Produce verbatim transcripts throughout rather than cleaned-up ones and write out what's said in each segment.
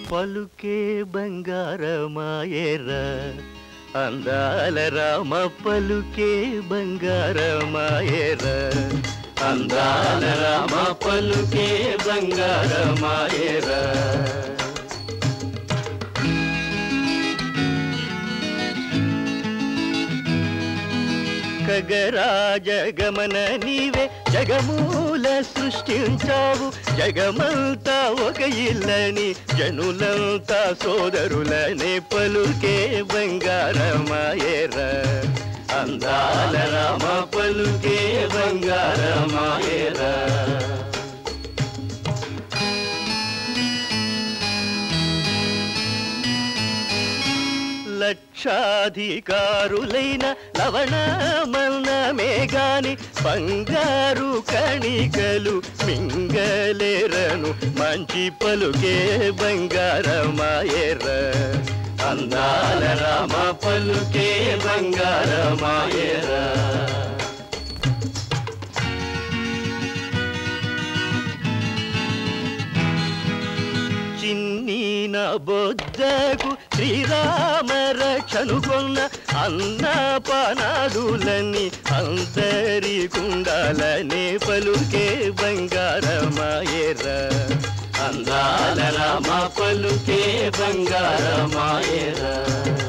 పలుకే బంగారమాయేరా అందాల రామ పలుకే బంగారమాయేరా అందాల రామ పలుకే బంగారమాయేరా ఖగరాజగమన నీవే జగమూల సృష్టించావు జగమంతా ఒక ఇల్లని జనులంతా సోదరులనే పలుకే బంగారమాయేరా అందాల రామ పలుకే బంగారమాయేరా లక్షాధికారులైన లవణమన్నమే గాని బంగారు కణికలు మింగలేరను మంచి పలుకే బంగారమాయేరా అందాల రామ పలుకే బంగారమాయేరా చిన్ని నా బొద్దకు శ్రీరామ రక్షనుకొన్న అన్నపానాదులన్నీ అంతరికుండాలనే పలుకే బంగారమాయేరా అందాల రామ పలుకే బంగారమాయేరా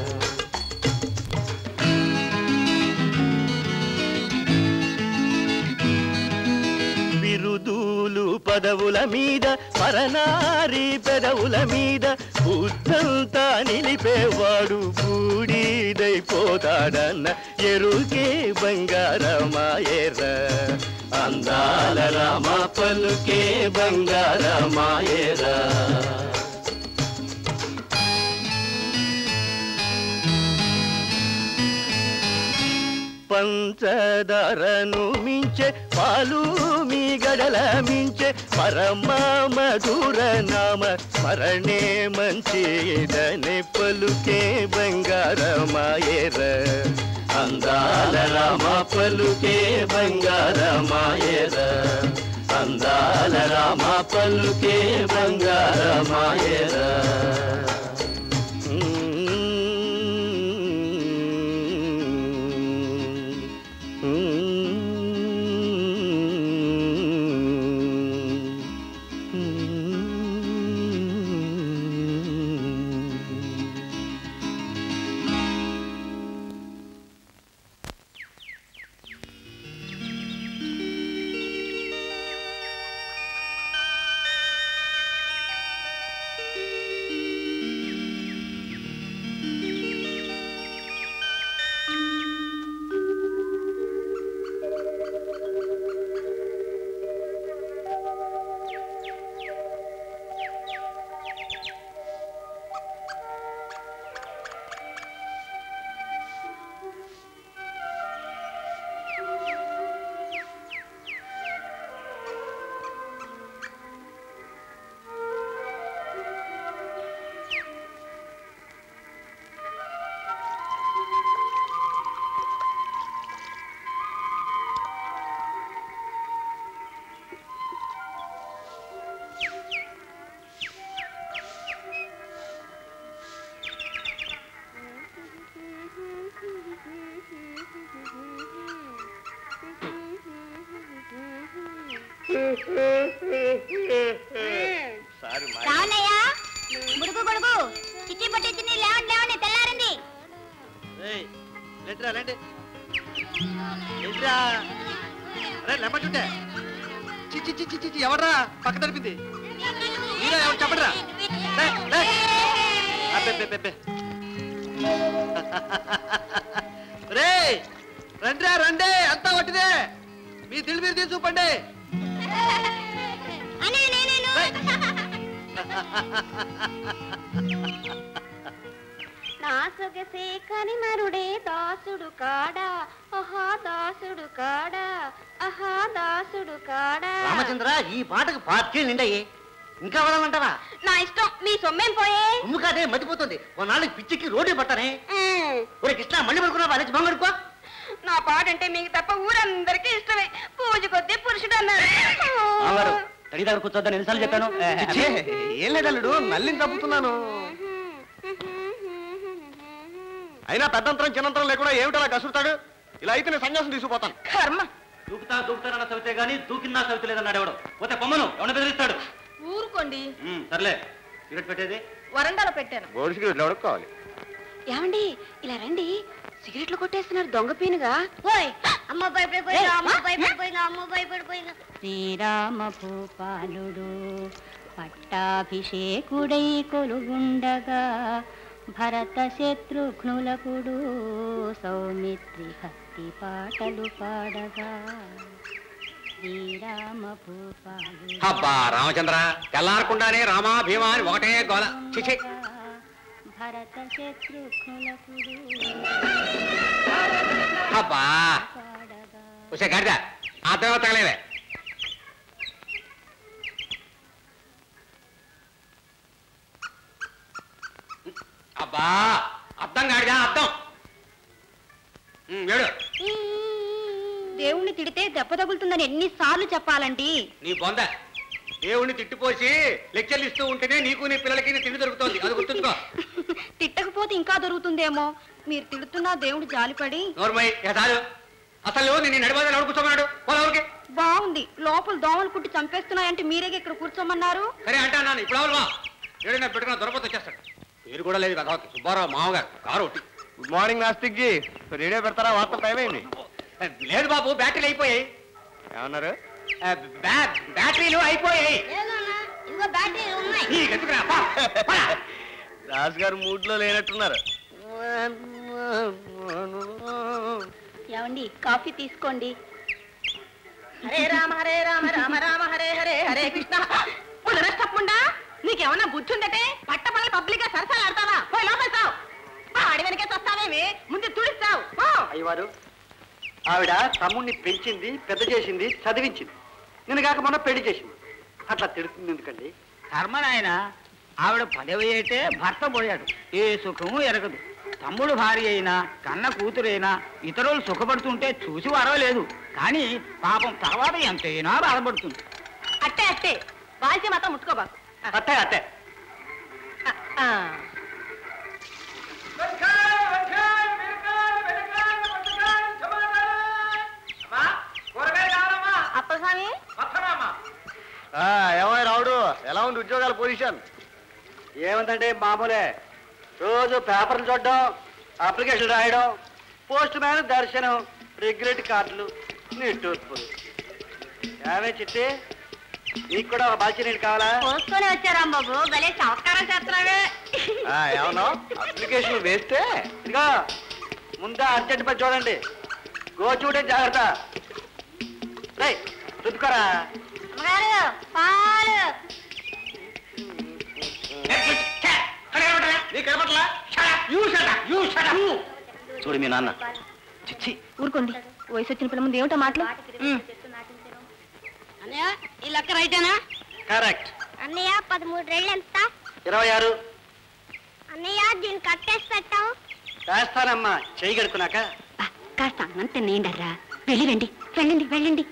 బిరుదులు పదవుల మీద పరనారి పెదవుల మీద బుద్ధంతా నిలిపేవాడు బూడిదైపోతాడన్న ఎరుకే బంగారమాయేరా అందాల రామ పలుకే బంగారమాయేరా పంచదారను మించే పాలు మీ గడల మించే పరమ మధుర నామ స్మరణే మంచిదనే పలుకే బంగారమాయేరా అందాల రామ పలుకే బంగారమాయేరా అందాల రామ పలుకే బంగారమాయేరా గుడుగు గుడుగు చిట్టి పట్టించింది లేవండి లేవండి తెల్లారింది చిచ్చి చిచ్చి చిచ్చి ఎవడ్రా పక్క తడిపింది ఎవరు చెప్పడరా రే రండిరా రండి అంతా వట్టిదే మీ దిల్ మీరు తీసుకుపండి నా సొగసే కనిమరుడే దాసుడు కాడా ఆహా దాసుడు కాడా ఆహా దాసుడు కాడా రామచంద్ర ఈ పాటకు పార్టీ నిండయి ఇంకా వదలంటావా నా ఇష్టం మీ సొమ్మేం పోయే ఉమ్ము కాదే మతిపోతుంది ఓ నాలుగు పిచ్చికి రోడ్డు పట్టానే ఒరే కృష్ణ మళ్ళీ పడుకున్నావా లేచి బంగడుకో నా పాట అంటే మీకు తప్ప ఊరందరికీ ఇష్టమే పూజ కొద్దీ పురుషుడు అన్నారు గడి దగ్గర కూర్చోద్దని ఎన్నిసార్లు చెప్పాను. ఏం లేదల్లుడు, నల్లిని తప్పుతున్నాను. అయినా పెద్దంతరం చిన్నంతరం లేకుండా ఏమిటలా కసురుతాడు? ఇలా అయితే నేను సన్యాసం తీసుకుపోతాను. కర్మ. దూకుతా దూకుతానన్న సవితే గానీ దూకిందా సవిత లేదన్నాడు ఎవడు. పోతే పొమ్మను ఎవరిని బెదిరిస్తాడు. ఊరుకోండి. సర్లే, సిగరెట్ పెట్టేది వరండాలో పెట్టాను. బోడి సిగరెట్లు ఎవరికి కావాలి? ఏమండి ఇలా రండి, సిగరెట్లు కొట్టేస్తున్నారు దొంగ పీనుగా. అమ్మ భయపడిపోయిందా, అమ్మ భయపడిపోయిందా, అమ్మ భయపడిపోయిందా. శ్రీరామ భూపాలుడు పట్టాభిషేకుడై కొలుగుండగా భరత శత్రుఘ్నులకుడు సౌమిత్రి భక్తి పాటలు పాడగా శ్రీరామ భూపాలుడు. అబ్బా రామచంద్ర, తెల్లారకుండానే రామా భీమా అని ఒకటే గోల. చిచి. భరత శత్రుఘ్నులకుడు అబ్బా వచ్చే గాడిద ఆ తర్వాత తగలేవే. అబ్బా అర్థం గాడిదా అర్థం. వేడు. దేవుణ్ణి తిడితే దెబ్బ తగులుతుందని ఎన్నిసార్లు చెప్పాలండి? నీ బొంద. దేవుణ్ణి తిట్టిపోసి లెక్చర్లు ఇస్తూ ఉంటేనే నీకు నీ పిల్లలకి తిండి దొరుకుతుంది, అది గుర్తుంచుకో. తిట్టకపోతే ఇంకా దొరుకుతుందేమో. మీరు తిడుతున్నా దేవుడు జాలిపడి. నోర్మయ్య చాలు. అసలు నేను నడిబాదలు ఎవరు కూర్చోమన్నాడు? పోలవరికి బాగుంది, లోపల దోమలు కుట్టి చంపేస్తున్నాయంటే మీరే ఇక్కడ కూర్చోమన్నారు. సరే అంటే అన్నాను. ఇప్పుడు అవరు ఏడైనా పెట్టుకున్న దొరకత వచ్చేస్తాడు. పేరు కూడా లేదు కదా, సుబ్బారావు మామగారు కారు ఒకటి. Good morning Nastik ji. Radio పెడతారా? వార్త టైం అయింది. లేదు బాబు, బ్యాటరీలు అయిపోయాయి. ఏమన్నారు? బ్యాటరీలు అయిపోయాయి. దాస్ గారు మూడ్ లో లేనట్టున్నారు. ఏమండి కాఫీ తీసుకోండి. హరే రామ హరే రామ రామ రామ హరే హరే హరే కృష్ణ. పునరస్తకుండా నీకేమన్నా బుద్ధి ఉందటే? పట్టపల్లి పబ్లిక్ గా సరసాలు ఆడతావా? పోయి లోపలిస్తావు. ఆడి వెనకే వస్తావేమి, ముందు తుడిస్తావు. అయ్యవారు, ఆవిడ తమ్ముడిని పెంచింది, పెద్ద చేసింది, చదివించింది. నేను కాక మొన్న పెళ్లి చేసింది. అట్లా తిడుతుంది ఎందుకండి? కర్మనాయన, ఆవిడ పదవి అయితే భర్త పోయాడు, ఏ సుఖము ఎరగదు. తమ్ముడు భార్య అయినా కన్న కూతురైనా ఇతరులు సుఖపడుతుంటే చూసి వరవలేదు, కానీ పాపం తర్వాత ఎంతైనా బాధపడుతుంది. అట్టే అట్టే బాల్చి మాత్రం ముట్టుకోబా. అత్తే అత్తే అప్పస్వామి. ఏమై రావుడు, ఎలా ఉంది ఉద్యోగాల పొజిషన్? ఏముందంటే మామూలే. రోజు పేపర్లు చూడడం, అప్లికేషన్ రాయడం, పోస్ట్ మ్యాన్ దర్శనం, రెగ్యులేట్ కార్డులు, నిట్టూర్పులు. ఏమే చిట్టి, నీకు కూడా ఒక బాధ్యత నీకు కావాలా? పోసుకొని వచ్చారా బాబు, భలే సంస్కారం చేస్తున్నావే. ఏమన్నా అప్లికేషన్ వేస్తే ఇదిగో ముందా అర్జెంట్ పని చూడండి. గో చూడే జాగ్రత్త. రై రుద్దుకోరా. పాలు చూడు మీ నాన్న. చిచ్చి ఊరుకోండి, వయసు వచ్చిన పిల్ల ముందు ఏమిటో మాటలు. అన్నయ్య ఈ లెక్క రైటేనా? కరెక్ట్. అన్నయ్య పదమూడు రేళ్ళు ఎంత? ఇరవై ఆరు. అన్నయ్య దీన్ని కట్టేసి పెట్టావు. వేస్తానమ్మా, చెయ్యి కడుక్కున్నాక. కాస్త అన్నం తినేయండర్రా. వెళ్ళి రండి, వెళ్ళండి వెళ్ళండి.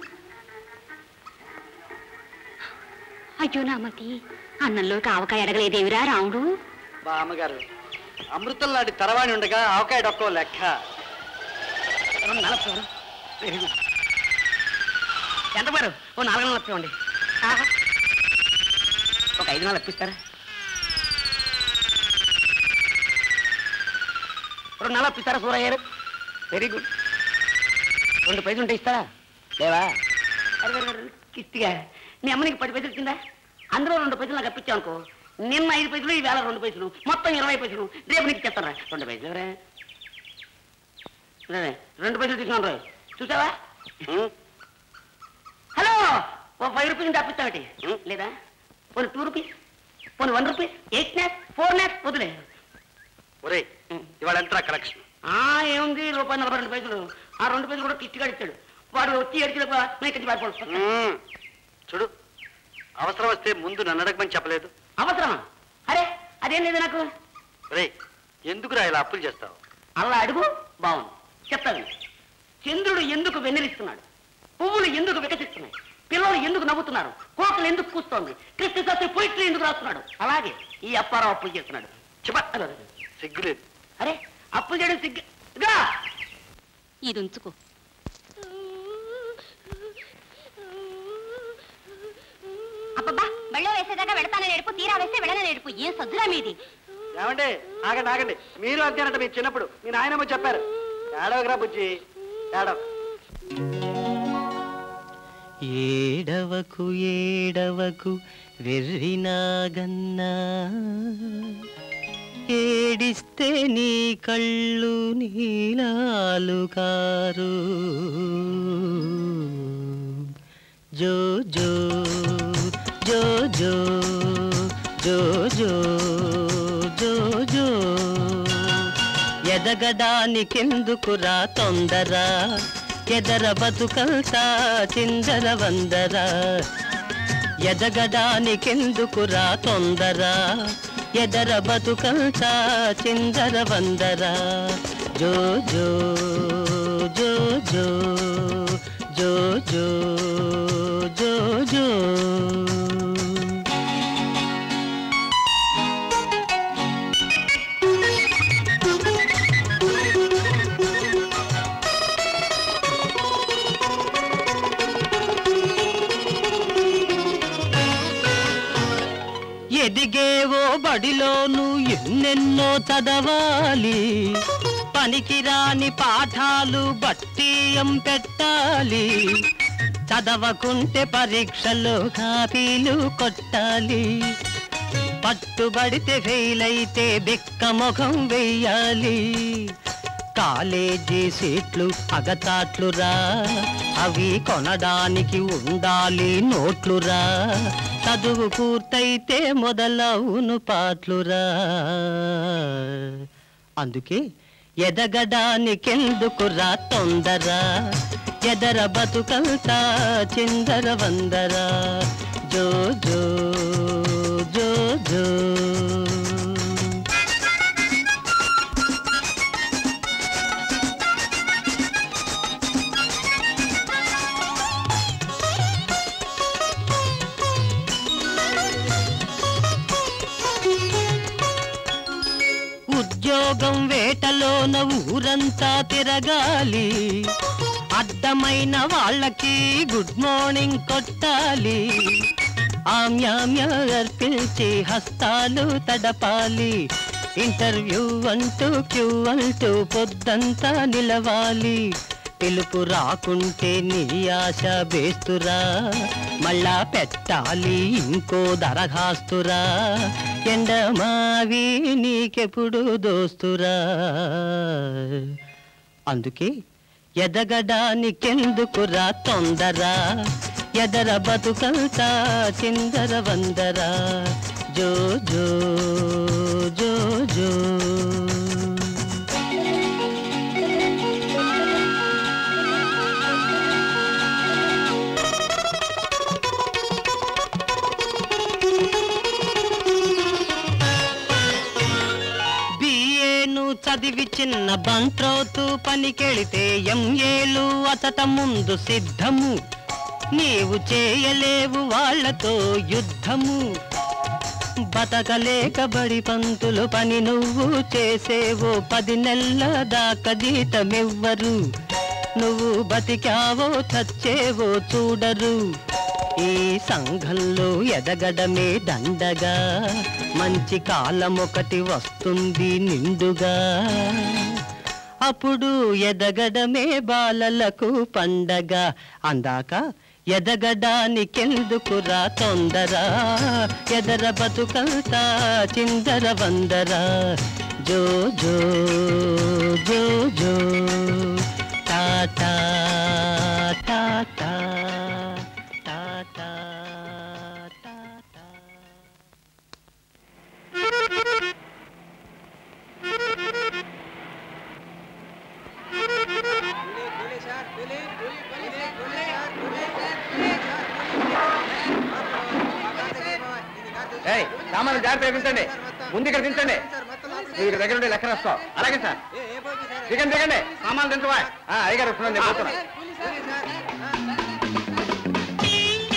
అయ్యో నామతి, అన్నంలోకి ఆవకాయ అడగలేదేవిరా రాముడు. బా అమ్మగారు, అమృతం లాంటి తరవాణి ఉండగా ఆవకాయ డొక్కో లెక్క. ఎంత పారు? ఓ నాలుగు నెలలు ఇప్పివ్వండి. ఒక ఐదు నెలలు ఇప్పిస్తారా? రెండు నెలలు ఇప్పిస్తారా సూరయ్య గారు? Very good. రెండు పైసలు ఉంటే ఇస్తారా? లేవా? కిస్తిగా మీ అమ్మనికి పది పైసలు ఇచ్చిందా? అందులో రెండు పైసలు నాకు అప్పించావు అనుకో, నిన్న ఐదు పైసలు, ఈ వేళ రెండు పైసలు, మొత్తం ఇరవై పైసలు. రేపు నీకు చెప్తారా? రెండు పైసలు ఎవరే? రెండు పైసలు తీసుకున్నాను రా, చూసావా? హలో, ఓ ఫైవ్ రూపీస్ ఉంటే అప్పిస్తామటి లేదా? పోనీ టూ రూపీస్, పోనీ one rupees, eight lakhs, four lakhs వదిలే. ఒరే ఇవాళ ఎంట్రా కలెక్షన్? ఏముంది, రూపాయి నలభై రెండు పైసలు. ఆ రెండు పైసలు కూడా కిట్టిగా ఇచ్చాడు. వాడు వచ్చి ఎడిచినప్పుడు పారిపోవచ్చు. చూడు, అవసరం వస్తే ముందు నన్ను అడగమని చెప్పలేదు. అవసరమా? అరే అదేం లేదు నాకు. రే ఎందుకురా ఇలా అప్పులు చేస్తావు? అలా అడుగు, బాగుంది చెప్తాను. చంద్రుడు ఎందుకు వెన్నెలిస్తున్నాడు? పువ్వులు ఎందుకు వికసిస్తున్నాయి? పిల్లలు ఎందుకు నవ్వుతున్నారు, కోకలు ఎందుకు కూస్తోంది, కృష్ణ శాస్త్రి పోయిట్లు ఎందుకు రాస్తున్నాడు, అలాగే ఈ అప్పారావు అప్పులు చేస్తున్నాడు. చెప్ప సిగ్గులేదు. అరే అప్పులు చేయడం సిగ్గుగా. ఇది ఉంచుకో. అబ్బబ్బా, బళ్ళో వేసేదాకా వెళతానని ఏడుపు, తీరా వేస్తే వెళ్ళనని ఏడుపు. ఏం సద్దురా మీది? ఏమండి ఆగండి ఆగండి, మీరు అంతేనంట. మీ చిన్నప్పుడు మీ నాయనమ్మ చెప్పారు. ఏడవకరా బుజ్జి, ఏడవ. ఏడవకు ఏడవకు వెర్రినాగన్నా, ఏడిస్తే నీ కళ్ళు నీలాలు కారు. జో జో జో జో జో జో జో జో ఎదగడానికెందుకురా తొందర, ఎదర బతుకంతా చిందర వందర. ఎదగడానికెందుకురా తొందర, ఎదర బతుకంతా చిందర వందర. జో జో జో జో జో జో జో జో. ఎదిగేవో బడిలోను ఎన్నెన్నో చదవాలి, పనికిరాని పాఠాలు బట్టీయం పెట్టాలి. చదవకుంటే పరీక్షలో కాపీలు కొట్టాలి, పట్టుబడితే ఫెయిల్ అయితే బిక్క ముఖం వెయ్యాలి. కాలేజీ సీట్లు అగతాట్లురా, అవి కొనడానికి ఉండాలి నోట్లురా. చదువు పూర్తయితే మొదలవును పాటలురా. అందుకే ఎదగడానికెందుకురా తొందర, ఎదర బతుకంతా చిందర వందర. జో జో జో జో. ఉద్యోగం వేటలోన ఊరంతా తిరగాలి, అడ్డమైన వాళ్ళకి గుడ్ మార్నింగ్ కొట్టాలి. ఆమ్యామ్య అర్పించి హస్తాలు తడపాలి, ఇంటర్వ్యూ అంటూ క్యూ అంటూ పొద్దంతా నిలవాలి. పిలుపు రాకుంటే నీ ఆశ బేస్తురా, మళ్ళా పెట్టాలి ఇంకో దరఖాస్తురా. ఎండమావి నీకెప్పుడు దోస్తురా. అందుకే ఎదగడానికెందుకురా తొందర, ఎదర బతుకంతా చిందర వందర. జో జో జో జో. చదివి చిన్న బంట్రోతు పనికెళితే ఎంఏలు అతట ముందు సిద్ధము. నీవు చేయలేవు వాళ్లతో యుద్ధము, బతకలేక బడి పంతులు పని నువ్వు చేసేవో పది నెలల దాకా జీతమివ్వరు. నువ్వు బతికావో చచ్చేవో చూడరు. ఈ సంఘంలో ఎదగడమే దండగా, మంచి కాలం ఒకటి వస్తుంది నిండుగా. అప్పుడు ఎదగడమే బాలలకు పండగ. అందాక ఎదగడానికెందుకురా తొందర, ఎదర బతుకంతా చిందర వందర. జో జో జో జో. టాటా టాటా టాటా టాటా. సామాన్లు జాగ్రత్తగా దించండి, ముందు ఇక్కడ దించండి. మీరు దగ్గర ఉండే లెక్క రాస్తావు. అలాగే సార్, దిగండి దిగండి, సామాన్లు దించవా. అయ్యగారు వస్తున్నాను, నేను పోతున్నా.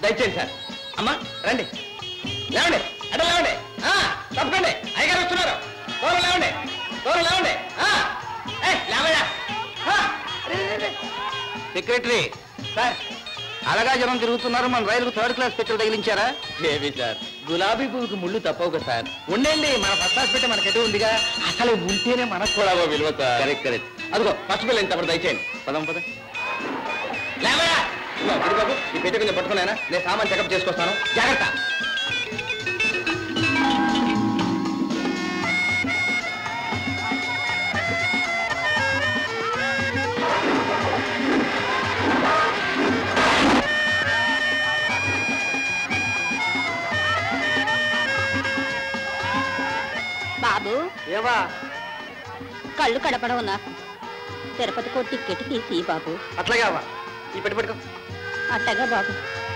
దయచేయండి సార్. అమ్మా రండి, లేవండి, అటు లేవండి, తప్పకండి, అయ్యగారు వస్తున్నారు. దూరం లేవండి, దూరం లేవండి. లేవయ్యా. సెక్రటరీ సార్, అలాగా జనం తిరుగుతున్నారు, మన రైలుకు థర్డ్ క్లాస్ పెట్రోల్ తగిలించారా? ఏవి సార్, గులాబీ పువ్వుకి ముళ్ళు తప్పవు కదా సార్. ఉండండి, మన ఫస్ట్ క్లాస్ పెట్టే మనకెటు ఉందిగా, అసలు ఉంటేనే మనకు కూడా విలువ సార్. Correct correct. అదిగో ఫస్ట్ బిల్ ఎంత దయచేయండి. పదం పద. లేవయ్యా బాబు, ఈ పెట్టె కొంచెం పట్టుకున్నాయన, నేను సామాన్ చెకప్ చేసుకొస్తాను, జాగ్రత్త. బాబు ఏవా కళ్ళు కడపడవు నాకు. తిరుపతికో టికెట్ తీసి బాబు. అట్లాగావా, ఈ పెట్టి పెట్టుకో. అట్టగా బాబు.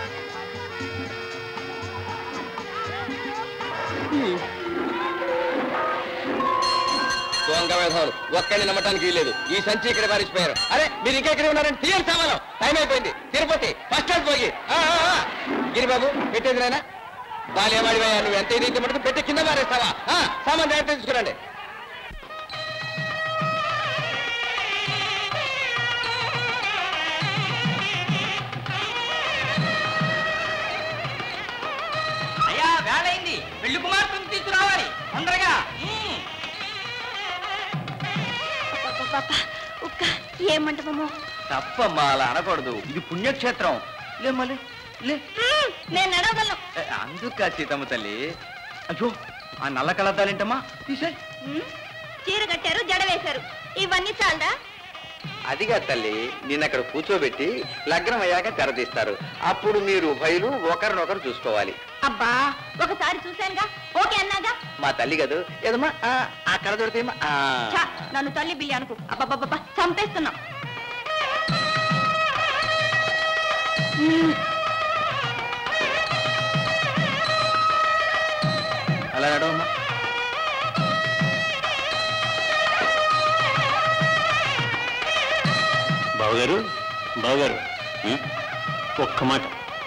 దొంగ వేధవులు, ఒక్కడిని నమ్మటానికి వీల్లేదు. ఈ సంచి ఇక్కడ పారిపోయారు. అరే మీరు ఇంకెక్కడే ఉన్నారని తీయాలి సామాను. టైం అయిపోయింది. తిరుపతి ఫస్ట్ క్లాస్ పోయి. గిరిబాబు పెట్టేది నాయన. బాలేవాడివయ్యా నువ్వు, ఎంత ఇది మటుకు పెట్టి కింద మారేస్తావా? సామాన్ జాగ్రత్త తీసుకురండి. అయ్యా వేళైంది, పెళ్లి కుమార్తెను తీసుకురావాలి తొందరగా. ఏమంటామో తప్పమ్మా, అలా అనకూడదు. ఇది పుణ్యక్షేత్రం. లే మళ్ళీ లే. నేను నడవగలను. అందుక సీతమ్మ తల్లి. అయ్యో, ఆ నల్ల కలద్దాలేంటమ్మా, తీసే. చీర కట్టారు, జడ వేశారు, ఇవన్నీ చాలదా? అదిగా తల్లి, నిన్న అక్కడ కూర్చోబెట్టి లగ్నం అయ్యాక తెరదీస్తారు. అప్పుడు మీరు ఉభయులు ఒకరినొకరు చూసుకోవాలి. అబ్బా, ఒకసారి చూశానుగా, ఓకే అన్నాగా. మా తల్లి కదూ ఏదమ్మా, ఆ కళ దొరికితేమా. ఛ, నన్ను తల్లి బిల్లి అనుకో. అబ్బాబ్బా, చంపేస్తున్నా. అలా నడవమ్మా. బావగారు, బావగారు, ఒక్క మాట.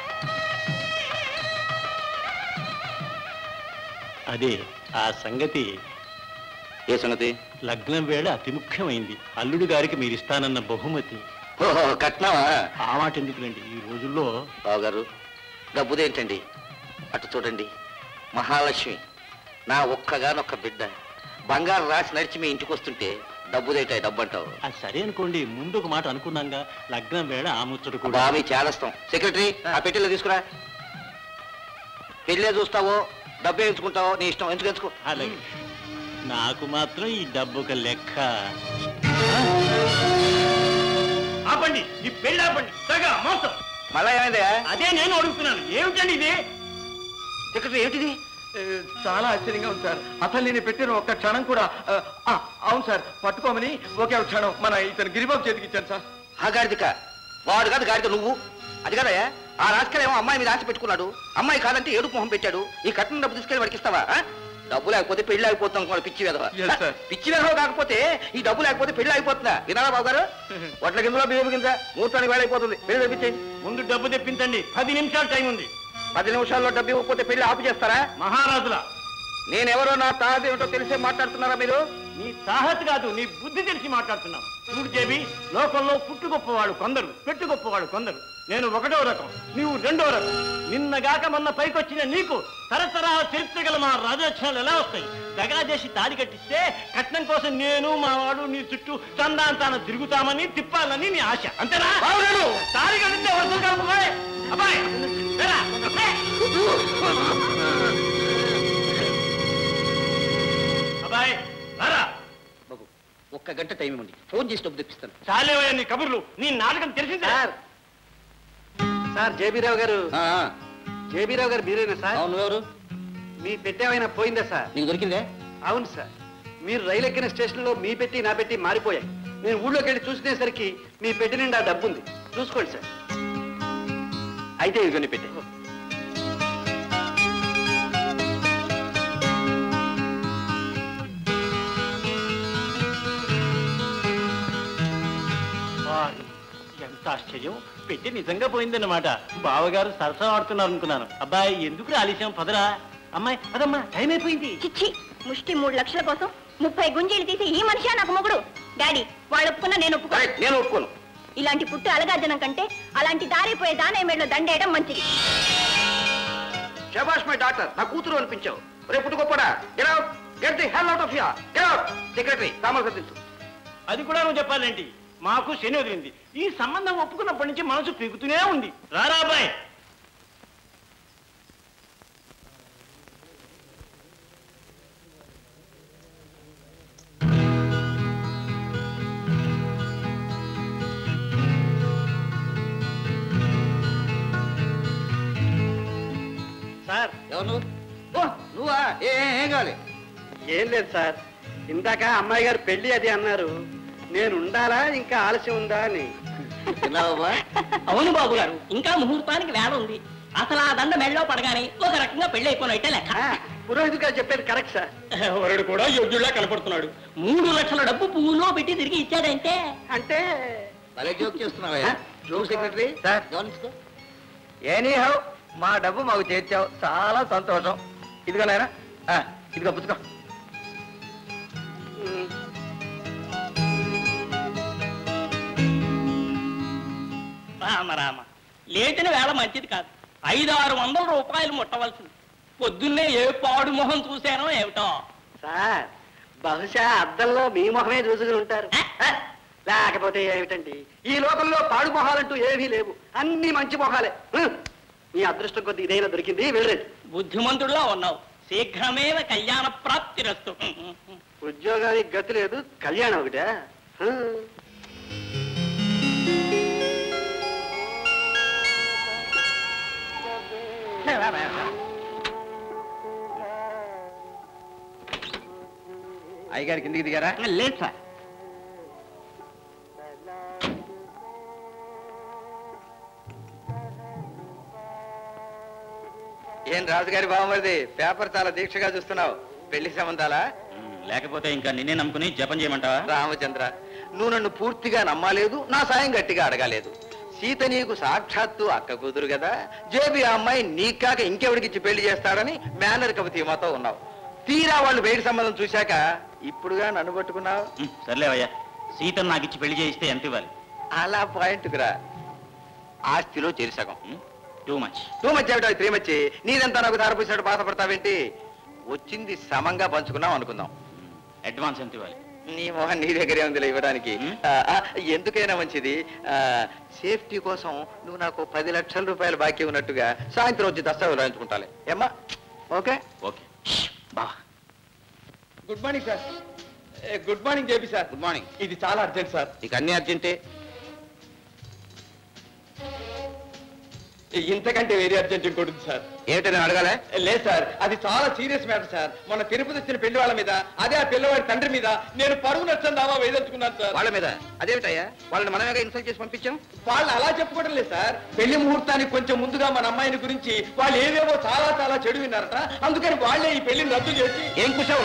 అదే ఆ సంగతి. ఏ సంగతి? లగ్నం వేళ అతి ముఖ్యమైంది. అల్లుడు గారికి మీరు ఇస్తానన్న బహుమతి. ఓహో, కట్నావా? ఆ మాట ఎందుకులండి, ఈ రోజుల్లో. బావగారు, డబ్బుదేంటండి? అటు చూడండి, మహాలక్ష్మి నా ఒక్కగానొక్క బిడ్డ బంగారు రాసి నడిచి మీ ఇంటికి వస్తుంటే డబ్బుదేట డబ్బు అంటావు. అది సరే అనుకోండి, ముందు ఒక మాట అనుకున్నాగా, లగ్నం వేళ ఆ ముచ్చట కూడా. బావి చేస్తాం. సెక్రటరీ, ఆ పెట్టెలో తీసుకురా. పెళ్ళే చూస్తావో డబ్బే ఎంచుకుంటావో నీ ఇష్టం, ఎంచుకు ఎంచుకో. అలాగే. నాకు మాత్రం ఈ డబ్బు ఒక లెక్క. ఆపండి, ఈ పెళ్లి ఆపండి. సగా మోసం. మళ్ళా ఏమైందా? అదే నేను అడుగుతున్నాను, ఏమిటండి ఇది? సెక్రటరీ, ఏమిటిది? చాలా ఆశ్చర్యంగా ఉంది సార్. అసలు నేను పెట్టిన ఒక్క క్షణం కూడా. అవును సార్, పట్టుకోమని ఒకే ఒక క్షణం మన ఇతను గిరిబాబు చేతికి ఇచ్చాను సార్. ఆ గాడిదిక వాడు కాదు, గాడిద నువ్వు. అది కదయా, ఆ రాజకీయ ఏమో అమ్మాయి మీద ఆశ పెట్టుకున్నాడు. అమ్మాయి కాదంటే ఏడుపు మొహం పెట్టాడు. ఈ కట్నం డబ్బు తీసుకెళ్ళి వాడికిస్తావా? డబ్బు లేకపోతే పెళ్లి అయిపోతాం. పిచ్చి వెధవ, పిచ్చి వెధవ కాకపోతే ఈ డబ్బు లేకపోతే పెళ్లి అయిపోతుందా? వినాలా బాబు గారు? వడ్ల కిందలో బియ్యం కింద ముహూర్తానికి వేళ అయిపోతుంది. పెళ్లి తెప్పించండి. ముందు డబ్బు తెప్పించండి, పది నిమిషాలు టైం ఉంది. పది నిమిషాల్లో డబ్బు ఇవ్వకపోతే పెళ్లి ఆపు చేస్తారా? మహారాజుల నేనెవరో నా తాహత ఏమిటో తెలిసే మాట్లాడుతున్నారా మీరు? నీ తాహత్ కాదు, నీ బుద్ధి తెలిసి మాట్లాడుతున్నావు. చూడు చేబి, లోకంలో పుట్టు గొప్పవాడు కొందరు, పెట్టు గొప్పవాడు కొందరు. నేను ఒకటో రకం, నీవు రెండో రకం. నిన్నగాక మొన్న పైకొచ్చిన నీకు తరతరా చరిత్ర గల మా రాజలక్షణాలు ఎలా వస్తాయి? దగా చేసి తాడి కట్టిస్తే కట్నం కోసం నేను మా వాడు నీ చుట్టూ చందాంతాన తిరుగుతామని తిప్పాలని నీ ఆశ, అంతేనా? తాడి కట్టిస్తే వస్తువు కలుపుకోయ్. అబ్బాయి అబ్బాయి రారా. బాబు, ఒక్క గంట టైం ఇవ్వండి, ఫోన్ చేసి డబ్బు తెప్పిస్తాను. చాలేవయ్యా నీ కబుర్లు, నీ నాటకం తెలిసిందే. సార్ సార్ జేబీరావు గారు. జేబీరావు గారు మీరేనా సార్? అవును, ఎవరు? మీ పెట్టేమైనా పోయిందా సార్? నీకు దొరికిందే? అవును సార్, మీరు రైలు ఎక్కిన స్టేషన్లో మీ పెట్టి నా పెట్టి మారిపోయాయి. నేను ఊళ్ళోకి వెళ్ళి చూసుకునేసరికి మీ పెట్టి నిండా డబ్బు ఉంది. చూసుకోండి సార్. అయితే ఇదిగోని పెట్టే. ఎంత ఆశ్చర్యం, పెట్టి నిజంగా పోయిందన్నమాట. బావగారు సరసా ఆడుతున్నారు అనుకున్నాను. అబ్బాయి ఎందుకు ఆలస్యం? పదరా అమ్మాయి, పదమ్మా, టైం అయిపోయింది. చిచ్చి, ముష్టి మూడు లక్షల కోసం ముప్పై గుంజీలు తీసి ఈ మనిషి నాకు మొగుడు. డాడీ, వాళ్ళు ఒప్పుకున్నా నేను ఒప్పుకో. నేను ఒప్పుకోను. ఇలాంటి పుట్టు అలగార్జనం కంటే అలాంటి దారిపోయే దానేమేళ్ళు దండేయడం మంచిది. శబాష్ మై డాక్టర్, నా కూతురు అనిపించావు. రేపు పుట్టుకోపడా. Get out, get the hell out of here. Get out. Secretary సామాన్ సర్దించు. అది కూడా నువ్వు చెప్పాలేంటి? మాకు శని వదిలింది. ఈ సంబంధం ఒప్పుకున్నప్పటి నుంచి మనసు పీకుతూనే ఉంది. రారా అబ్బాయి. సార్, ఎవరు నువ్వు? ఓ నువ్వా? ఏం కావాలి? ఏం లేదు సార్, ఇందాక అమ్మాయి గారు పెళ్లి అది అన్నారు. నేను ఉండాలా ఇంకా ఆలస్యం ఉందా అని. అవును బాబు గారు, ఇంకా ముహూర్తానికి వేళ ఉంది. అసలు ఆ దండ మెళ్ళలో పడగానే ఒక రకంగా పెళ్లి అయిపోయినట్టే లెక్క. పురోహితు గారు చెప్పేది కరెక్ట్ సార్. వరుడు కూడా యోగ్యులా కనపడుతున్నాడు. మూడు లక్షల డబ్బు పువ్వులో పెట్టి తిరిగి ఇచ్చాడంటే అంటే భలే జోక్ చేస్తున్నావా? జోక్ సెక్రటరీ సార్, గమనించుకో. ఏనీ హౌ, మా డబ్బు మాకు చేర్చావు, చాలా సంతోషం. ఇదిగో నాయనా, ఇదిగో పుచ్చుకో. రామ రామ, లేచిన వేళ మంచిది కాదు. ఐదు ఆరు వందల రూపాయలు ముట్టవలసింది. పొద్దున్నే ఏ పాడు మొహం చూశానో ఏమిటో. సార్, బహుశా అద్దంలో మీ మొహమే చూసుకుని ఉంటారు. లేకపోతే ఏమిటండి, ఈ లోకంలో పాడు మొహాలంటూ ఏమీ లేవు, అన్ని మంచి మొహాలే. మీ అదృష్టం కొద్ది ఇదైనా దొరికింది, వెళ్ళలేదు. బుద్ధిమంతుడిలో ఉన్నావు. శీఘ్రమేవ కళ్యాణ ప్రాప్తిరస్తు. ఉద్యోగానికి గతి లేదు, కళ్యాణం ఒకటే. అయ్యగారి కిందికి దిగారా? లేదు సార్. ఏం రాజుగారి బావమరిది, పేపర్ చాలా దీక్షగా చూస్తున్నావు. పెళ్లి సంబంధాలా? లేకపోతే ఇంకా నిన్నే నమ్ముకుని జపం చేయమంటావా? రామచంద్ర, నువ్వు నన్ను పూర్తిగా నమ్మలేదు, నా సాయం గట్టిగా అడగలేదు. సీత నీకు సాక్షాత్తు అక్క కూతురు కదా. జేబీ ఆ అమ్మాయి నీకాక ఇంకెవడికిచ్చి పెళ్లి చేస్తాడని మేనర్ కవిత మాతో ఉన్నావు. తీరా వాళ్ళు బయట సంబంధం చూశాక ఇప్పుడుగా నన్ను పట్టుకున్నావు. సర్లేవయ్యా, సీతను నాకు ఇచ్చి పెళ్లి చేయిస్తే ఎంత ఇవ్వాలి? అలా పాయింట్కి రా. ఆస్తిలో చేరిసగం. Too much. టూ మచ్ ఏమిటో త్రీ మచ్చి. నీదంతా నాకు ధారపూసినట్టు బాధపడతావేంటి? వచ్చింది సమంగా పంచుకున్నాం అనుకుందాం. అడ్వాన్స్ ఎంత ఇవ్వాలి? నీ మొహం నీ దగ్గరే ఉందిలే ఇవ్వడానికి. ఎందుకైనా మంచిది, సేఫ్టీ కోసం నువ్వు నాకు పది లక్షల రూపాయలు బాకీ ఉన్నట్టుగా సాయంత్రం వచ్చి దస్తావేజ్ రాయించుకుంటాలే. ఏమ్మా? Okay okay. బా, good morning sir. Good morning JP sir. Good morning. ఇది చాలా అర్జెంట్ సార్. నీకు అన్ని అర్జెంటే. ఇంతకంటే వేరే అర్జెంట్ ఇంకోటి ఉంది సార్. ఏమిటో నేను అడగాలే? లేదు సార్, అది చాలా సీరియస్ మ్యాటర్ సార్. మొన్న తిరుపతి వచ్చిన పెళ్లి వాళ్ళ మీద, అదే ఆ పిల్లవాడి తండ్రి మీద నేను పరువు నచ్చని దావా వేదలుచుకున్నాను సార్. వాళ్ళ మీద? అదేమిటయ్యా, వాళ్ళని మనమేగా ఇన్సల్ట్ చేసి పంపించాం. వాళ్ళు అలా చెప్పుకోవడం లేదు సార్. పెళ్లి ముహూర్తానికి కొంచెం ముందుగా మన అమ్మాయిని గురించి వాళ్ళు ఏవేవో చాలా చాలా చెడు విన్నారట. అందుకని వాళ్ళే ఈ పెళ్లిని రద్దు చేసి. ఏం కూర్చోవు?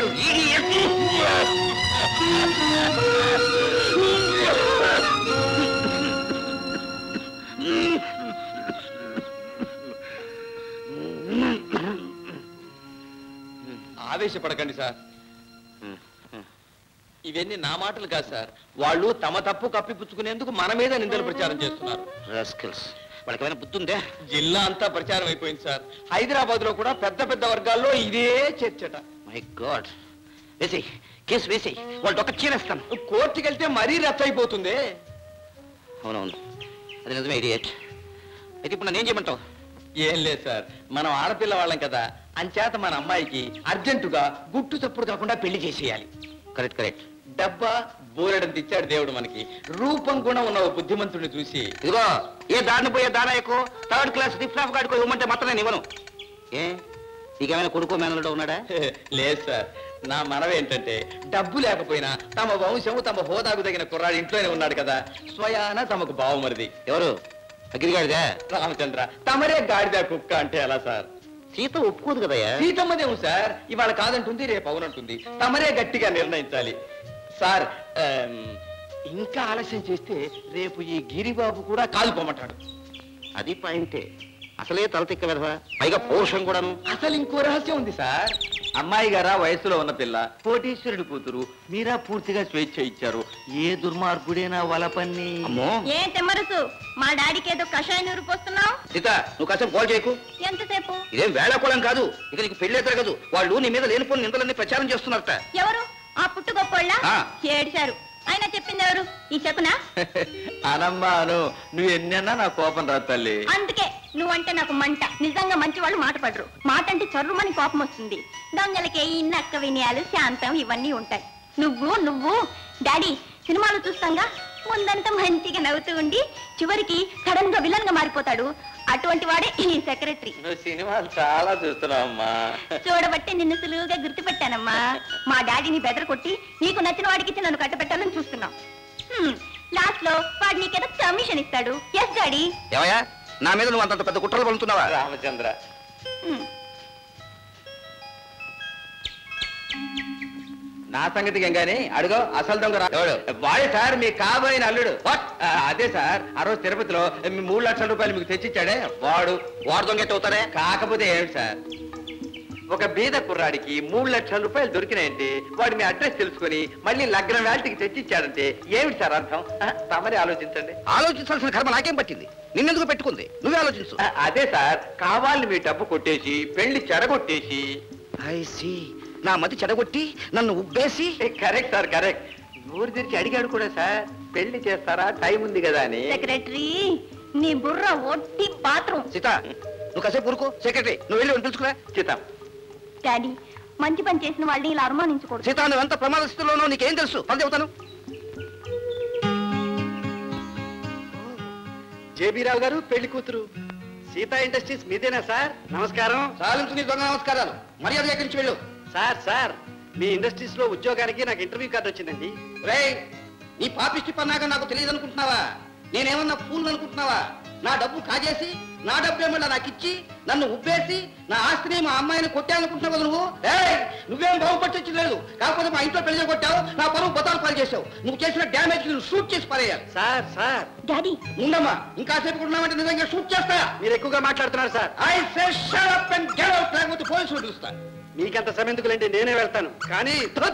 ఆవేశపడకండి సార్, ఇవన్నీ నా మాటలు కాదు సార్. వాళ్ళు తమ తప్పు కప్పిపుచ్చుకునేందుకు మన మీద నిందలు ప్రచారం చేస్తున్నారు. వాళ్ళకి బుద్ధి ఉందే? జిల్లా అంతా ప్రచారం అయిపోయింది సార్. హైదరాబాద్ లో కూడా పెద్ద పెద్ద వర్గాల్లో ఇదే చర్చట. మై గాడ్, వేసి కేసు వేసి వాళ్ళు ఒక చీరేస్తాను. కోర్టుకి వెళ్తే మరీ రచ్చ అయిపోతుంది. అవునవును, అది నిజమే. ఇడియట్. అయితే ఇప్పుడు నన్ను ఏం చేయమంటావు? ఏం లేదు సార్, మనం ఆడపిల్ల వాళ్ళం కదా, అంచేత మన అమ్మాయికి అర్జెంటుగా గుట్టు చప్పుడు కాకుండా పెళ్లి చేసేయాలి. Correct correct. డబ్బా బోలెడంత ఇచ్చాడు దేవుడు మనకి. రూపం గుణం ఉన్న ఓ బుద్ధిమంతుడిని చూసి, ఇదిగో ఏ దారిని పోయే దానా ఎక్కువ థర్డ్ క్లాస్ రిఫ్లాఫ్ గాడికో ఇవ్వమంటే మొత్తం నేను ఇవ్వను. ఏ నీకేమైనా కొడుకో మేనలుడో ఉన్నాడా? లేదు సార్, నా మనవి ఏంటంటే డబ్బు లేకపోయినా తమ వంశము తమ హోదాకు తగిన కుర్రాడు ఇంట్లోనే ఉన్నాడు కదా, స్వయాన తమకు బావమరిది. ఎవరు? అగ్గిరిగాడిదా? రామచంద్ర, తమరే గాడిదా కుక్క అంటే ఎలా సార్? సీత ఒప్పుకోదు కదయ్యా. సీతమ్మదేమో సార్, ఇవాళ కాదంటుంది రేపు అవునంటుంది. తమరే గట్టిగా నిర్ణయించాలి సార్. ఇంకా ఆలస్యం చేస్తే రేపు ఈ గిరిబాబు కూడా కాలిపోమంటాడు. అది పాయింటే. అసలే తలతిక్క విధవా, పైగా పోషం కూడాను. అసలు ఇంకో రహస్యం ఉంది సార్. అమ్మాయి గారా వయసులో ఉన్న పిల్ల, కోటీశ్వరుడి కూతురు, మీరా పూర్తిగా స్వేచ్ఛ ఇచ్చారు. ఏ దుర్మార్గుడైనా వలపన్ని. అమ్మో ఏ తెమ్మరుసు, మా డాడీకి ఏదో కషాయ నూరు పోస్తున్నావు. సీత, నువ్వు కాసేపు కాల్ చేయకు. ఎంతసేపు? ఇదేం వేళాకోళం కాదు. ఇక నీకు పెళ్ళే తిరగదు. వాళ్ళు నీ మీద లేనిపోయిన నిందలన్నీ ప్రచారం చేస్తున్నారట. ఎవరు? ఆ పుట్టు గొప్పోళ్ళ? ఆ. ఏడిశారు. ఆయన చెప్పింది ఎవరు? ఈ చెప్పునా? అనమ్మాను, నువ్వు ఎన్నన్నా నా కోపం రా తల్లి. అందుకే నువ్వంటే నాకు మంట. నిజంగా మంచి వాళ్ళు మాట పడరు. మాట అంటే చర్రుమని కోపం వస్తుంది. దొంగలకే ఈ నక్క వినయాలు, శాంతం ఇవన్నీ ఉంటాయి. నువ్వు నువ్వు డాడీ సినిమాలు చూస్తాంగా, ముందంతా మంచిగా నవ్వుతూ ఉండి చివరికి సడన్ గా విలన్ గా మారిపోతాడు. అటువంటి వాడే ఈ సెక్రటరీ. నువ్వు సినిమాలు చాలా చూస్తున్నావమ్మా. చూడబట్టి నిన్ను సులువుగా గుర్తుపెట్టానమ్మా. మా డాడీని బెదర కొట్టి నీకు నచ్చిన వాడికి ఇచ్చి నన్ను కట్టబెట్టాలని చూస్తున్నావు. లాస్ట్ లో వాడు నీకేదో కమిషన్ ఇస్తాడు. Yes daddy. ఏమయ్యా, నా మీద నువ్వు అంత పెద్ద కుట్రలు పడుతున్నావా? రామచంద్ర, నా సంగతికి ఎంగాని అడుగో అసలు దొంగ వాడే సార్, మీ కాబోయిన అల్లుడు. అదే సార్, ఆ రోజు తిరుపతిలో మీ మూడు లక్షల రూపాయలు మీకు తెచ్చిచ్చాడే వాడు. వాడు దొంగెట్ అవుతారే. కాకపోతే ఏమిటి సార్, ఒక బీద కుర్రాడికి మూడు లక్షల రూపాయలు దొరికినాయంటే వాడు మీ అడ్రస్ తెలుసుకుని మళ్ళీ లగ్నం వేళటికి తెచ్చిచ్చాడంటే ఏమిటి సార్ అర్థం? తమరే ఆలోచించండి. ఆలోచించాల్సిన కర్మ నాకేం పట్టింది? నిన్నెందుకు పెట్టుకుంది? నువ్వే ఆలోచించు. అదే సార్, కావాలని మీ డబ్బు కొట్టేసి పెళ్లి చెడగొట్టేసి. ఐ సీ, నా మతి చెడగొట్టి నన్ను ఉబ్బేసి. Correct sir, correct. నూరు తెరిచి అడిగాడు కూడా సార్, పెళ్లి చేస్తారా టైం ఉంది కదా అని. సెక్రటరీ, నీ బుర్ర ఒట్టి పాత్రం. సీత, నువ్వు కాసేపు ఊరుకో. సెక్రటరీ, నువ్వు వెళ్ళి పిలుచుకురా. సీత, డాడీ మంచి పని చేసిన వాళ్ళని ఇలా అనుమానించకూడదు. సీత, నువ్వు ఎంత ప్రమాద స్థితిలోనో నీకేం తెలుసు? పని చెబుతాను. జేబీరావు గారు, పెళ్లి కూతురు. సీతా ఇండస్ట్రీస్ మీదేనా సార్? నమస్కారం. సాలించు నీ దొంగ నమస్కారాలు. మర్యాద ఎక్కడి వెళ్ళు. సార్ సార్ మీ ఇండస్ట్రీస్ లో ఉద్యోగానికి నాకు ఇంటర్వ్యూ కార్డు వచ్చిందండి. రేయ్, నీ పాపిష్టి పన్నాగా నాకు తెలియదు అనుకుంటున్నావా? నేనేమన్నా పూలు అనుకుంటున్నావా? నా డబ్బు కాజేసి నా డబ్బు ఏమన్నా నాకు ఇచ్చి నన్ను ఉబ్బేసి నా ఆస్తిని మా అమ్మాయిని కొట్టాలనుకుంటున్నావు కదా నువ్వు. ఏయ్, నువ్వేం బాగుపట్టొచ్చి లేదు. కాకపోతే మా ఇంట్లో పెళ్లి కొట్టావు, నా పరువు బతాలు పాలు చేసావు. నువ్వు చేసిన డ్యామేజ్ నువ్వు షూట్ చేసి పడేయాలి. సార్ సార్ డాడీ ఉండమ్మా, ఇంకాసేపు ఉన్నామంటే నిజంగా షూట్ చేస్తా. మీరు ఎక్కువగా మాట్లాడుతున్నారు sir. I say shut up and get out, లేకపోతే పోలీసులు పిలుస్తా. మీకంత సమయం ఎందుకులేండి, నేనే వెళ్తాను. కానీ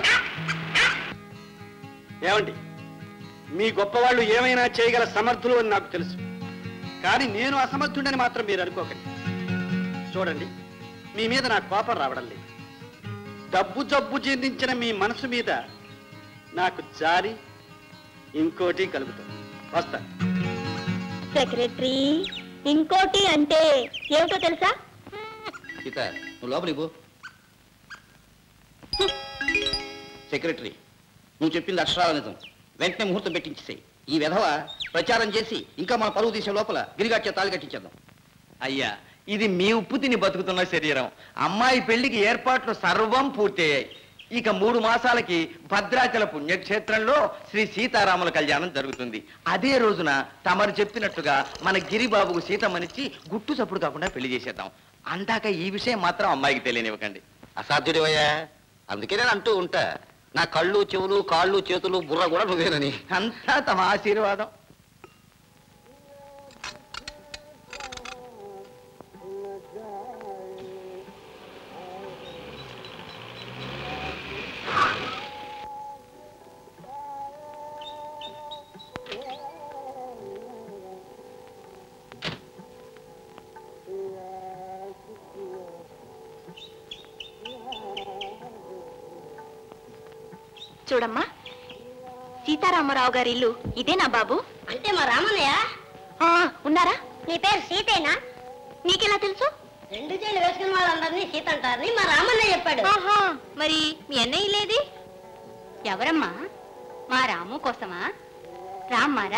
ఏమండి, మీ గొప్పవాళ్ళు ఏమైనా చేయగల సమర్థులు అని నాకు తెలుసు. కానీ నేను అసమర్థుడని మాత్రం మీరు అనుకోకండి. చూడండి, మీ మీద నాకు కోపం రావడం లేదు. డబ్బు జబ్బు చెందించిన మీ మనసు మీద నాకు జాలి ఇంకోటి కలుగుతుంది. వస్తా. సెక్రటరీ, ఇంకోటి అంటే ఏమిటో తెలుసా? సీత, నువ్వు లోపలికి పో. సెక్రటరీ, నువ్వు చెప్పింది అక్షరాల నిజం. వెంటనే ముహూర్తం పెట్టించేసాయి. ఈ విధవ ప్రచారం చేసి ఇంకా మన పరువు తీసే లోపల గిరిగాట్చే తాళి కట్టించేద్దాం. అయ్యా, ఇది మీ ఉప్పు తిని బతుకుతున్న శరీరం. అమ్మాయి పెళ్లికి ఏర్పాట్లు సర్వం పూర్తయ్యాయి. ఇక మూడు మాసాలకి భద్రాచల పుణ్యక్షేత్రంలో శ్రీ సీతారాముల కళ్యాణం జరుగుతుంది. అదే రోజున తమరు చెప్పినట్టుగా మన గిరిబాబుకు సీతమ్మనిచ్చి గుట్టు చప్పుడు కాకుండా పెళ్లి చేసేద్దాం. అందాక ఈ విషయం మాత్రం అమ్మాయికి తెలియనివ్వకండి. అసాధ్యుడివయ్యా. అందుకే నేను అంటూ ఉంటా, నా కళ్ళు చెవులు కాళ్ళు చేతులు బుర్ర కూడా నువ్వేనని. అంతా తమ ఆశీర్వాదం. చూడమ్మా, సీతారామరావు గారి ఇల్లు ఇదేనా బాబు? అంటే మా రామన్నయ్య ఉన్నారా? నీ పేరు సీతేనా? నీకెలా తెలుసు? రెండు చేలు వేసుకున్న వాళ్ళందరినీ సీత అంటారని మా రామన్నయ్య చెప్పాడు. ఆహా, మరి మీ అన్నయ్య లేది? ఎవరమ్మా? మా రాము కోసమా? రామ్మారా.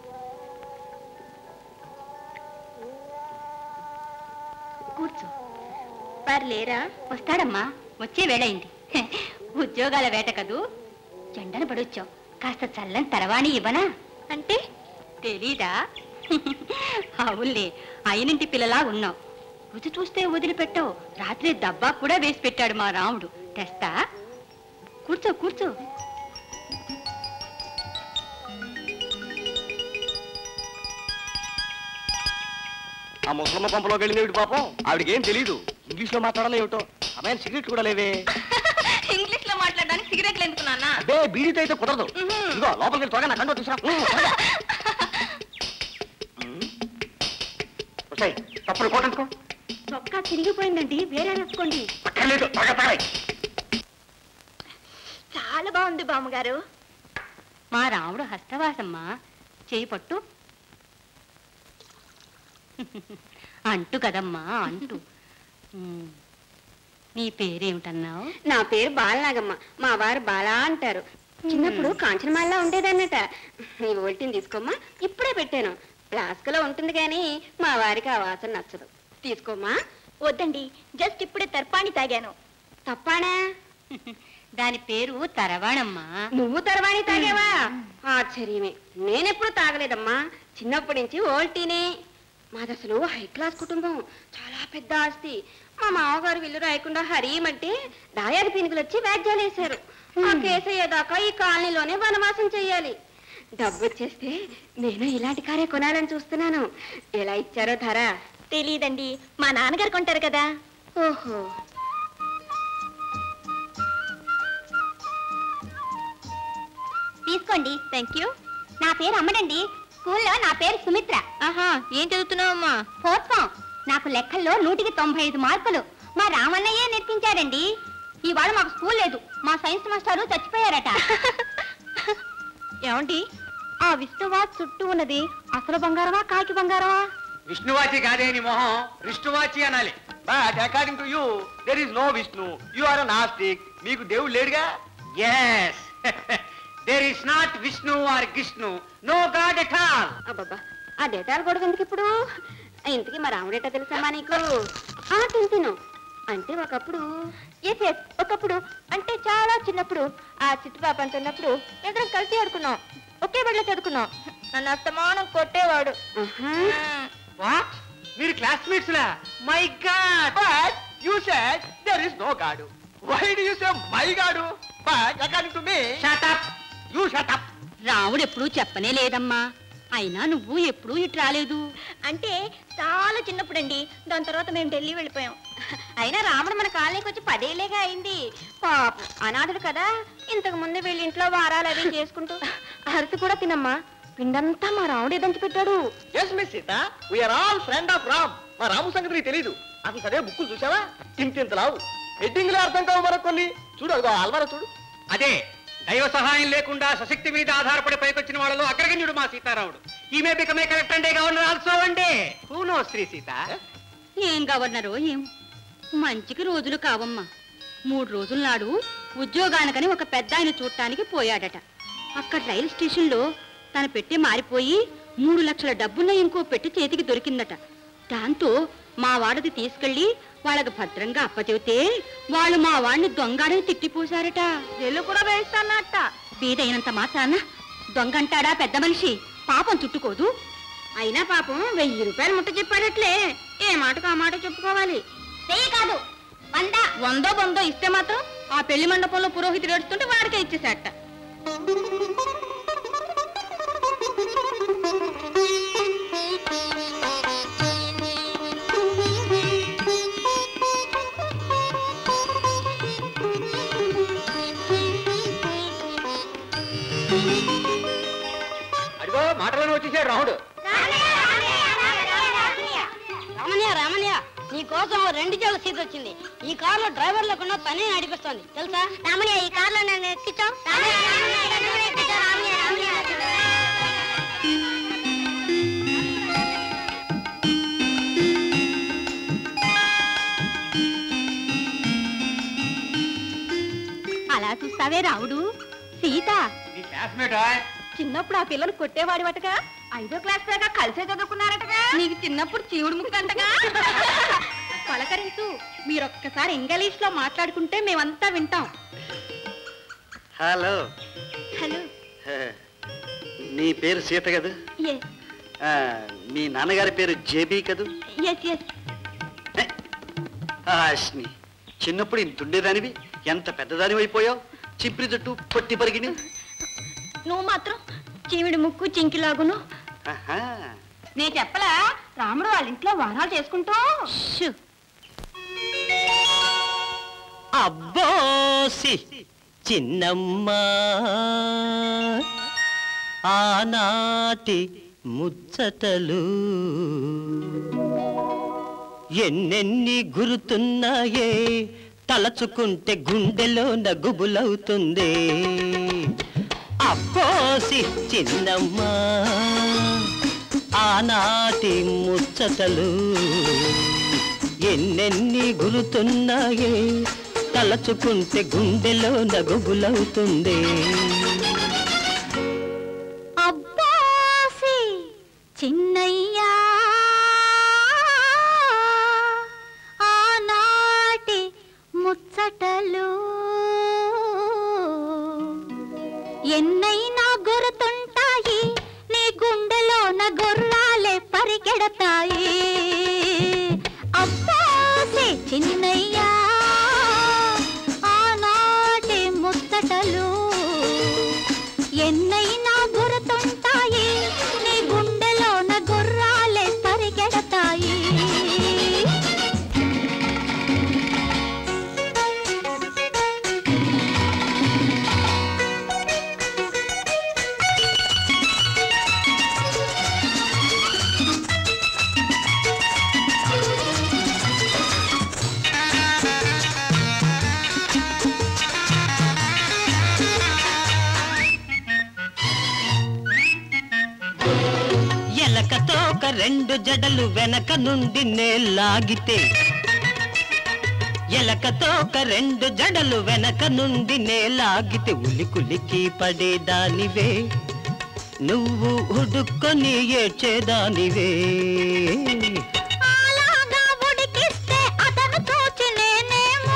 కూర్చో. వారు లేరా? వస్తాడమ్మా, వచ్చే వేళయింది. ఉద్యోగాల వేట కదూ, జెండను పడొచ్చావు. కాస్త చల్లని తరవాణి ఇవ్వనా? అంటే తెలీదా? అవునులే, అయినింటి పిల్లలా ఉన్నావు. రుచి చూస్తే వదిలిపెట్టావు. రాత్రి దబ్బా కూడా వేసి పెట్టాడు మా రాముడు. తెస్తా, కూర్చో కూర్చో. ఆ ముసలమ్మ పంపలోకి వెళ్ళింది పాపం ఆవిడకి ఏం తెలీదు ఇంగ్లీష్ లో మాట్లాడాలి ఏమిటో అమ్మాయి సిగరెట్ కూడా లేవే ఇంగ్లీష్ లో మాట్లాడడానికి సిగరెట్లు ఎందుకు నాన్న అదే బీడీతో అయితే కుదరదు ఇదిగో లోపలికి వెళ్ళి త్వరగా నా కంటో తీసురా తప్పుడు కోటనుకో చొక్కా చిరిగిపోయిందండి వేరే వేసుకోండి అక్కర్లేదు త్వరగా తాగాయి చాలా బాగుంది బామ్మగారు మా రాముడు హస్తవాసమ్మా చేయి పట్టు అంటు కదమ్మా అంటు నీ పేరేమిటన్నావు నా పేరు బాలనాగమ్మ మా వారు బాలా అంటారు చిన్నప్పుడు కాంచనమాల ఉండేదన్నట నీ ఓల్టీని తీసుకోమ్మా ఇప్పుడే పెట్టాను ఫ్లాస్క్ లో ఉంటుంది కానీ మా వారికి ఆ వాసన నచ్చదు తీసుకోమ్మా వద్దండి జస్ట్ ఇప్పుడే తర్పాణి తాగాను తప్పానా దాని పేరు తరవాణమ్మా నువ్వు తరవాణి తాగావా ఆశ్చర్యమే నేనెప్పుడు తాగలేదమ్మా చిన్నప్పటి నుంచి ఓల్టీనే మాదసలు హై క్లాస్ కుటుంబం చాలా పెద్ద ఆస్తి మా మామగారు విల్లు రాయకుండా హరీమంటే దాయాది పీనుగులు వచ్చి వ్యాజ్యాలు వేశారు ఆ కేసు అయ్యేదాకా ఈ కాలనీలోనే వనవాసం చెయ్యాలి డబ్బు వచ్చేస్తే నేను ఇలాంటి కారే కొనాలని చూస్తున్నాను ఎలా ఇచ్చారో ధర తెలీదండి మా నాన్నగారు కొంటారు కదా ఓహో తీసుకోండి థ్యాంక్ యూ నా పేరు అమ్మడండి స్కూల్లో నా పేరు సుమిత్ర ఆహా ఏం చదువుతున్నావమ్మా ఫోర్త్ ఫామ్ నాకు లెక్కల్లో నూటికి తొంభై ఐదు మార్కులు మా రామన్నయ్యే నేర్పించారండి ఇవాళ మాకు స్కూల్ లేదు మా సైన్స్ మాస్టారు చచ్చిపోయారట ఏమండి ఆ విష్ణువాచ్ చుట్టూ ఉన్నది అసలు బంగారమా కాకి బంగారమా విష్ణువాచి కాదే నీ మొహం విష్ణువాచి అనాలి but according to you there is no Vishnu you are nastik మీకు దేవుడు లేడుగా yes there is not Vishnu or Krishna no god at all అబ్బబ్బా ఆ డేటాలు గొడవ ఎందుకు ఇప్పుడు ఇంతకీ మా రాముడేటా తెలుసమ్మా నీకు ఆ తింటును అంటే ఒకప్పుడు ఎస్ ఎస్ ఒకప్పుడు అంటే చాలా చిన్నప్పుడు ఆ చిట్టుపాప అంటున్నప్పుడు ఇద్దరం కలిసి ఆడుకున్నాం ఒకే బడిలో చదువుకున్నాం నన్ను అస్తమానం కొట్టేవాడు వాట్ మీరు క్లాస్మేట్స్ లా my god but you said there is no god why do you say my god but according to me shut up you shut up రాముడు ఎప్పుడూ చెప్పనే లేదమ్మా అయినా నువ్వు ఎప్పుడూ ఇటు రాలేదు అంటే చాలా చిన్నప్పుడండి దాని తర్వాత మేము ఢిల్లీ వెళ్ళిపోయాం అయినా రాముడు మన కాలనీకి వచ్చి పదేలేగా అయింది పాప అనాథుడు కదా ఇంతకు ముందు వీళ్ళ ఇంట్లో వారాలు అవి చేసుకుంటూ అరసి కూడా తినమ్మా పిండంతా మా రాముడే దంచి పెట్టాడు yes miss Sita we are all friend of Ram మా రాము సంగతి నీకు తెలీదు అసలు సరే బుక్కులు చూసావా ఇంతింత లావు హెడ్డింగ్లే అర్థం కావు మరొక కొన్ని చూడు అదిగో అల్వారా చూడు అదే దైవ సహాయం లేకుండా సశక్తి మీద ఆధారపడి పైకొచ్చిన వాళ్ళలో అగ్రగణ్యుడు మా సీతారాముడు ఈమె బికమే కరెక్ట్ అండే గవర్నర్ ఆల్సో అండే హూ నో శ్రీ సీత ఏం గవర్నరో ఏం మంచికి రోజులు కావమ్మా మూడు రోజుల నాడు ఉద్యోగానికని ఒక పెద్ద ఆయన చూడటానికి పోయాడట అక్కడ రైలు స్టేషన్లో తన పెట్టి మారిపోయి మూడు లక్షల డబ్బున్న ఇంకో పెట్టి చేతికి దొరికిందట దాంతో మా వాడిది తీసుకెళ్లి వాళ్ళకి భద్రంగా అప్పచెబితే వాళ్ళు మా వాడిని దొంగని తిట్టిపోశారట జైలు కూడా వేస్తానట బీదైనంత మాత్రాన దొంగంటాడా పెద్ద మనిషి పాపం చుట్టుకోదు అయినా పాపం వెయ్యి రూపాయలు ముట్ట చెప్పాడట్లే ఏ మాటకు ఆ మాట చెప్పుకోవాలి వెయ్యి కాదు వంద వందో బొందో ఇస్తే మాత్రం ఆ పెళ్లి మండపంలో పురోహితుడు ఏడుస్తుంటే వాడికే ఇచ్చేసేట అదిగో మాటలను వచ్చేసాడు రాముడు రామణ్య రామణ్య నీ కోసం రెండు జోల సీట్ వచ్చింది ఈ కారులో డ్రైవర్ లేకుండా పని నడిపిస్తోంది తెలుసా రామణ్య ఈ కారులో నన్ను ఎక్కించాం అలా చూస్తావే రావుడు సీత నీ క్లాస్మేట్ చిన్నప్పుడు ఆ పిల్లలు కొట్టేవాడివటగా ఐదో క్లాస్ దాకా కలిసే చదువుకున్నారటగా నీకు చిన్నప్పుడు చీవుడు ముక్కంటగా పలకరించు మీరొక్కసారి ఇంగ్లీష్ లో మాట్లాడుకుంటే మేమంతా వింటాం హలో హలో నీ పేరు సీత కదా ఆ, మీ నాన్నగారి పేరు జేబీ కదూ ఎస్ ఎస్ ఆశ్ని చిన్నప్పుడు ఇంత ఉండేదానివి ఎంత పెద్దదాని అయిపోయావు చిప్రి జట్టు పొట్టి పరిగిని నువ్వు మాత్రం చీవిడి ముక్కు చింకిలాగును ఆహా. నే చెప్పలా రాముడు వాళ్ళ ఇంట్లో వారాలు చేసుకుంటూ అబ్బోసి చిన్నమ్మ ఆనాటి ముచ్చటలు ఎన్నెన్ని గురుతున్నాయే తలచుకుంటే గుండెలో నగుబులవుతుంది అబ్బోసి చిన్నమ్మ ఆనాటి ముచ్చటలు ఎన్నెన్ని గురుతున్నాయే తలచుకుంటే గుండెలో నగుబులవుతుంది అబ్బాసి చిన్నయ్యా ఆనాటి ముచ్చటలు ఎన్నైనా గుర్తుంటాయి నీ గుండెలోన గుర్రాలే పరిగెడతాయి అబ్బాసి చిన్నయ్యా ఆనాటి ముచ్చటలు ఎన్నైనా గుర్తుంటాయి నీ గుండెలోన గుర్రాలే పరిగెడతాయి ఎలకతో ఒక రెండు జడలు వెనక నుండి నేలాగితే ఎలకతో ఒక రెండు జడలు వెనక నుండి నేలాగితే ఉలికులికి పడేదానివే నువ్వు ఉడుక్కొని ఏడ్చేదానివే అలాగా ఉడికిస్తే అతను తోచి నేనేమో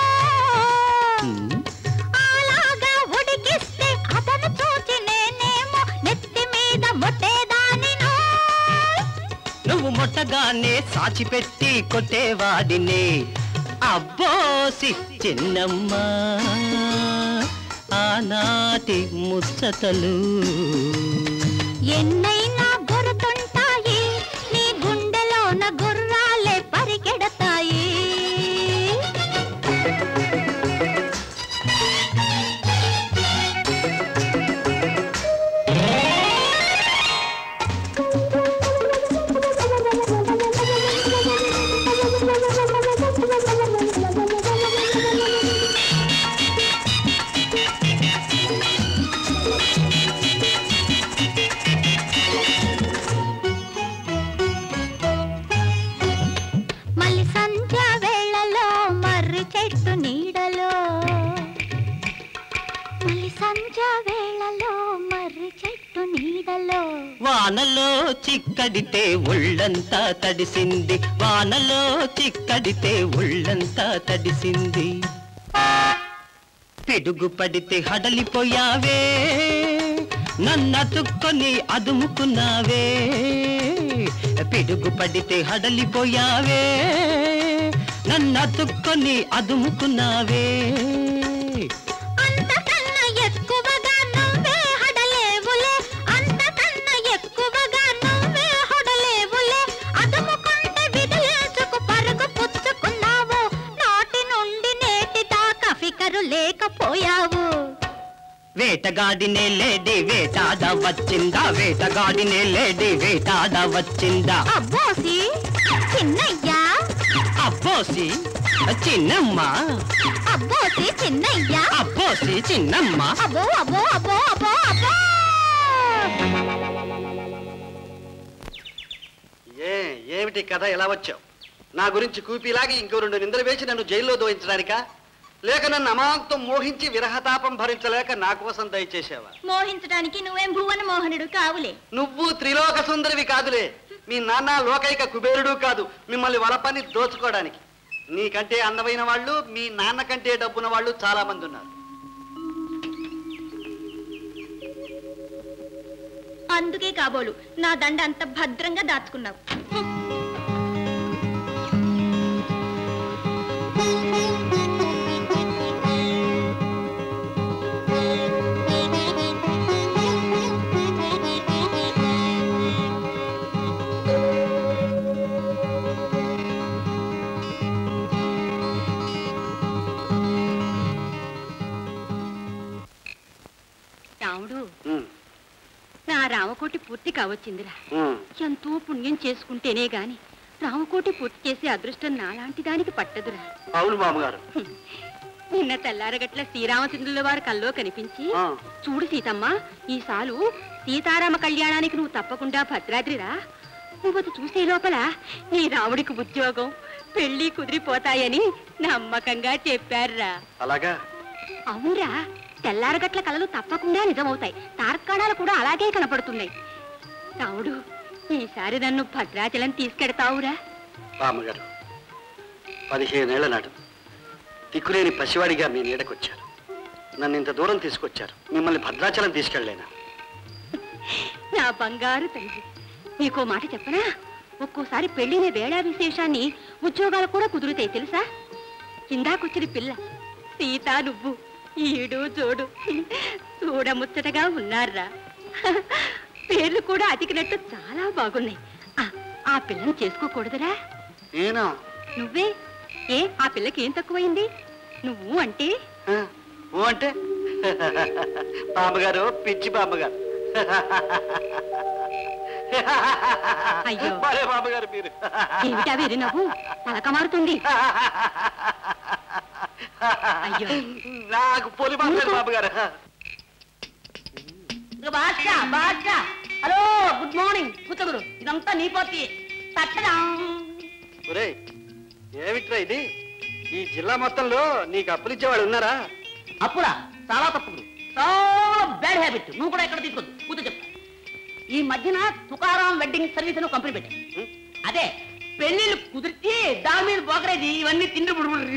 అలాగా ఉడికిస్తే అతను తోచి నేనేమో నెత్తి మీద మొట్టేదానిను నువ్వు మొట్టగానే సాచిపెట్టి కొట్టేవాడినే అబ్బోసి చిన్నమ్మ ఆనాటి ముచ్చటలు ఎన్నైనా గుర్తుంటాయి నీ గుండెలోన గుర్రాలే పరిగెడతాయి మళ్ళీ సంధ్య వేళలో మర్రి చెట్టు నీడలో మళ్ళీ సంధ్య వేళలో మర్రి చెట్టు నీడలో వానలో చిక్కడితే ఒళ్ళంతా తడిసింది వానలో చిక్కడితే ఒళ్ళంతా తడిసింది పిడుగు పడితే హడలిపోయావే నన్నతుక్కొని అదుముకున్నావే పిడుగు పడితే హడలిపోయావే నన్నతుక్కొని అదుముకున్నావే అంతకన్నా ఎక్కువగా నువ్వే హడలేవులే అంతకన్నా ఎక్కువగా నువ్వే హడలేవులే అదుముకుంటే విదిలేచుకు పరుగు పుచ్చుకున్నావు నాటి నుండి నేటి దాకా ఫికరు లేకపోయావు వేటగాడినే లేడి వేటాడ వచ్చిందా వేటగాడినే లేడి వేటాడ వచ్చిందా అబ్బోసి చిన్నయ్యా అబ్బోసి చిన్నమ్మ అబ్బోసి చిన్నయ్యా అబ్బోసి చిన్నమ్మ అబ్బో అబ్బో అబ్బో అబ్బో అబ్బో ఏ ఏమిటి కథ ఎలా వచ్చావు? నా గురించి కూపిలాగి ఇంకో రెండు నిందలు వేసి నన్ను జైల్లో దోయించడానికా, లేక నన్ను అమాంతం మోహించి విరహతాపం భరించలేక నా కోసం దయచేసావా? మోహించడానికి నువ్వేం భువన మోహనుడు కావులే. నువ్వు త్రిలోక సుందరివి కాదులే. మీ నాన్న లోకైక కుబేరుడు కాదు మిమ్మల్ని వలపని దోచుకోవడానికి. నీకంటే అందమైన వాళ్ళు మీ నాన్న కంటే డబ్బున్న వాళ్ళు చాలా మంది ఉన్నారు. అందుకే కాబోలు నా దండ అంత భద్రంగా దాచుకున్నావు. రామకోటి పూర్తి కావచ్చిందిరా. ఎంతో పుణ్యం చేసుకుంటేనే గాని రామకోటి పూర్తి చేసే అదృష్టం నాలాంటి దానికి పట్టదురా. అవును మామగారు. నిన్న తెల్లారగట్ల శ్రీరామచంద్రుల వారి కల్లో కనిపించి, చూడు సీతమ్మ, ఈ సాలు సీతారామ కళ్యాణానికి నువ్వు తప్పకుండా భద్రాద్రిరా. నువ్వు అది చూసే లోపల నీ రాముడికి ఉద్యోగం పెళ్లి కుదిరిపోతాయని నమ్మకంగా చెప్పారురా. అలాగా? అవునరా, తెల్లారగట్ల కలలు తప్పకుండా నిజమవుతాయి. తార్కాణాలు కూడా అలాగే కనపడుతున్నాయి. రాముడు, ఈసారి నన్ను భద్రాచలం తీసుకెడతావురా? బామ్మగారు, పదిహేనేళ్ల నాడు దిక్కులేని పసివాడిగా మీ నీడకొచ్చారు. నన్ను ఇంత దూరం తీసుకొచ్చారు. మిమ్మల్ని భద్రాచలం తీసుకెళ్ళలేనా? నా బంగారు తండ్రి, నీకో మాట చెప్పనా? ఒక్కోసారి పెళ్లిన వేళ విశేషాన్ని ఉద్యోగాలు కూడా కుదురుతాయి తెలుసా? ఇందాకొచ్చిన పిల్ల సీత నువ్వు ఈడు జోడు చూడముచ్చటగా ఉన్నారా. పేర్లు కూడా అతికినట్టు చాలా బాగున్నాయి. ఆ పిల్లని చేసుకోకూడదురా? నేనా? నువ్వే. ఏ ఆ పిల్లకి ఏం తక్కువైంది? నువ్వు అంటే ఓ అంటే బామ్మగారు, పిచ్చి బామ్మగారు. అయ్యో బామ్మగారు మీరు ఏమిటా వేరు నవ్వు? తలక మారుతుంది. అయ్యో నాకు పోలి బామ్మగారు. హలో, గుడ్ మార్నింగ్ పుత్తగురు. ఇదంతా నీ పోతి. ఒరేయ్, ఏమిట్రా ఇది? ఈ జిల్లా మొత్తంలో నీకు అప్పులిచ్చేవాడు ఉన్నారా? అప్పుడా? చాలా తప్పుడు, చాలా బ్యాడ్ హ్యాబిట్. నువ్వు కూడా ఇక్కడ తీసుకోద్దు. కూర్చో చెప్తా. ఈ మధ్యన తుకారాం వెడ్డింగ్ సర్వీస్ అని కంపెనీ పెట్టాను. అదే పెళ్లిళ్ళు కుదిరితే దాని మీద బోకరేది ఇవన్నీ తిండి.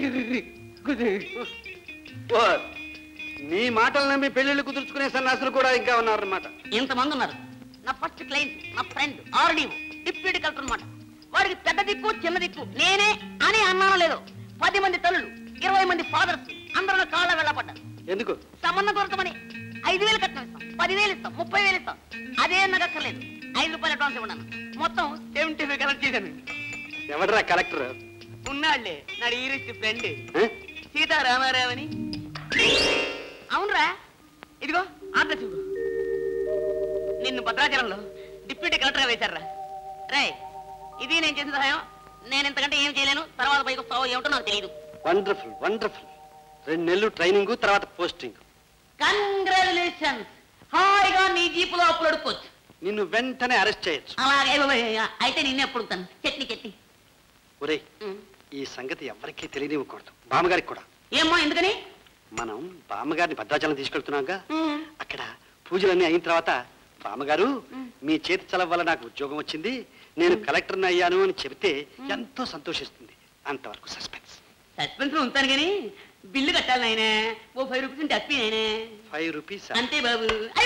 ఓ, నీ మాటలు నమ్మి పెళ్లిళ్ళు కుదుర్చుకునే సన్నాసులు కూడా ఇంకా ఉన్నారన్నమాట. ఇంతమంది ఉన్నారు. నా ఫస్ట్ క్లయింట్, నా ఫ్రెండ్ ఆర్డీఓ, డిప్యూటీ కలెక్టర్ అన్నమాట. వాడికి పెద్ద దిక్కు చిన్న దిక్కు నేనే అని అన్నాను లేదు. పది మంది తల్లులు, ఇరవై మంది ఫాదర్స్ అందరూ కాళ్ళ వెళ్ళపడ్డారు. ఎందుకు? సంబంధం దొరకమని. ఐదు వేలు కట్నం ఇస్తాం, పదివేలు ఇస్తాం, ముప్పై వేలు ఇస్తాం. అదే నాకు అక్కర్లేదు. ఐదు రూపాయలు అడ్వాన్స్ ఇవ్వడాను. మొత్తం సెవెంటీ ఫైవ్ కలెక్ట్ చేశాను. ఎవడరా కలెక్టర్? ఉన్నాళ్లే, నా ఈరిస్ట్ ఫ్రెండ్ సీతారామారావు అని. అవునరా, ఇదిగో ఆర్డర్ చూడు. నిన్ను భద్రాచలంలో డిప్యూటీ కలెక్టర్గా వేశారా. రే, ఇది నేను చేసిన సహాయం. నేను ఇంతకంటే ఏం చేయలేను. తర్వాత పైకి వస్తావో ఏమిటో నాకు తెలియదు. Wonderful wonderful. రెండు నెలలు ట్రైనింగ్, తర్వాత పోస్టింగ్. కంగ్రాచులేషన్స్. హాయిగా నీ జీపులో అప్పుడు అడుక్కోవచ్చు. నిన్ను వెంటనే అరెస్ట్ చేయొచ్చు. అలాగే అయితే నిన్నే అప్పుడుతాను. చట్నీ చట్నీ. ఒరేయ్, ఈ సంగతి ఎవరికీ తెలియనివ్వకూడదు. బామ్మగారికి కూడా. ఏమ్మా, ఎందుకని? మనం బామ్మగారిని భద్రాచలం తీసుకెళ్తున్నాగా. అక్కడ పూజలన్నీ అయిన తర్వాత బామ్మగారు, మీ చేతి చలవ వల్ల నాకు ఉద్యోగం వచ్చింది, నేను కలెక్టర్ని అయ్యాను అని చెబితే ఎంతో సంతోషిస్తుంది. అంతవరకు సస్పెన్స్. సస్పెన్స్ లో ఉంటాను కానీ బిల్లు కట్టాలి నాయన. ఓ ఫైవ్ రూపీస్ ఉంటే అప్పి నాయన. ఫైవ్ రూపీస్ అంతే బాబు.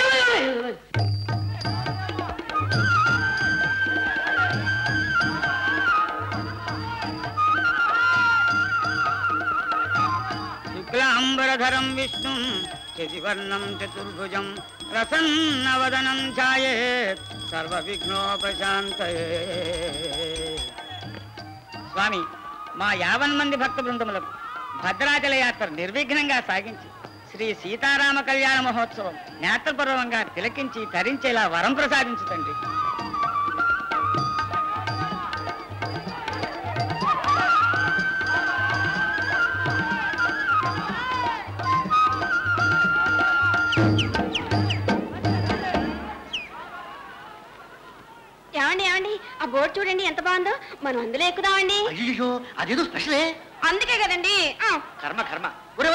శుక్లాంబరధరం విష్ణుం శశివర్ణం చతుర్భుజం ప్రసన్నవదనం ఛాయేత్ సర్వ విఘ్నోపశాంతయే. స్వామి, మా యావన్ మంది భక్త బృందములకు భద్రాచల యాత్ర నిర్విఘ్నంగా సాగించి శ్రీ సీతారామ కళ్యాణ మహోత్సవం నేత్రపూర్వంగా తిలకించి తరించేలా వరం ప్రసాదించుతండి. ఏమండి ఏమండి, ఆ బోర్డు చూడండి ఎంత బాగుందో. మనం అందులో ఎక్కుదామండి. అయ్యో, అదేదో స్పెషలే. అందుకే కదండి. కర్మ కర్మ.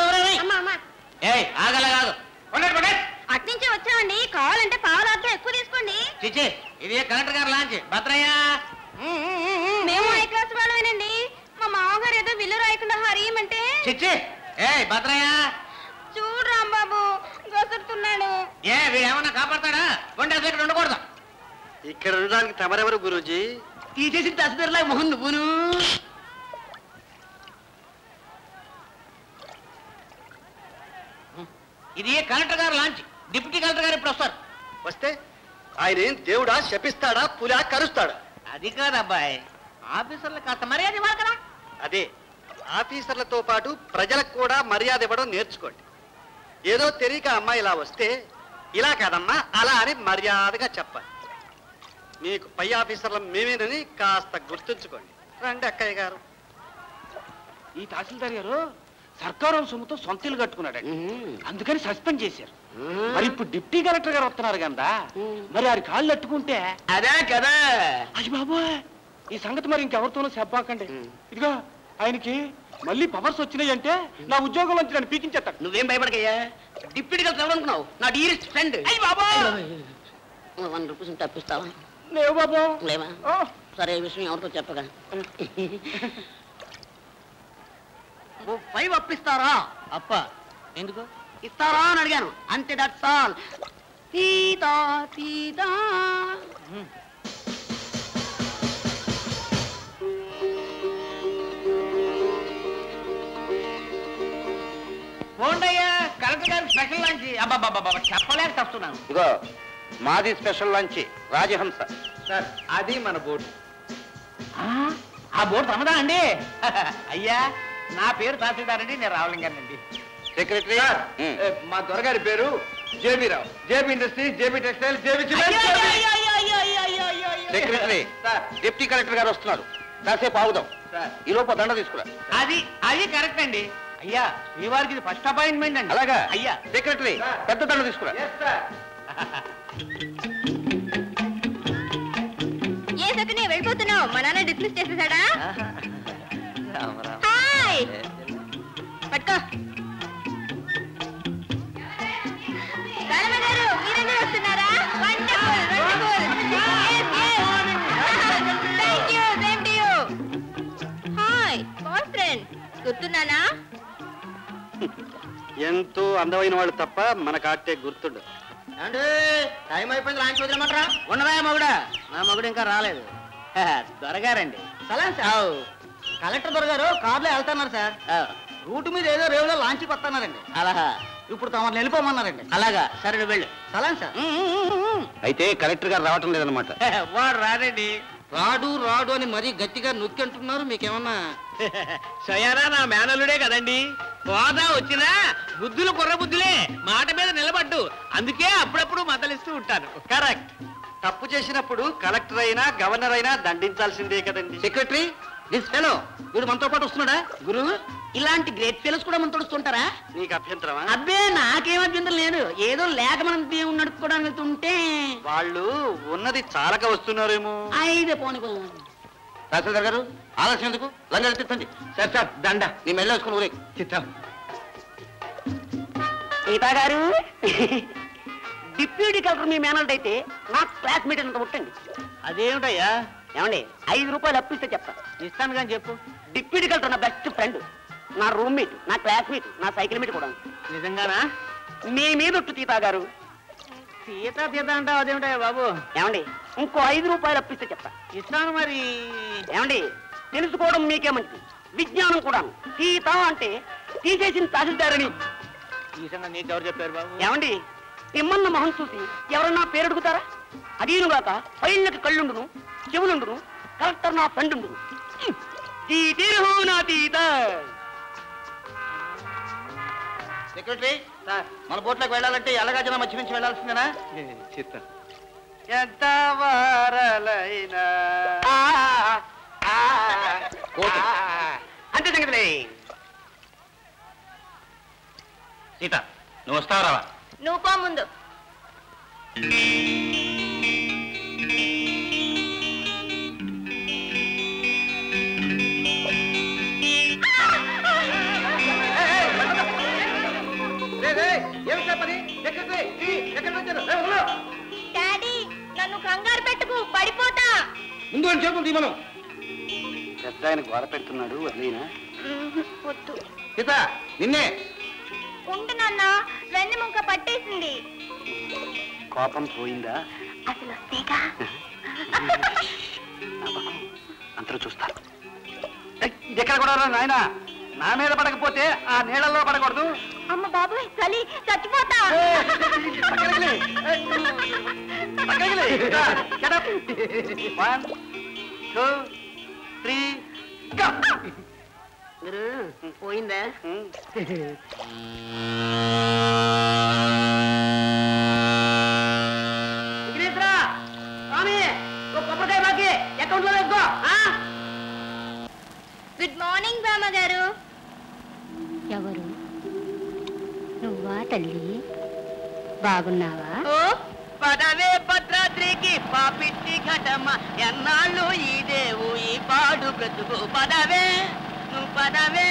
ఆగలగాదు, అట్నుంచి వచ్చామండి. కావాలంటే పావులాతో ఎక్కువ తీసుకోండి. చిచ్చే, ఇది కలెక్టర్ గారు లాంచ్. భద్రయ్య, మేము హై క్లాస్ వాళ్ళమేనండి. మా మామగారు ఏదో విల్లు రాయకుండా హరియమంటే. చిచ్చే, ఏ భద్రయ్య చూడు రాంబాబు గసురుతున్నాడు. ఏ వీడేమన్నా కాపాడతాడా? వంట ఇక్కడ ఉండకూడదు. ఇక్కడ ఉండడానికి తమరెవరు గురూజీ? తీసేసి తస్బీర్లా మొహన్ నువ్వును. ఇది కలెక్టర్ గారు లాంచ్. డిప్యూటీ కలెక్టర్ గారు ఇప్పుడు వస్తారు. వస్తే ఆయన ఏం దేవుడా, శపిస్తాడా, పులా కరుస్తాడా? అది కాదబ్బాయి, ఆఫీసర్లు కాస్త మర్యాద ఇవ్వాలి కదా. అదే, ఆఫీసర్లతో పాటు ప్రజలకు కూడా మర్యాద ఇవ్వడం నేర్చుకోండి. ఏదో తెలియక అమ్మాయి ఇలా వస్తే ఇలా కాదమ్మా అలా అని మర్యాదగా చెప్పాలి. మీకు పై ఆఫీసర్ల మేమేనని కాస్త గుర్తుంచుకోండి. రండి అక్కయ్య గారు. ఈ తహసీల్దార్ గారు సర్కారు సొమ్ముతో సొంత ఇల్లు కట్టుకున్నాడు, అందుకని సస్పెండ్ చేశారు. మరి ఇప్పుడు డిప్టీ కలెక్టర్ గారు వస్తున్నారు కదా, మరి వారి కాళ్ళు అట్టుకుంటే అదే కదా. అయ్యి బాబోయ్, ఈ సంగతి మరి ఇంకెవరితోనూ చెప్పాకండి. ఇదిగో ఆయనకి మళ్ళీ పవర్స్ వచ్చినాయి అంటే నా ఉద్యోగంలో నుంచి నన్ను పీకించేస్తాడు. నువ్వేం భయపడకయ్యా, డిప్యూటీ కలెక్టర్ ఎవరు అనుకున్నావు? నా డీరెస్ట్ ఫ్రెండ్. అయ్యి బాబా, వన్ రూపీస్ తప్పిస్తావా? లేవు బాబా. లేవా? సరే, ఈ విషయం ఎవరితో చెప్పగా. ఓ ఫైవ్ అప్పిస్తారా? అప్ప ఎందుకు ఇస్తారా అని అడిగాను, అంతే. That's all. సీతా సీతా. పోండయ్యా, కలెక్టర్ గారి స్పెషల్ లంచ్. అబ్బాబాబా చెప్పలేక తప్పుతున్నాను. ఇదిగో మాది స్పెషల్ లంచ్, రాజహంస. సార్ అది మన బోర్డు. ఆ బోర్డు తమదా అండి? అయ్యా, నా పేరు తహసీల్దార్ అండి, నేను రావలింగానండి. సెక్రటరీ మా దొరగారి పేరు JB Rao. JB industries, JB textile, JB secretary deputy collector గారు వస్తున్నారు, కాసేపు ఆగుదాం. ఈ లోపు దండ తీసుకురా. అది అది కరెక్ట్ అండి. అయ్యా, శ్రీవారికి ఇది ఫస్ట్ అపాయింట్మెంట్ అండి. అలాగా అయ్యా. సెక్రటరీ పెద్ద దండ తీసుకురా. ఏ సత్యనే వెళ్ళిపోతున్నావు? మా నాన్న డిస్మిస్ చేసేసాడా? హాయ్, పట్టుకో. రామన్న గారు, మీరందరూ వస్తున్నారా? Wonderful, wonderful. Thank you, same to you. Hi boy friend, గుర్తున్నానా? ఎంతో అందమైన వాళ్ళు తప్ప మన కాటే గుర్తుండు. అంటే టైం అయిపోయింది, లాంచ్ వదిలేమంటారా? ఉన్నదా మగుడా? నా మగుడు ఇంకా రాలేదు. దొరగారండి. సలాం సార్. కలెక్టర్ దొరగారు కార్లో వెళ్తున్నారు సార్. రూట్ మీద ఏదో రేవులో లాంచ్కి వస్తున్నారండి. అలాగా, ఇప్పుడు తమను వెళ్ళిపోమన్నారండి. అలాగా, సరే వెళ్ళు. సలాం సార్. అయితే కలెక్టర్ గారు రావటం లేదనమాట. వాడు రాడండి. రాడు రాడు అని మరీ గట్టిగా నొక్కి అంటున్నారు. మీకేమన్నా సయానా నా మేనల్లుడే కదండి. హోదా వచ్చినా బుద్ధులు కుర్ర బుద్ధులే, మాట మీద నిలబడ్డు. అందుకే అప్పుడప్పుడు మతలిస్తూ ఉంటాను. కరెక్ట్. తప్పు చేసినప్పుడు కలెక్టర్ అయినా గవర్నర్ అయినా దండించాల్సిందే కదండి. సెక్రటరీ, దిస్ ఫెలో వీడు మనతో పాటు వస్తున్నాడా? గురు, ఇలాంటి గ్రేట్ ఫెలోస్ కూడా మనతో వస్తుంటారా? నీకు అభ్యంతరమా? అబ్బే, నాకేం అభ్యంతరం లేదు. ఏదో లేక మనం దేవుడు నడుపుకోవడానికి వెళ్తుంటే వాళ్ళు ఉన్నది చాలక వస్తున్నారేమో. ఐదే పోని పోయి. తహసీల్దార్ గారు ఆలస్యం ఎందుకు? లంగా ఎత్తించండి. సార్ సార్ దండ నీ మెల్ల వేసుకుని ఊరే చిత్తం. సీతా గారు, డిప్యూటీ కలెక్టర్ మీ మేనల్డ్ అయితే నా క్లాస్మేట్ అంత ముట్టండి. అదేమిటయ్యా? ఏమండి, ఐదు రూపాయలు అప్పిస్తే చెప్తా. ఇస్తాను కానీ చెప్పు. డిప్యూటీ కలెక్టర్ నా బెస్ట్ ఫ్రెండ్, నా రూమ్మేట్, నా క్లాస్మేట్, నా సైకిల్ మేట్ కూడా. నిజంగానా? మీ మీదొట్టు సీతా గారు. సీత సీత అంటావు, అదేమిటయ్యా బాబు? ఏమండి, ఇంకో ఐదు రూపాయలు అప్పిస్తే చెప్తా. ఇస్తాను మరి. ఏమండి, తెలుసుకోవడం మీకే మంచిది, విజ్ఞానం కూడా. సీత అంటే తీసేసిన తహసీల్దారని. ఈ సంగతి నీకెవరు చెప్పారు బాబు? ఏమండి, తిమ్మన్న మొహం చూసి ఎవరన్నా పేరు అడుగుతారా? అదీనుగాక పైళ్ళకి కళ్ళుండును, చెవులుండును, కలెక్టర్ నా ఫ్రెండ్ ఉండును. సెక్రటరీ మన బోట్లోకి వెళ్ళాలంటే ఎలాగైనా మధ్య నుంచి వెళ్ళాల్సిందేనా? చిత్తం. ఎంత వారలైనా అంతే సంగతిలే. సీత, నువ్వు వస్తావు రావా? నువ్వు పో ముందు. డాడీ, నన్ను కంగారు పెట్టుకు, పడిపోతా. ముందు అని చెప్పు దీమను. పెద్ద ఆయన గోడ పెడుతున్నాడు, వదిలేనా? వద్దు. సీత, నిన్నే. ఉండు నాన్న, వెన్నె ముక్క పట్టేసింది. కోపం పోయిందా? అసలు వస్తేగా. అందరూ చూస్తారు. ఇది ఎక్కడ కూడా నాయన, నా మీద పడకపోతే ఆ నీళ్ళల్లో పడకూడదు. అమ్మ బాబు, చలి, చచ్చిపోతా. One two three go. పోయిందా? అకౌంట్ లో వేసుకో. గుడ్ మార్నింగ్ బామ్మగారు. ఎవరు నువ్వా తల్లి? బాగున్నావా? ఓ పదవే భద్రాద్రికి పాపిట్టి ఘటమ్మ, ఎన్నాళ్ళు ఈ దేవు ఈ పాడు బ్రతుకు. పదవే నువ్వు పదవే.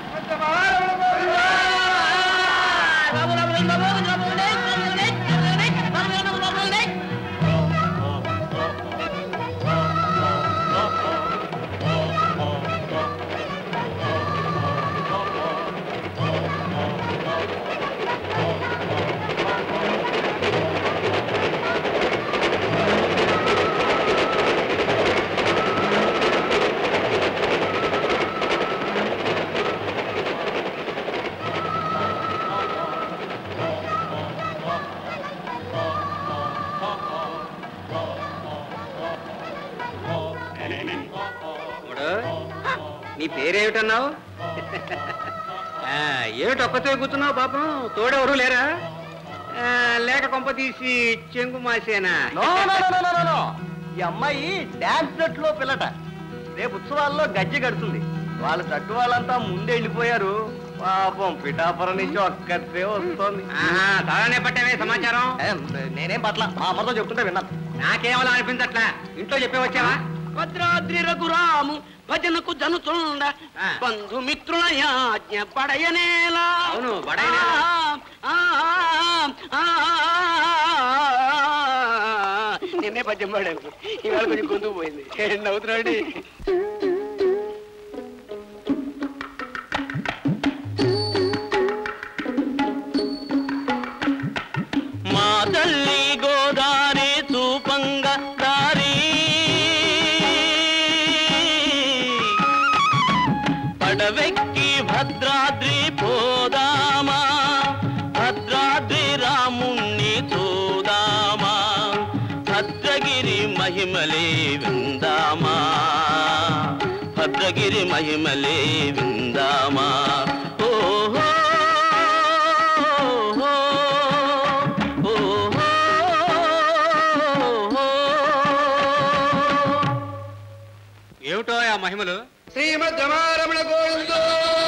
నీ పేరేమిటన్నావు? ఏమిటి ఒక్కతే కూర్చున్నావు పాపం? తోడెవరు లేరా? లేక కొంప తీసి చెంగు మాసేనా? ఈ అమ్మాయి డాన్స్ జట్ లో పిల్లట. రేపు ఉత్సవాల్లో గజ్జి కడుతుంది. వాళ్ళ జట్టు వాళ్ళంతా ముందే వెళ్ళిపోయారు. పాపం పిఠాపురం నుంచి ఒక్కతే వస్తోంది. తానే పట్టేవే సమాచారం? నేనేం పట్ల మా అమ్మతో చెప్తుంటే విన్నాను. నాకేమలా అనిపించట్లా. ఇంట్లో చెప్పే వచ్చావా? భద్రాద్రి రఘురాము భజనకు జనుతుండ బంధుమిత్రుల యాజ్ఞ పడయనేలా. అవును పడయనే. నిన్నే పద్యం పాడాను, ఇవాళ కొంచెం గొంతుకు పోయింది. నవ్వుతున్నాడు. మా తల్లి గోదారి చూపంగ దారి పడవెక్కి భద్రాద్రి పోదామా, భద్రాద్రి రాముణ్ణి చూదామా, భద్రగిరి మహిమలే విందామా, భద్రగిరి మహిమలే విందామా. ఓహో ఏమిటో ఆ మహిమలు? శ్రీమద్ రమారమణ గోవిందో.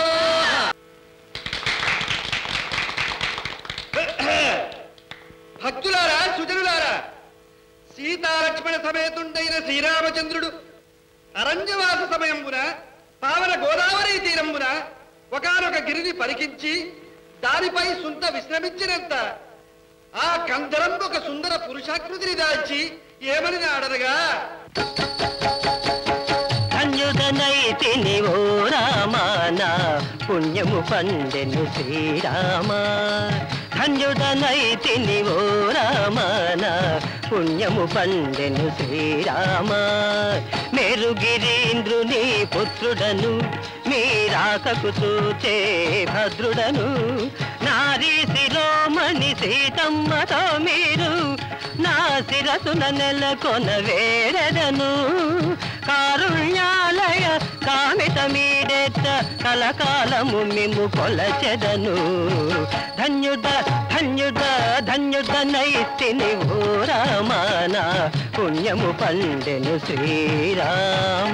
భక్తులారా, సుజనులారా, సీతాలక్ష్మణ సమేతుండైన శ్రీరామచంద్రుడు అరణ్యవాస సమయంబున పావన గోదావరి తీరంబున ఒకనొక గిరిని పరికించి దానిపై సుంత విశ్రమించినంత ఆ కందరం ఒక సుందర పురుషాకృతిని దాల్చి ఏమని ఆడనగా, ధన్యుడనైతిని ఓ రామాన పుణ్యము పండెను శ్రీరామ, ధన్యుడనైతిని ఓ రామాన పుణ్యము పండెను శ్రీరామ. మేరుగిరీంద్రుని పుత్రుడను మీరాకకు చూచే భద్రుడను, నారీ శిరోమణి సీతమ్మతో మీరు నా శిరసున నెలకొన వేరెదను. కారుణ్యాలయ కామిత మీడెత్త కలకాలము మిము కొలచెదను. ధన్యుడ ధన్యుడ ధన్యుడ నైతిని ఓ రామాన పుణ్యము పండెను శ్రీరామ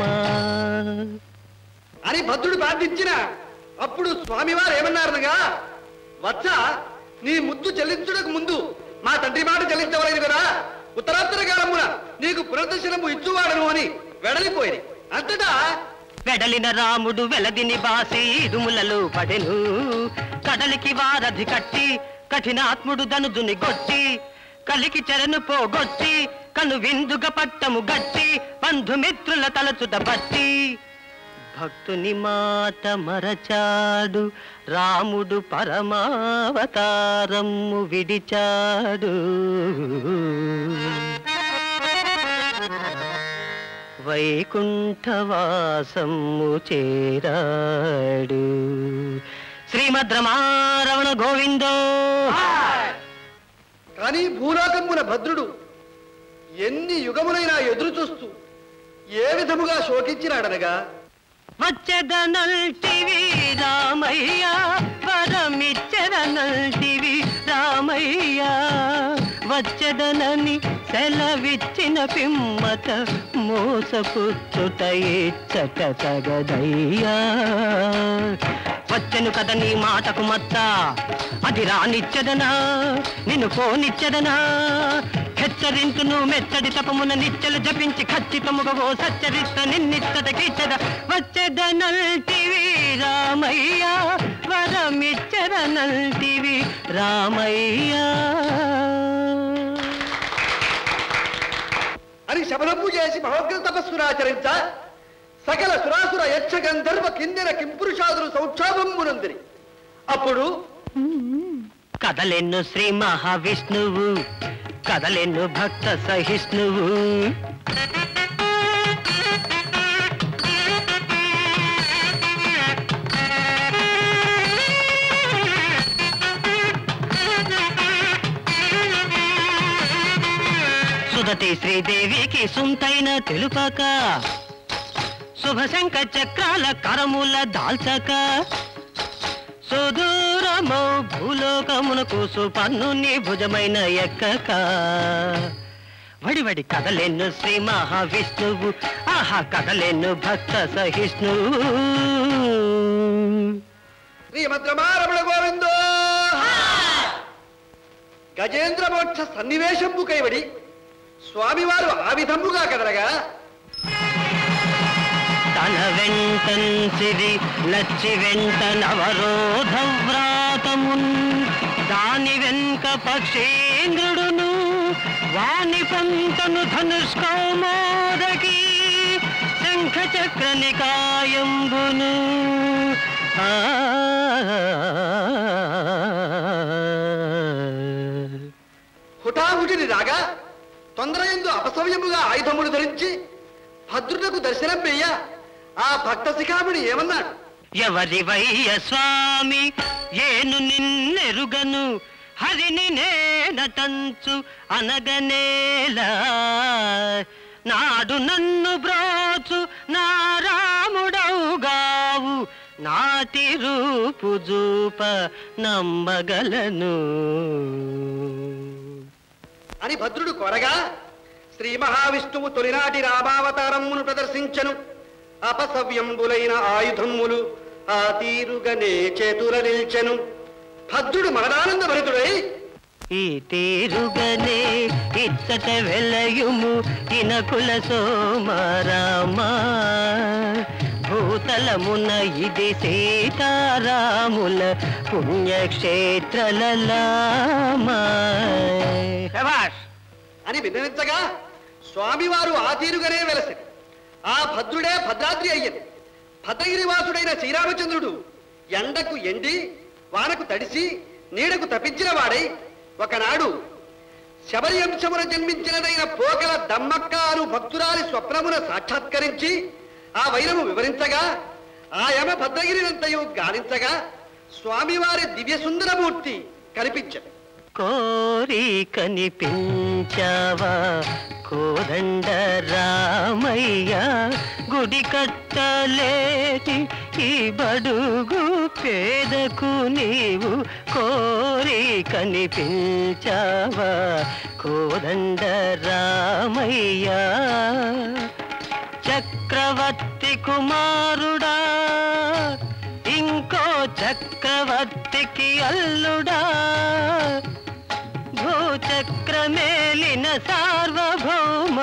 అని భద్రుడు ప్రార్థించిన అప్పుడు స్వామివారు ఏమన్నారనగా, వత్స, నీ ముద్దు చెల్లించుటకు ముందు మా తండ్రి మాట చెల్లించవలేదు కదా, ఉత్తరాత్తర కాలమున నీకు పునర్దర్శనము ఇచ్చువాడను అని వెడలిపోయింది. అంతటా వెడలిన రాముడు వెలదిని బాసి ఇరుములలో పడెను, కడలికి వారధి కట్టి కఠినాత్ముడు ధనుజుని గొట్టి, కలికి చెరను పోగొట్టి కను విందుగ పట్టము గట్టి, బంధుమిత్రుల తలచుట బట్టి. భక్తుని మాట మరచాడు రాముడు పరమావతారము విడిచాడు. వైకుంఠవాసము చేరాడు. శ్రీమద్ రమారమణ గోవిందో. కానీ భూలోకమున భద్రుడు ఎన్ని యుగములైనా ఎదురు చూస్తూ ఏ విధముగా శోకించినాడనగా, వచ్చెదనల్టివి రామయ్య వరమిచ్చెదనల్టివి రామయ్య, వచ్చెదనని సెలవిచ్చిన పిమ్మట మోసపుచ్చుట ఇచ్చట తగదయ్యా. వచ్చెను కద నీ మాటకు మత్త, అది రానిచ్చదనా నిన్ను పోనిచ్చదనా. హెచ్చరించును మెచ్చడి తపమున నిచ్చలు జపించి ఖచ్చితముగా ఓ సచ్చరిత్ర నిన్నిచ్చటకిచ్చద. వచ్చెదనంటివి రామయ్య, వరమిచ్చదనంటివి రామయ్య అని శబనము చేసి మహోగ్ర తపస్సురాచరించ సకల సురాసుర యక్ష గంధర్వ కిందెర కింపురుషాదులు సౌక్షాభంబునందిరి. అప్పుడు కదలెన్ను శ్రీ మహావిష్ణువు, కదలెన్ను భక్త సహిష్ణువు. సుదతి శ్రీదేవికి సుంతైన తెలుపక, శుభశంఖ చక్రాల కరముల దాల్చక, సుదూరమౌ భూలోకమునకు సుపర్ణుని భుజమైన ఎక్కక. వడివడి కదలెన్ను శ్రీ మహావిష్ణువు, ఆహా కదలెన్ను భక్త సహిష్ణువు. శ్రీమద్రమారమణ గోవిందో. గజేంద్ర మోక్ష సన్నివేశంబు కైవడి స్వామివారు ఆ విధముగా కదలగా తన వెంటన్ సిరి లచ్చి వెంట నవరోధ వ్రాతమున్, దాని వెంక పక్షేంద్రుడును వాణి పంతను ధనుష్కౌమోదకి శంఖ చక్ర నికాయంబును. ఆ హుటాహుటిని రాగా తొందరయందు అపసవ్యముగా ఆయుధములు ధరించి భద్రులకు దర్శనం పెయ్య ఆ భక్త శిఖామణి ఏమన్నాడు? ఎవరివయ్య స్వామి ఏను నిన్నెరుగను, హరిని నేనటంచు అనగనేలా. నాడు నన్ను బ్రోచు నా రాముడవుగావు, నాటి రూపు జూప నమ్మగలను అని భద్రుడు కోరగా శ్రీ మహావిష్ణువు తొలినాటి రామావతారమును ప్రదర్శించను. అపసవ్యంబులైన ఆయుధములు ఆ తీరుగనే చేతుల నిల్చెను. భద్రుడు మహదానంద భరితుడై ఈ తీరుగనే ఇచ్చట వెలయుము ఇనకుల సోమరామా. భూతలమున ఇది సీతారాముల పుణ్యక్షేత్రలలామా అని విన్నవించగా స్వామివారు ఆ తీరుగనే వెలసి ఆ భద్రుడే భద్రాద్రి అయ్యను. భద్రగిరివాసుడైన శ్రీరామచంద్రుడు ఎండకు ఎండి వానకు తడిసి నీడకు తప్పించిన వాడై ఒకనాడు శబరి అంశమున జన్మించినదైన పోకల దమ్మక్క అను భక్తురాలి స్వప్నమున సాక్షాత్కరించి ఆ వైరము వివరించగా ఆ యమ భద్రగిరినంతయు గాలించగా స్వామివారి దివ్య సుందరమూర్తి కనిపించదు. కోరి కనిపించావా కోదండ రామయ్య, గుడి కట్టలేటి ఈ బడుగు పేదకు నీవు కోరి కనిపించావా కోదండ రామయ్య. చక్రవర్తి కుమారుడా ఇంకో చక్రవర్తికి అల్లుడా, భూచక్రమేలిన సార్వభౌమ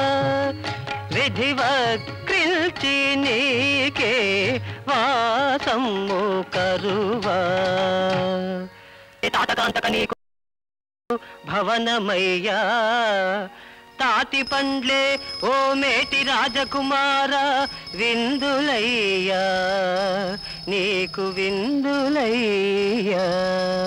విధివక్రిల్చి నీకే వాసము కరువా. తాతకాంతక నీకు భవనమయ్యా, తాతి పండ్లే ఓ మేటి రాజకుమార విందులయ్యా, నీకు విందులయ్యా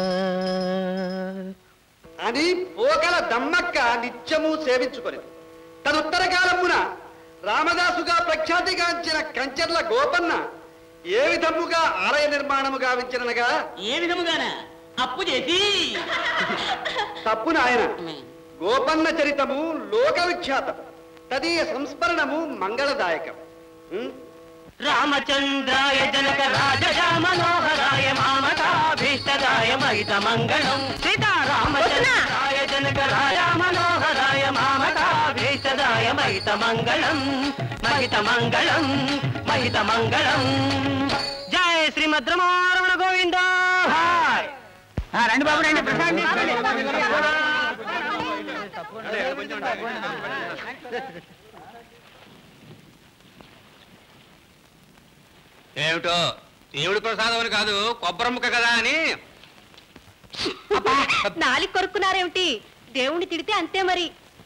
అని పోకల దమ్మక్క నిత్యము సేవించుకొని తదుత్తర కాలమున రామదాసుగా ప్రఖ్యాతిగాంచిన కంచర్ల గోపన్న ఏ విధముగా ఆలయ నిర్మాణము గావించినగా ఏ విధముగానా అప్పు చేసి తప్పున ఆయన గోపన్న చరితము లోక విఖ్యాతం, తదీయ సంస్మరణము మంగళదాయకం. రామచంద్రాయ జనక రాజ మనోహరాయ మామకాభీష్టదాయ మహిత మంగళం. సీతారామచంద్రాయ జనక రాజ మనోహరాయ మామ మహిత మంగళం మహిత మంగళం మహిత మంగళం. జయ శ్రీమద్ రమణ గోవింద. రండి బాబు రండి ప్రసాద్ ఏమిటో దేవుడి ప్రసాదం అని కాదు కొబ్బరి ముక్క కదా అని. నాలుగు కొరుక్కున్నారేమిటి? దేవుణ్ణి తిడితే అంతే మరి.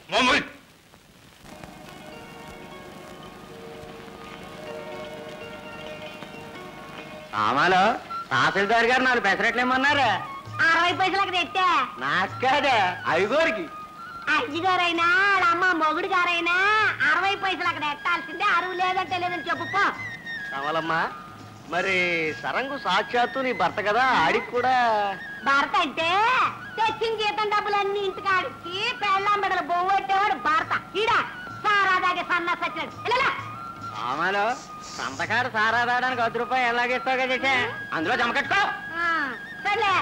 రామాలో తహసీల్దార్ గారు నాలుగు పెసరట్లేమన్నారా? అరవై పైసలకు తెట్టా నాకు కాదా ఐగోరికి. అయ్యగారైనా అమ్మ మొగుడు గారైనా అరవై పైసలు అక్కడ ఎట్టాల్సిందే. అరువు లేదంటే లేదని చెప్పుకో. రావాలమ్మా మరి సరంగు సాక్షాత్తు నీ భర్త కదా, ఆడికి కూడా భర్త అంటే తెచ్చిన జీతం డబ్బులన్నీ ఇంటికి ఆడికి పెళ్ళాం బిడ్డలు బొవ్వెట్టేవాడు భర్త. ఈడ సారా దాగే సన్నా సచ్చినాడు. రామాలో సంతకాడు సారా రావడానికి వద్ద రూపాయలు ఎలాగేస్తావు కదా, అందులో జమ కట్టుకో. సర్లే.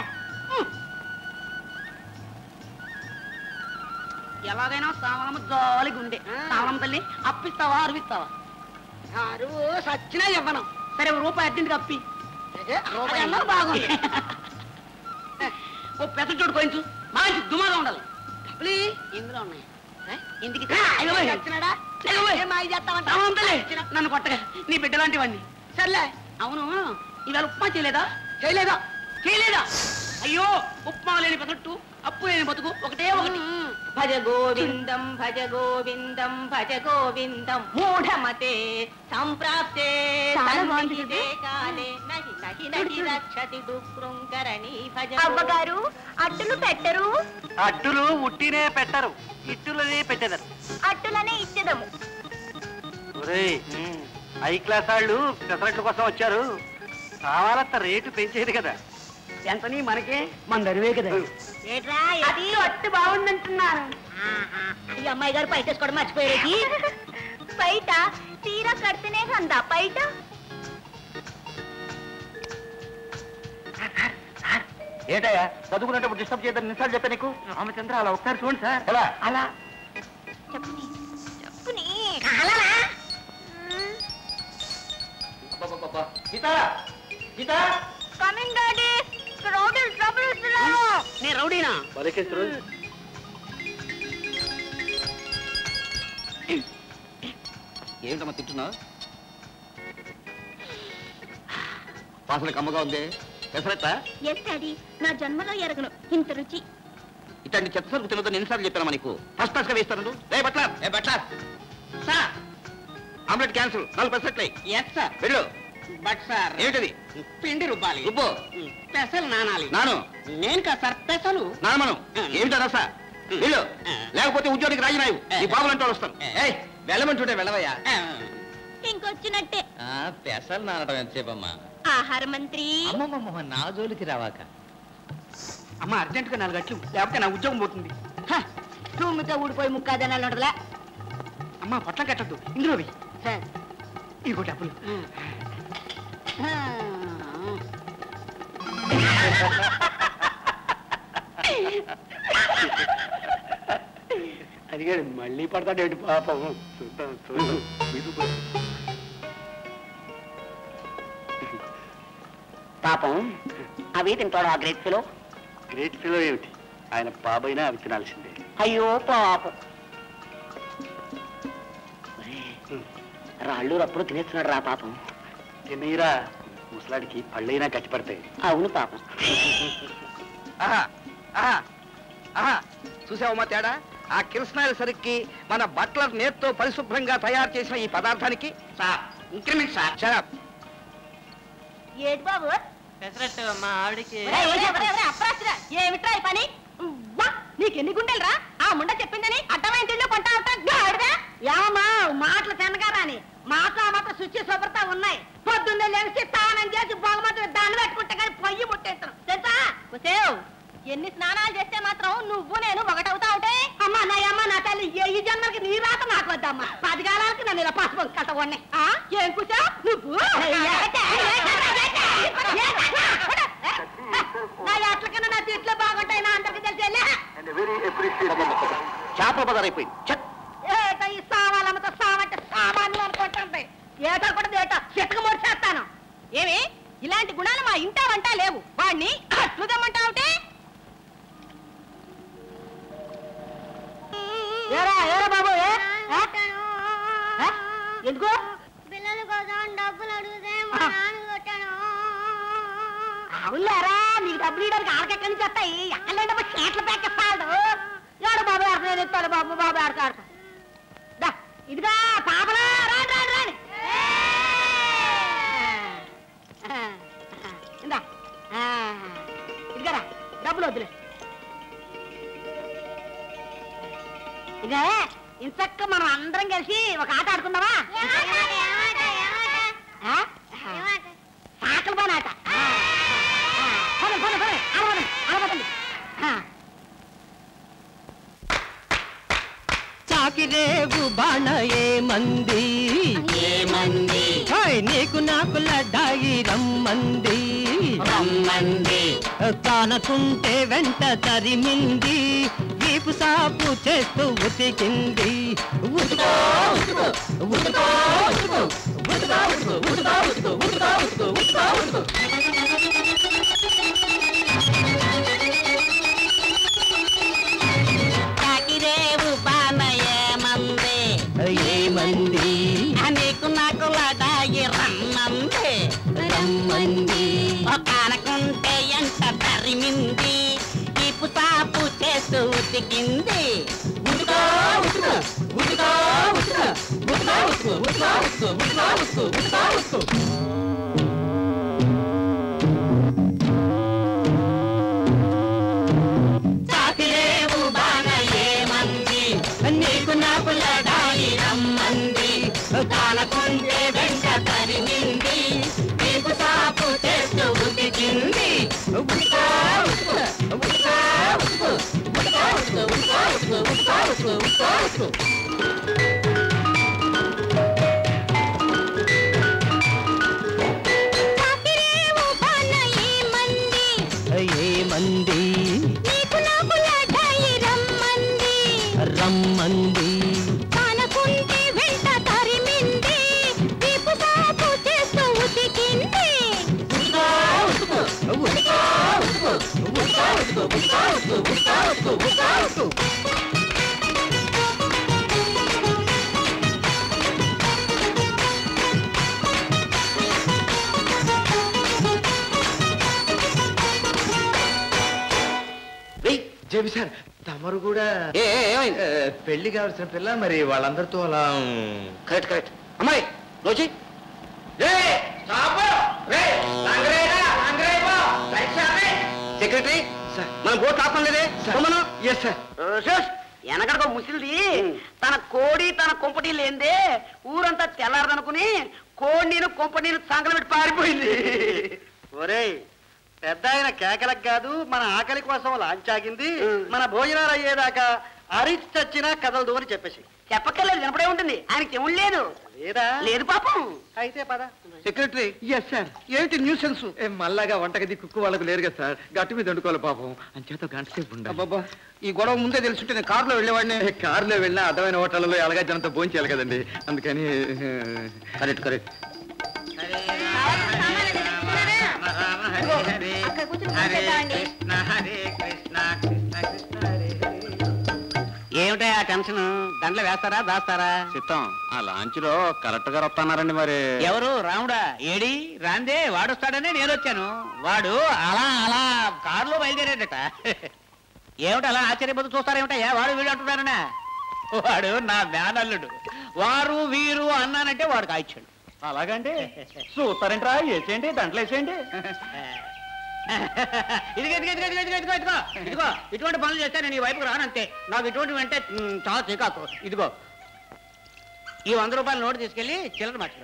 ఎలాగైనా సావనమ్మ జాలిగా ఉండే. సావనమ్మ తల్లి అప్పిస్తావా అరువిస్తావా? అరువు సచ్చినా ఇవ్వను. సరే రూపాయి అర్జెంట్గా అప్పి. రూపాయి బాగుంది. ఓ పెద్ద చోటు కొంచెం మంచి దుమాగా ఉండాలి. డబ్బులు ఇందులో ఉన్నాయి. ఇంటికి నన్ను కొట్టగా నీ బిడ్డ లాంటివన్నీ. సర్లే అవును ఇవాళ ఉప్మా చేయలేదా? చేయలేదా చేయలేదా అయ్యో ఉప్మా లేని బతట్టు అప్పు లేని బతుకు ఒకటే ఒకటి. భజ గోవిందం భజ గోవిందం భజ గోవిందం మూఢమతే సంప్రాప్తే సన్నిహితే కాలే నహి నహి నహి రక్షతి దుఃఖృంకరణీ భజ. అవ్వగారు అట్టులు పెట్టరు? అట్టులు ఉట్టినే పెట్టరు, ఇట్టులనే పెట్టెదరు. అట్టులనే ఇచ్చేదము. ఒరేయ్ హై క్లాస్ వాళ్ళు పెసరట్ల కోసం వచ్చారు. కావాలంత రేటు పెంచేది కదా. ఎంతని మనకే మన దరివే కదా. ఏట్రా అది అట్టు బాగుందంటున్నారు. ఈ అమ్మాయి గారు బయట వేసుకోవడం మర్చిపోయేది. బయట తీరా కడితేనే కందా బయట. ఏంటయ్యా చదువుకునేటప్పుడు డిస్టర్బ్ చేయదని నిమిషాలు చెప్పా నీకు. రామచంద్ర అలా ఒకసారి చూడండి సార్. ఎలా అలా చెప్పుని చెప్పుని గీతా గీతా కమింగ్ డాడీ. రౌడీలు ట్రబుల్ ఇస్తున్నారు. నేను రౌడీనా? బలికేశ్వరు ఏమిటమ్మా తింటున్నావు? వాసన కమ్మగా ఉంది. పెసరట్ట ఎస్ డాడీ, నా జన్మలో ఎరగను ఇంత రుచి. ఇట్లాంటి చెత్త సరుకు తినదో ఎన్నిసార్లు చెప్పాను నీకు. ఫస్ట్ క్లాస్ గా వేస్తాను. A butler a butler sir omelette cancel. నాలుగు పెసరట్లే. Yes sir. వెళ్ళు. బట్ సార్ ఏమిటది? పిండి రుబ్బాలి. రుబ్బు. పెసలు నానాలి. నాను. నేను కదా సార్ పెసలు నానమను. ఏమిటా రసా? వెళ్ళు, లేకపోతే ఉద్యోగికి రాజీనాయు. ఈ బాబులంటే వస్తాను. ఏయ్ వెళ్ళమంటుంటే వెళ్ళవయ్యా. ఇంకొచ్చినట్టే. పెసలు నానడం ఎంతసేపమ్మా? ఆహార మంత్రి అమ్మమ్మ నా జోలికి రావాక. అమ్మ అర్జెంటుగా నాలుగు గట్లు లేకపోతే నా ఉద్యోగం పోతుంది. తుమ్మితో ఊడిపోయి ముక్కాదనాలు ఉండదులే. అమ్మ పట్ల కట్టద్దు ఇందులో సార్ ఇగో డబ్బులు. అడిగాడు మళ్ళీ పడతాడేంటి పాపం. చూద్దాం చూద్దాం. పాపం అవి తింటాడు ఆ గ్రేట్ ఫిలో. గ్రేట్ ఫిలో ఏమిటి? ఆయన బాబైనా అవి తినాల్సిందే. అయ్యో పాపం రాళ్ళు రప్పుడు తినేస్తున్నాడు రా పాపం. తినీరా ముసలాడికి పళ్ళైనా గట్టిపడతాయి. అవును పాపం. చూసావమ్మా తేడా? ఆ కిరసనాయిల సరికి మన బట్లర్ నేర్తో పరిశుభ్రంగా తయారు చేసిన ఈ పదార్థానికి సార్ ఇంక్రిమెంట్ సార్. షరప్. ఏడు బాబు పెసరట్టు మా ఆవిడికి. ఏమిట్రా ఈ పని? నీకెన్ని గుండెలు రా? ఆ ముండ చెప్పిందని అడ్డమైన తిండి కొంటా ఏమమ్మా మాటలు తిన్నగా రాని మాటలు మాత్రం శుచి శుభ్రత ఉన్నాయి. పొద్దున్నే లేచి స్నానం చేసి బాగుమాత్రం దాన్ని పెట్టుకుంటే కానీ పొయ్యి ముట్టేస్తాను తెలుసా? కుసేవ్ ఎన్ని స్నానాలు చేస్తే మాత్రం నువ్వు నేను ఒకటవుతా ఉంటే అమ్మా నా అమ్మ నా తల్లి ఈ జన్మకి నీ రాత నాకు వద్దమ్మా. పది కాలాలకి నన్ను ఇలా పసుపు కట్ట ఉన్నాయి. ఏం కూర్చో నువ్వు నా ఎట్ల కన్నా నా తిట్లు బాగుంటాయి. నా అందరికి తెలిసి చేపల పదారైపోయింది. ఈ సావా ఏటా కూడా ఏటా చెట్టుకు మొడిచేస్తాను. ఏమి ఇలాంటి గుణాలు మా ఇంటా వంటా లేవు. వాడిని అట్లుదమ్మంటావుటే ఏరా ఏరా బాబు ఎందుకు పిల్లల కోసం డబ్బులు అడిగితే మా నాన్న కొట్టాను. అవునారా నీకు డబ్బులు ఇవ్వడానికి ఆడకెక్కడి నుంచి వస్తాయి? ఎక్కడైనా చేట్లు పెట్టేస్తాడు. ఏడు బాబు ఆడక నేను ఎత్తాను బాబు బాబు ఆడక ఆడక ఇదిగా పాపలా రాండి రాండి రాండి ఇందా ఇదిగరా డబ్బులు వద్దులే. ఇక ఇంతక్క మనం అందరం కలిసి ఒక ఆట ఆడుకుందామా? సాకల పని ఆట. ఆడబోదండి. చాకిరేవు బాణ ఏమంది ఏమంది నీకు నాకు లడ్డాయి రమ్మంది రమ్మంది తానకుంటే వెంట తరిమింది వీపు సాపు చేస్తూ ఉతికింది. ఉతుకో ఉతుకో ఉతుకో ఉతుకో ఉతుకో ఉతుకో ఉతుకో ఉతుకో ఉతుకో ఉతుకో ఉతుకో ఉతుకో చాకిరేవు బాణ ఏమంది ఏమంది నీకు నాకు లడాయి రమ్మంది రమ్మంది కానకుంటే ఎంత తరిమింది ఈపు సాపు చేస్తూ ఉతికింది. ఉతుకో ఉతుకో ఉతుకో ఉతుకో ఉతుకో ఉతుకో ఉతుకో ఉతుకో ఉతుకో ఉతుకో ఉతుకో చాకిరేవు బాణ ఏమంది నీకు నాకు లడాయి రమ్మంది కానకుంటే వెంట తరిమింది ఈపు సాపు చేస్తూ ఉతికింది. ఉతుకో ఉతుకో ఉతుకో ఉతుకో ఉతుకో ఉతుకో ఉతుకో ఉతుకో ఉతుకో ఉతుకో ఉతుకో చాకిరేవు బాణ ఏమంది ఏమంది నీకు నాకు లడాయి రమ్మంది రమ్మంది కానకుంటే వెంట తరిమింది వీపు సాపు చేస్తూ ఉతికింది. ఉతుకో ఉతుకో ఉతుకో ఉతుకో ఉతుకో ఉతుకో ఉతుకో ఉతుకో ఉతుకో ఉతుకో ఉతుకో జేబీ సార్ తమరు కూడా పెళ్లి కావాల్సిన పిల్ల మరి వాళ్ళందరితో అలా కరెక్ట్ కరెక్ట్ అమ్మాయి రోజీ సెక్రటరీ మన బోట్ ఆపం లేదే ఎస్ సార్ వెనకడో ముసిలిది తన కోడి తన కొంపటి లేందే ఊరంతా తెల్లారదనుకుని కోడిని కొంపటిని సంకలు పెట్టి పారిపోయింది. ఒరేయ్ పెద్ద ఆయన కేకలకు కాదు మన ఆకలి కోసం లాంచాగింది. మన భోజనాలు అయ్యేదాకా అరిచి చచ్చినా కదలదు అని చెప్పేసి చెప్పక్కర్లేదు వినపడే ఉంటుంది. ఆయనకి చెవులు లేదు లేదా లేదు పాపం. అయితే పద. సెక్రటరీ ఎస్ సార్ ఏమిటి న్యూసెన్స్ మళ్ళాగా వంటగది కుక్కు వాళ్ళకు లేరు కదా సార్ గట్టు మీద వండుకోవాలి పాపం అంచేత గంట సేపు ఉండాలి. ఈ గొడవ ముందే తెలుసుంటే నేను కారులో వెళ్ళేవాడిని. కారులో వెళ్ళినా అర్థమైన హోటల్లో ఎలాగా జనంతో భోంచేయాలి కదండి అందుకని కరెక్ట్ కరెక్ట్ అక్కడ కూర్చొని కూర్చోండి. ఏమిటా ఆ టెన్షన్ దండలు వేస్తారా దాస్తారా? చిత్తం ఆ లాంచ్ లో కరెక్ట్ గా వస్తున్నారండి మరి. ఎవరు రాముడా? ఏడి రాందే వాడొస్తాడనే నేను వచ్చాను. వాడు అలా అలా కారులో బయలుదేరాడట. ఏమిటి అలా ఆశ్చర్యపోతూ చూస్తారేమిటయ్యా? వాడు వీడు అంటున్నారనా? వాడు నా మేనల్లుడు. వారు వీరు అన్నానంటే వాడు కాయిచ్చాడు. అలాగండి చూస్తారంటరా వేసేయండి దండలు వేసేయండి. ఇదిగో ఇదిగో ఇదిగో ఇదిగో ఇదిగో ఇదిగో ఇదిగో ఇటువంటి పనులు చేస్తే నేను ఈ వైపుకు రానంతే. నాకు ఇటువంటి అంటే మ్, చాలా చికాకు. ఇదిగో ఈ వంద రూపాయల నోటు తీసుకెళ్ళి చిల్లర మార్చుకో.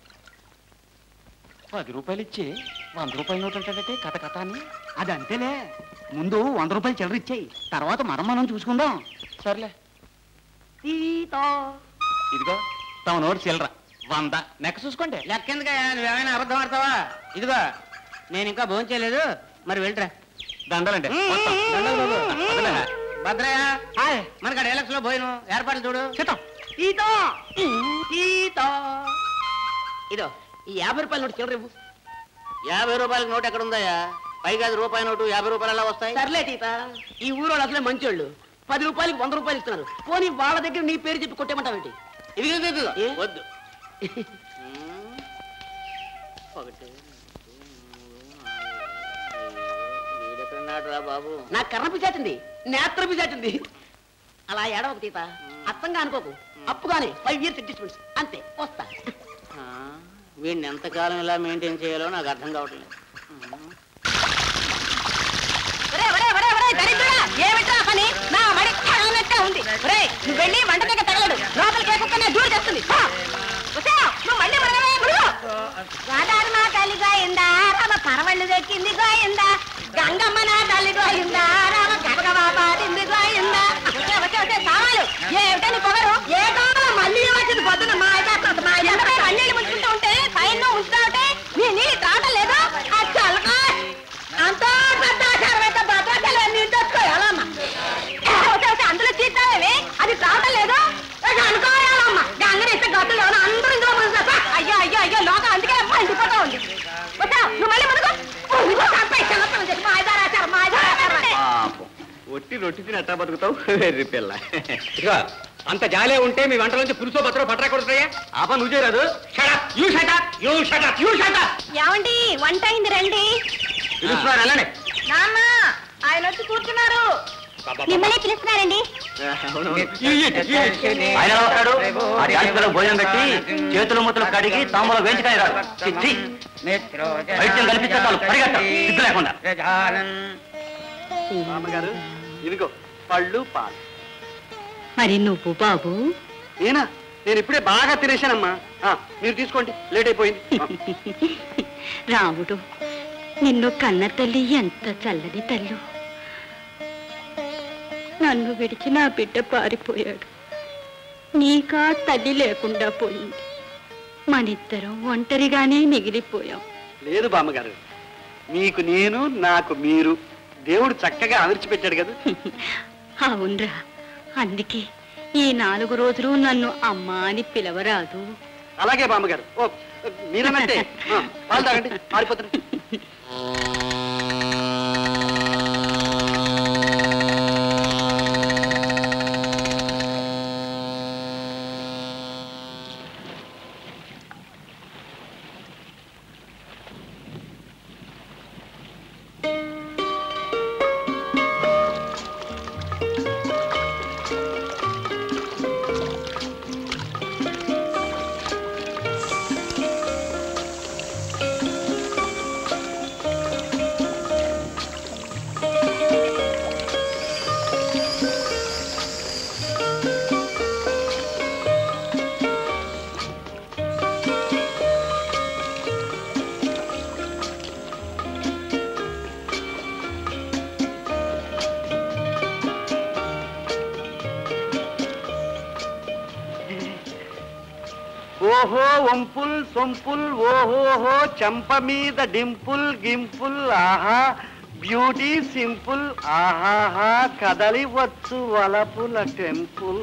పది రూపాయలు ఇచ్చి వంద రూపాయల నోటు ఉంటాడంటే కథ కథ అని. అది అంతేలే, ముందు వంద రూపాయలు చిల్లర ఇచ్చేయి, తర్వాత మనం మనం చూసుకుందాం. సర్లే ఇదిగో తమ నోటు చిల్లర వంద నెక్క చూసుకోండి. లెక్కెందుక నువ్వేమైనా అబద్ధం ఆడతావా? ఇదిగో నేను ఇంకా భోజనం చేయలేదు, మరి వెళ్ళరా. దండలండి భద్రయ్య మనకి డైలాగ్స్ లో భోజనం ఏర్పాట్లు చూడు. ఈతో ఈతో ఇదో ఈ యాభై రూపాయల నోటు చిల్లర ఇవ్వు. యాభై రూపాయలకి నోటు ఎక్కడ ఉందాయా? పైగా అది రూపాయి నోటు యాభై రూపాయలు ఎలా వస్తాయి? సర్లే సీత, ఈ ఊరు వాళ్ళు అసలే మంచోళ్ళు. పది రూపాయలకి వంద రూపాయలు ఇస్తున్నారు. పోనీ వాళ్ళ దగ్గర నీ పేరు చెప్పి కొట్టేమంటావేంటి? ఇది ఇది, ఇది, ఏ? వద్దు. ఒకటి వీడెక్కడున్నాడు రా బాబు? నా కర్ర పిచాచింది, నేత్ర పిచాచింది. అలా ఏడవకు సీత, అర్థంగా అనుకోకు. అప్పుగానే ఫైవ్ ఇయర్స్ అడ్జస్ట్మెంట్స్ అంతే. వస్తా. వీడిని ఎంతకాలం ఇలా మెయింటైన్ చేయాలో నాకు అర్థం కావట్లేదు. ఏమిట్రా పని? నా మడి తగలనట్టే ఉంది. నువ్వు వెళ్ళి వంట దగ్గర తగలడు, లోపలికి కేకున్నా దూరం చేస్తుంది. నువ్వు మళ్ళీ గోదావరి మా తల్లి గోయిందా, రామ పరవళ్ళు దక్కింది గోయిందా, గంగమ్మ నా తల్లి గోయిందా, రామ గబగబా పాడింది గోయిందా. వచ్చే వచ్చే వచ్చే కావాలి. ఏమిటని పొగరు? ఏ కావాలో మళ్ళీ వచ్చింది పొద్దున మా మా అన్నీళ్ళు ముంచుకుంటూ ఉంటే పైన ఉంచుతా ఉంటే నీ నీళ్ళు త్రాటం లేదు. అచ్చలకా అంతా పెద్ద ఆచారం అయితే భద్రాచలం నీళ్ళు తెచ్చుకోవాలమ్మా. అందులో చీతావే అది త్రాటం లేదు అనుకోవాలమ్మా. గంగనేస్తే గతులు అందరూ ఇందులో ముందుతా. అయ్యో అయ్యో అయ్యో లోకం అందుకే మండిపోతా ఉంది. వచ్చా నువ్వు మళ్ళీ ముందుకు మాయదారాచారం మాయదారాచారం. ఒట్టి రొట్టి తిని ఎట్టా బతుకుతావు వెర్రి పిల్ల. ఇదిగో అంత జాలే ఉంటే మీ వంట నుంచి పులుసో పత్రో పట్రా కొడుతున్నాయా? ఆప నువ్వు చేయరాదు. ఏమండి వంట అయింది రండి. పిలుస్తున్నారు వెళ్ళండి. నాన్న ఆయన వచ్చి కూర్చున్నారు. మిమ్మల్ని పిలుస్తున్నారండి. ఆయన వస్తాడు. ఆ జాతిలో భోజనం పెట్టి చేతులు మూతలు కడిగి తాములో వేయించుకొని రాడు. వైద్యం కల్పిస్తే చాలు పరిగెత్త సిగ్గు లేకుండా. మామగారు ఇదిగో పళ్ళు పాలు. మరి నువ్వు బాబు? నేనా? నేను ఇప్పుడే బాగా తినేశానమ్మా. మీరు తీసుకోండి, లేట్ అయిపోయింది. రాముడు నిన్ను కన్న తల్లి ఎంత చల్లని తల్లు. నన్ను విడిచి నా బిడ్డ పారిపోయాడు. నీకా తల్లి లేకుండా పోయింది. మనిద్దరం ఒంటరిగానే మిగిలిపోయాం. లేదు బామ్మగారు, మీకు నేను నాకు మీరు దేవుడు చక్కగా అమర్చిపెట్టాడు కదా. అవునరా, అందుకే ఈ నాలుగు రోజులు నన్ను అమ్మా అని పిలవరాదు. అలాగే బామ్మగారు. ఓ మీరనంటే పాలు తాగండి, మారిపోతుంది. ఓహో వంపుల్ సొంపుల్ ఓహోహో చంప మీద డింపుల్ గింపుల్ ఆహా బ్యూటీ సింపుల్ ఆహాహా కదలి వచ్చు వలపుల టెంపుల్.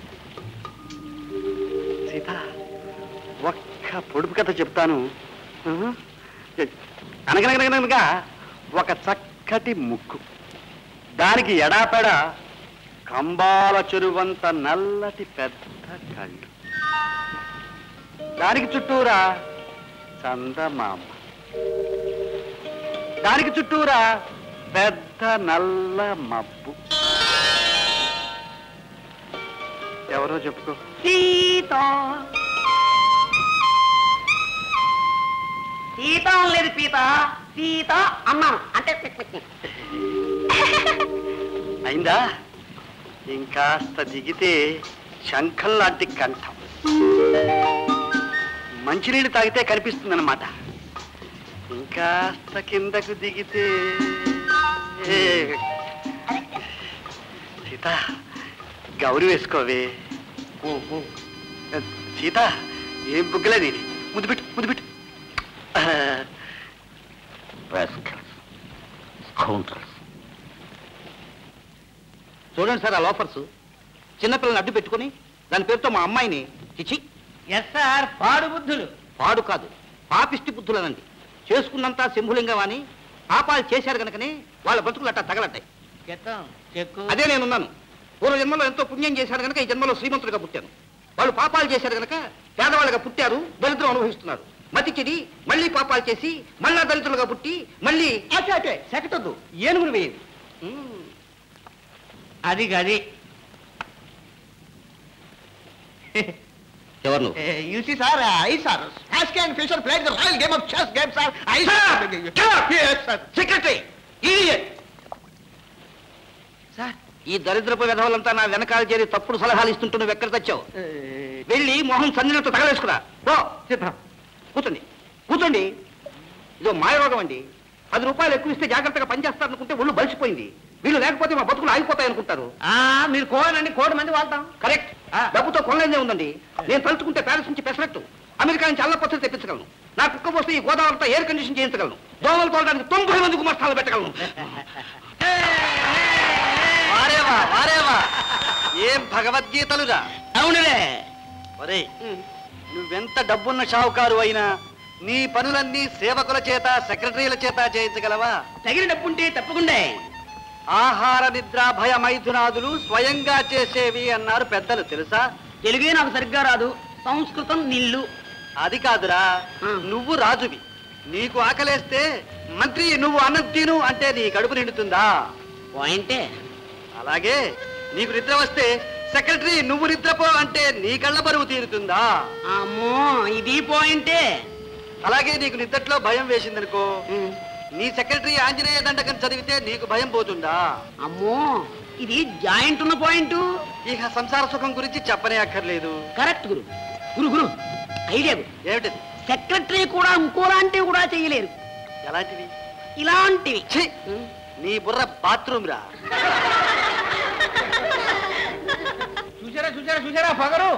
సీత ఒక్క పొడుపు కథ చెప్తాను. అనగనగనగనగా ఒక చక్కటి ముక్కు, దానికి ఎడాపెడ కంబాల చెరువంత నల్లటి పెద్ద కళ్ళు, దానికి చుట్టూరా చందమామ, దానికి చుట్టూరా పెద్ద నల్ల మబ్బు. ఎవరో చెప్పుకో. సీత సీత లేదు పీత, సీత అన్నాను అంటే అయిందా? ఇంకాస్త దిగితే శంఖం లాంటి కంఠం, మంచినీళ్ళు తాగితే కనిపిస్తుందన్నమాట. ఇంకాస్త కిందకు దిగితే సీత గౌరీ వేసుకోవే. సీత ఏం బుగ్గలేదు, ముద్దు పెట్టు ముద్దు పెట్టు. చూడండి సార్, ఆ లోఫర్స్ చిన్నపిల్లల్ని అడ్డు పెట్టుకుని దాని పేరుతో మా అమ్మాయిని చిచి. ఎస్ సార్, పాడు బుద్ధులు. పాడు కాదు, పాపిష్టి బుద్ధులనండి. చేసుకున్నంతా శంభులింగం అని పాపాలు చేశారు కనుకనే వాళ్ళ బతుకులు అట్టా తగలట్టాయి. అదే నేనున్నాను. పూర్వ జన్మలో ఎంతో పుణ్యం చేశారు కనుక ఈ జన్మలో శ్రీమంతుడిగా పుట్టాను. వాళ్ళు పాపాలు చేశారు కనుక పేదవాళ్ళగా పుట్టారు, దళితులు అనుభవిస్తున్నారు. మతి చెడి మళ్ళీ పాపాలు చేసి మళ్ళా దళితులుగా పుట్టి మళ్ళీ అటే అటే సెకటొద్దు ఏనుగురు వేయండి. అది గది ఎవరు you see sir I sir task and Fischer played the royal game of chess game sir I sir secretary sir, ఈ దరిద్రపు విధవలంతా నా వెనకాల చేరి తప్పుడు సలహాలు ఇస్తుంటూ నువ్వు ఎక్కడ తెచ్చావు? వెళ్ళి మొహం సందినట్టు తగలేసుకురా. ఓ సిద్ధం కూర్చోండి కూర్చోండి. ఇదో మాయరోగం అండి. పది రూపాయలు ఎక్కువ ఇస్తే జాగ్రత్తగా పనిచేస్తారనుకుంటే ఒళ్ళు బలిసిపోయింది. వీళ్ళు లేకపోతే మా బతుకులు ఆగిపోతాయి అనుకుంటారు. మీరు కోనండి, కోటి మంది వాళ్తాం. కరెక్ట్. డబ్బుతో కొనలేదే ఉందండి. నేను తలుచుకుంటే ప్యారిస్ నుంచి పెసరట్టు, అమెరికా నుంచి అల్లపత్రులు తెప్పించగలను. నా కుక్క పోస్తే ఈ గోదావరితో ఎయిర్ కండిషన్ చేయించగలను. దోమలు తోలడానికి తొంభై మంది గుమస్తాలు పెట్టగలను. వారేవా వారేవా ఏం భగవద్గీతలురా. అవునులే. ఒరే, నువ్వెంత డబ్బున్న షావుకారు అయినా నీ పనులన్నీ సేవకుల చేత సెక్రటరీల చేత చేయించగలవా? తగిన డబ్బుంటే తప్పకుండా. ఆహార నిద్ర భయ మైథునాదులు స్వయంగా చేసేవి అన్నారు పెద్దలు, తెలుసా? తెలుగే నాకు సరిగ్గా రాదు, సంస్కృతం నిల్లు. అది కాదురా, నువ్వు రాజువి. నీకు ఆకలేస్తే మంత్రి నువ్వు అన్నం తిను అంటే నీ కడుపు నిండుతుందా? పాయింటే. అలాగే నీకు నిద్ర వస్తే సెక్రటరీ నువ్వు నిద్రపో అంటే నీ కళ్ళ బరువు తీరుతుందా? అమ్మో, ఇది పాయింటే. అలాగే నీకు నిద్రలో భయం వేసిందనుకో, నీ సెక్రటరీ ఆంజనేయ దండకం చదివితే నీకు భయం పోతుందా? అమ్మో, ఇది జాయింట్ ఉన్న పాయింట్. ఇక సంసార సుఖం గురించి చెప్పనే అక్కర్లేదు. కరెక్ట్ గురు. గురు గురు ఐడియా ఏమిటది? సెక్రటరీ కూడా ఇంకోలాంటివి కూడా చేయలేరు. ఎలాంటివి? ఇలాంటివి. నీ బుర్ర బాత్రూమ్ రా. చూసారా చూసారా చూసారా పగరు.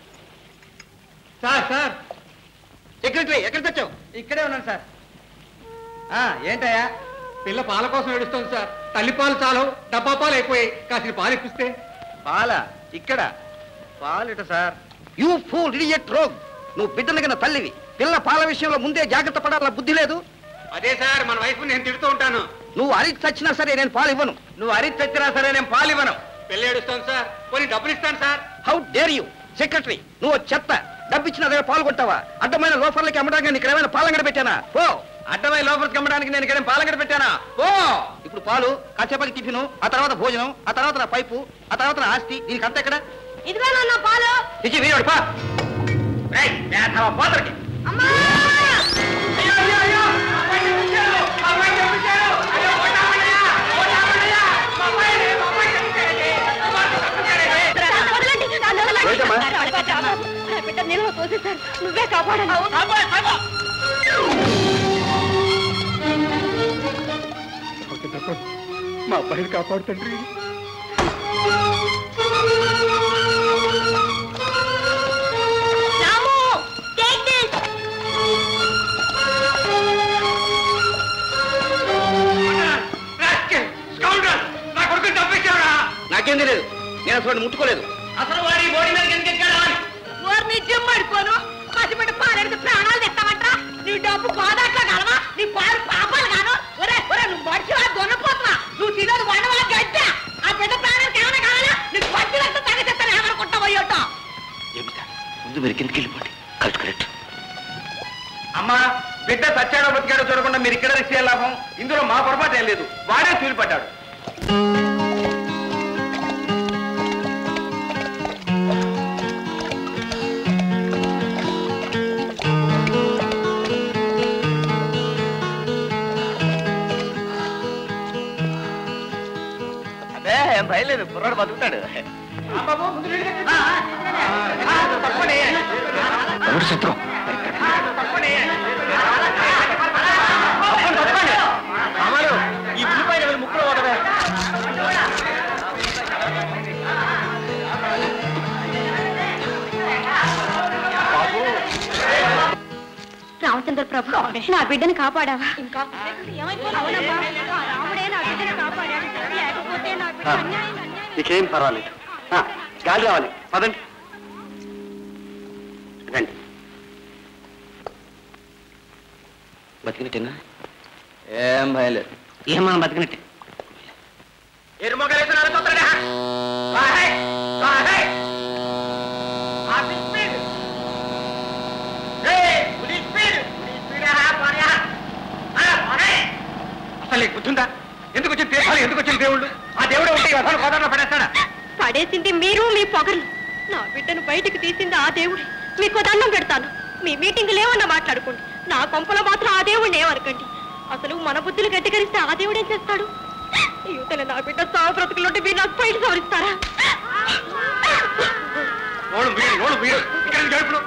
సార్ సార్ సెక్రటరీ ఎక్కడ తెచ్చావు? ఇక్కడే ఉన్నాను సార్. ఏంటయ్యా? పిల్ల పాల కోసం ఏడుస్తుంది సార్. తల్లి పాలు చాలు, డబ్బా పాలు అయిపోయాయి. కాసిన పాలు ఇప్పిస్తే. పాల ఇక్కడ పాలిట sir. You fool idiot rogue. నువ్వు బిడ్డలగిన తల్లివి. పిల్ల పాల విషయంలో ముందే జాగ్రత్త పడాల బుద్ధి లేదు. అదే సార్, మన వైపు నేను తిడుతూ ఉంటాను. నువ్వు అరిచి చచ్చినా సరే నేను పాలు ఇవ్వను. నువ్వు అరిచి చచ్చినా సరే నేను పాలు ఇవ్వను. పిల్ల ఏడుస్తాను సార్, కొన్ని డబ్బులు ఇస్తాను sir. How dare you secretary. నువ్వు చెత్త. డబ్బిచ్చిన దగ్గర పాలు కొట్టావా? అడ్డమైన లోఫర్లకి అమ్మడానికి నీకు ఏమైనా పాలంగడ పెట్టానా? పో. అడ్డమైన లోపలికి అమ్మడానికి నేను ఇక్కడ పాలంగడ పెట్టానా? పో. ఇప్పుడు పాలు, కాసేపటికి టిఫిను, ఆ తర్వాత భోజనం, ఆ తర్వాత నా పైపు, ఆ తర్వాత నా ఆస్తి. దీనికి అంత ఎక్కడ? ఇదిగో నాన్న పాలు. ఇచ్చి వీడు పా. పోతరికి నువ్వే కాపాడాలి. మా అబ్బాయిని కాపాడుతండ్రి. నాకేం తెలియదు. నేను అసలు ముట్టుకోలేదు. అసలు వాడి బోడి మీద ఎందుకు ఎక్కాడు? నీ జిమ్ పడిపోను పసిబిడ్డ పాలెడితే ప్రాణాలు తెస్తామంటా. నీ డబ్బు పాదాట్లా కాలవా? నీ పాలు పాపాలు కాను. ఒరే ఒరే నువ్వు మడిచివా దొన్నపోతున్నా? నువ్వు తినదు వండవా గడ్డ. ఆ బిడ్డ ప్రాణానికి ఏమైనా కావాలా? నీకు పచ్చిలంతా తగ్గిస్తాను ఏమనుకుంటా పోయొట్టా. ముందు మీరు కిందకి వెళ్ళిపోండి. Correct correct. అమ్మా, బిడ్డ సచ్చాడో బతికాడో చూడకుండా మీరు ఇక్కడ రిస్క్ లాభం. ఇందులో మా పొరపాటు ఏం లేదు. వాడే తూలిపడ్డాడు. ఏం భయలేదు, కుర్రాడు బతుకుతాడు. చిత్రం ఈ ఉల్లిపాయలు ముక్కులో పడవే. రామచంద్ర ప్రభు, నా బిడ్డను కాపాడావా? ఇంకా రాముడే నా బిడ్డను కాపాడాడు. లేకపోతే నా బిడ్డ అన్యాయం అన్యాయం. నీకేం పర్వాలేదు. గాలి రావాలి. పదండి. రండి. బతికినట్టేనా? ఏం భయలేదు. ఏం మనం బతికినట్టే. అసలు గుర్తుందా? ఎందుకు వచ్చిన దేశాలు ఎందుకు వచ్చిన దేవుళ్ళు? ఆ దేవుడు ఉంటే అసలు గోదావరిలో పడేస్తాడా? పడేసింది మీరు మీ పొగలు. నా బిడ్డను బయటికి తీసింది ఆ దేవుడు. మీకు దండం పెడతాను. మీ మీటింగులు ఏమన్నా మాట్లాడుకోండి. నా కొంపలో మాత్రం ఆ దేవుడిని ఏమనకండి. అసలు మన బుద్ధులు గట్టికరిస్తే ఆ దేవుడు ఏం చేస్తాడు? యువతల నా బిడ్డ సాగు బ్రతుకులుంటే మీరు నాకు పైకి సవరిస్తారా? నోడు మీరు నోడు మీరు ఇక్కడ జరుపులు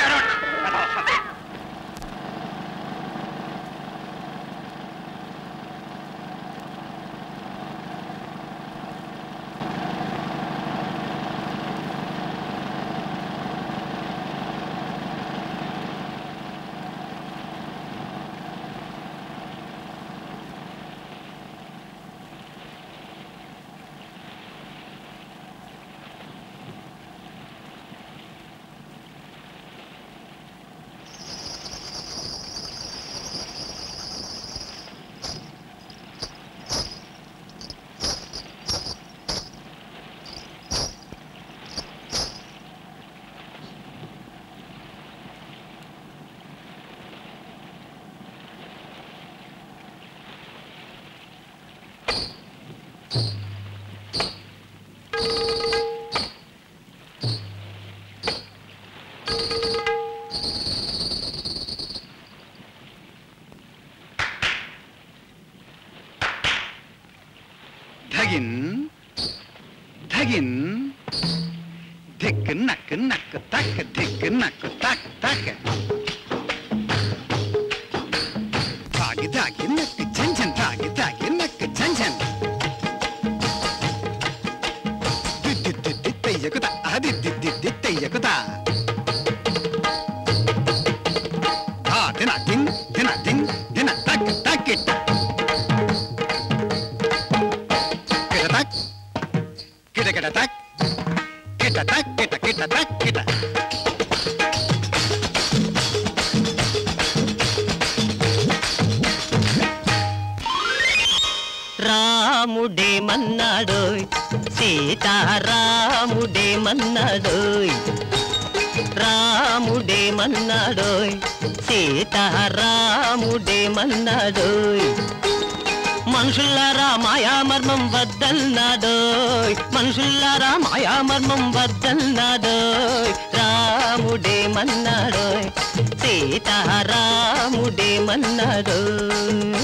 రాముడేమన్నాడోయ్ సీతారాముడేమన్నాడోయ్ రాముడేమన్నాడోయ్ సీతారాముడేమన్నాడోయ్ మనుషుల్లారా మాయామర్మం వద్దల్నాడోయ్ మనుషుల్లారా మాయామర్మం వద్దల్నాడోయ్ రాముడేమన్నాడోయ్ సీతారాముడేమన్నాడోయ్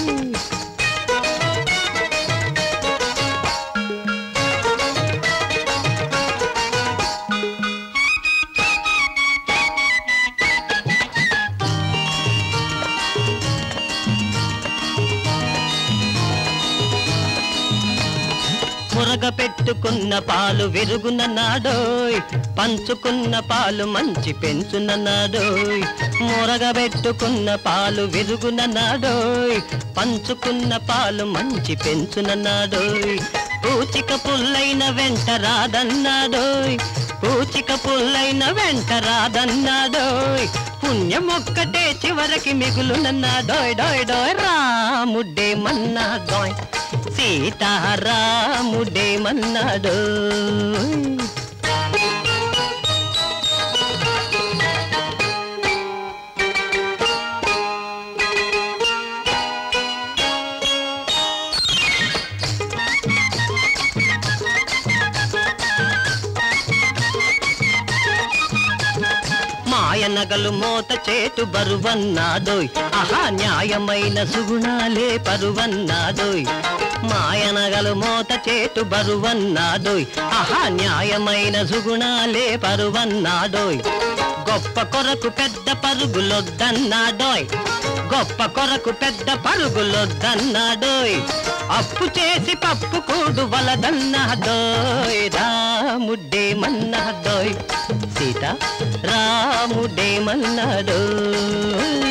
పెట్టుకున్న పాలు వెరుగున నాడోయ్ పంచుకున్న పాలు మంచి పెంచున నాడోయ్ మొరగబెట్టుకున్న పాలు వెరుగున నాడోయ్ పంచుకున్న పాలు మంచి పెంచున నాడోయ్ పూచిక పుల్లైన వెంట రాదన్నాడోయ్ పూచిక పుల్లైన వెంట రాదన్నాడోయ్ పుణ్యమొక్కటే చివరికి మిగులునన్నాడోయ్ డోయ్ డోయ్ రాముడేమన్నాడోయ్ సీతారాముడేమన్నాడోయ్ మాయనగలు మోత చేటు బరువన్నాడోయ్ ఆహా న్యాయమైన సుగుణాలే పరువన్నాడోయ్ మాయనగలు మోత చేటు బరువన్నాడోయ్ ఆహా న్యాయమైన సుగుణాలే పరువన్నాడోయ్ గొప్ప కొరకు పెద్ద పరుగులొద్దన్నాడోయ్ గొప్ప కొరకు పెద్ద పరుగులొద్దన్నాడోయ్ అప్పు చేసి పప్పు కూడు వలదన్నాడోయ్ రాముడేమన్నాడోయ్ సీత రాముడేమన్నాడోయ్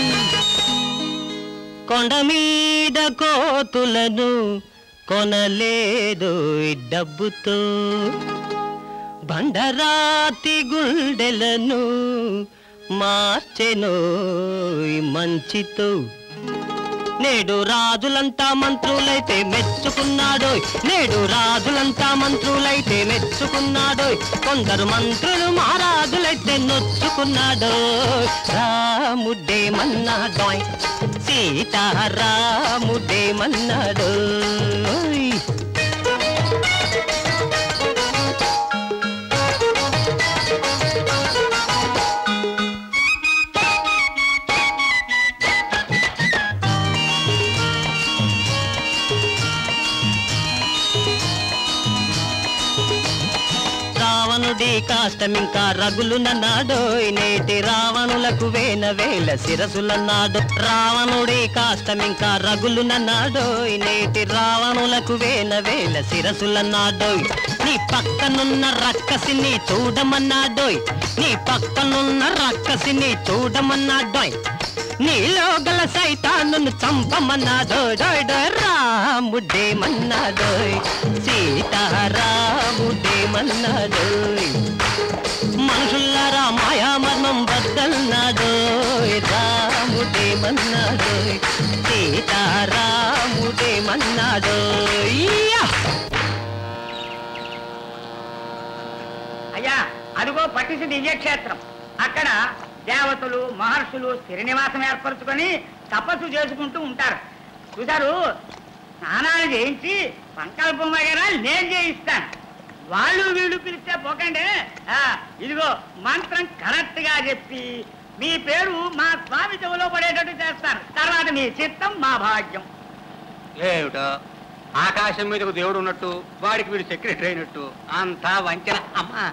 కొండ మీద కోతులను కొనలేదు డబ్బుతో బండరాతి గుండెలను మార్చెనోయ్ మంచితో నేడు రాజులంతా మంత్రులైతే మెచ్చుకున్నాడోయ్ నేడు రాజులంతా మంత్రులైతే మెచ్చుకున్నాడోయ్ కొందరు మంత్రులు మహారాజులైతే నొచ్చుకున్నాడోయ్ రాముడేమన్నాడోయ్ సీతారాముడేమన్నాడోయ్ రావణుడి కాష్టమింకా రగులునన్నాడోయ్ నేటి రావణులకు వేన వేల శిరసులన్నాడు రావణుడి కాష్టమింకా రగులునన్నాడోయ్ నేటి రావణులకు వేన వేల శిరసులన్నాడోయ్ నీ పక్కనున్న రక్కసిని చూడమన్నాడోయ్ నీ పక్కనున్న రక్కసిని చూడమన్నాడోయ్ నీలో గల సైతాను చంపమన్నాడోయ్ రాముడేమన్నాడోయ్ సీతారాముడేమన్నాడోయ్ మనుషుల్లారా మాయామర్మం బద్దల్నాడోయ్ రాముడేమన్నాడోయ్ సీతారాముడేమన్నాడోయ్ అయ్యా అదిగో పట్టిసి దివ్యక్షేత్రం అక్కడ దేవతలు మహర్షులు స్థిర నివాసం ఏర్పరచుకొని తపస్సు చేసుకుంటూ ఉంటారు చూసారు స్నానాలు చేయించి సంకల్పం వగేరా నేను చేయిస్తాను వాళ్ళు వీళ్ళు పిలిస్తే పోకండి ఇదిగో మంత్రం కరెక్ట్ గా చెప్పి మీ పేరు మా స్వామి చెవులో పడేటట్టు చేస్తాను తర్వాత మీ చిత్తం మా భాగ్యం ఏమిటో ఆకాశం మీద దేవుడు ఉన్నట్టు వాడికి వీడు సెక్రటరీ అయినట్టు అంతా వంచన అమ్మా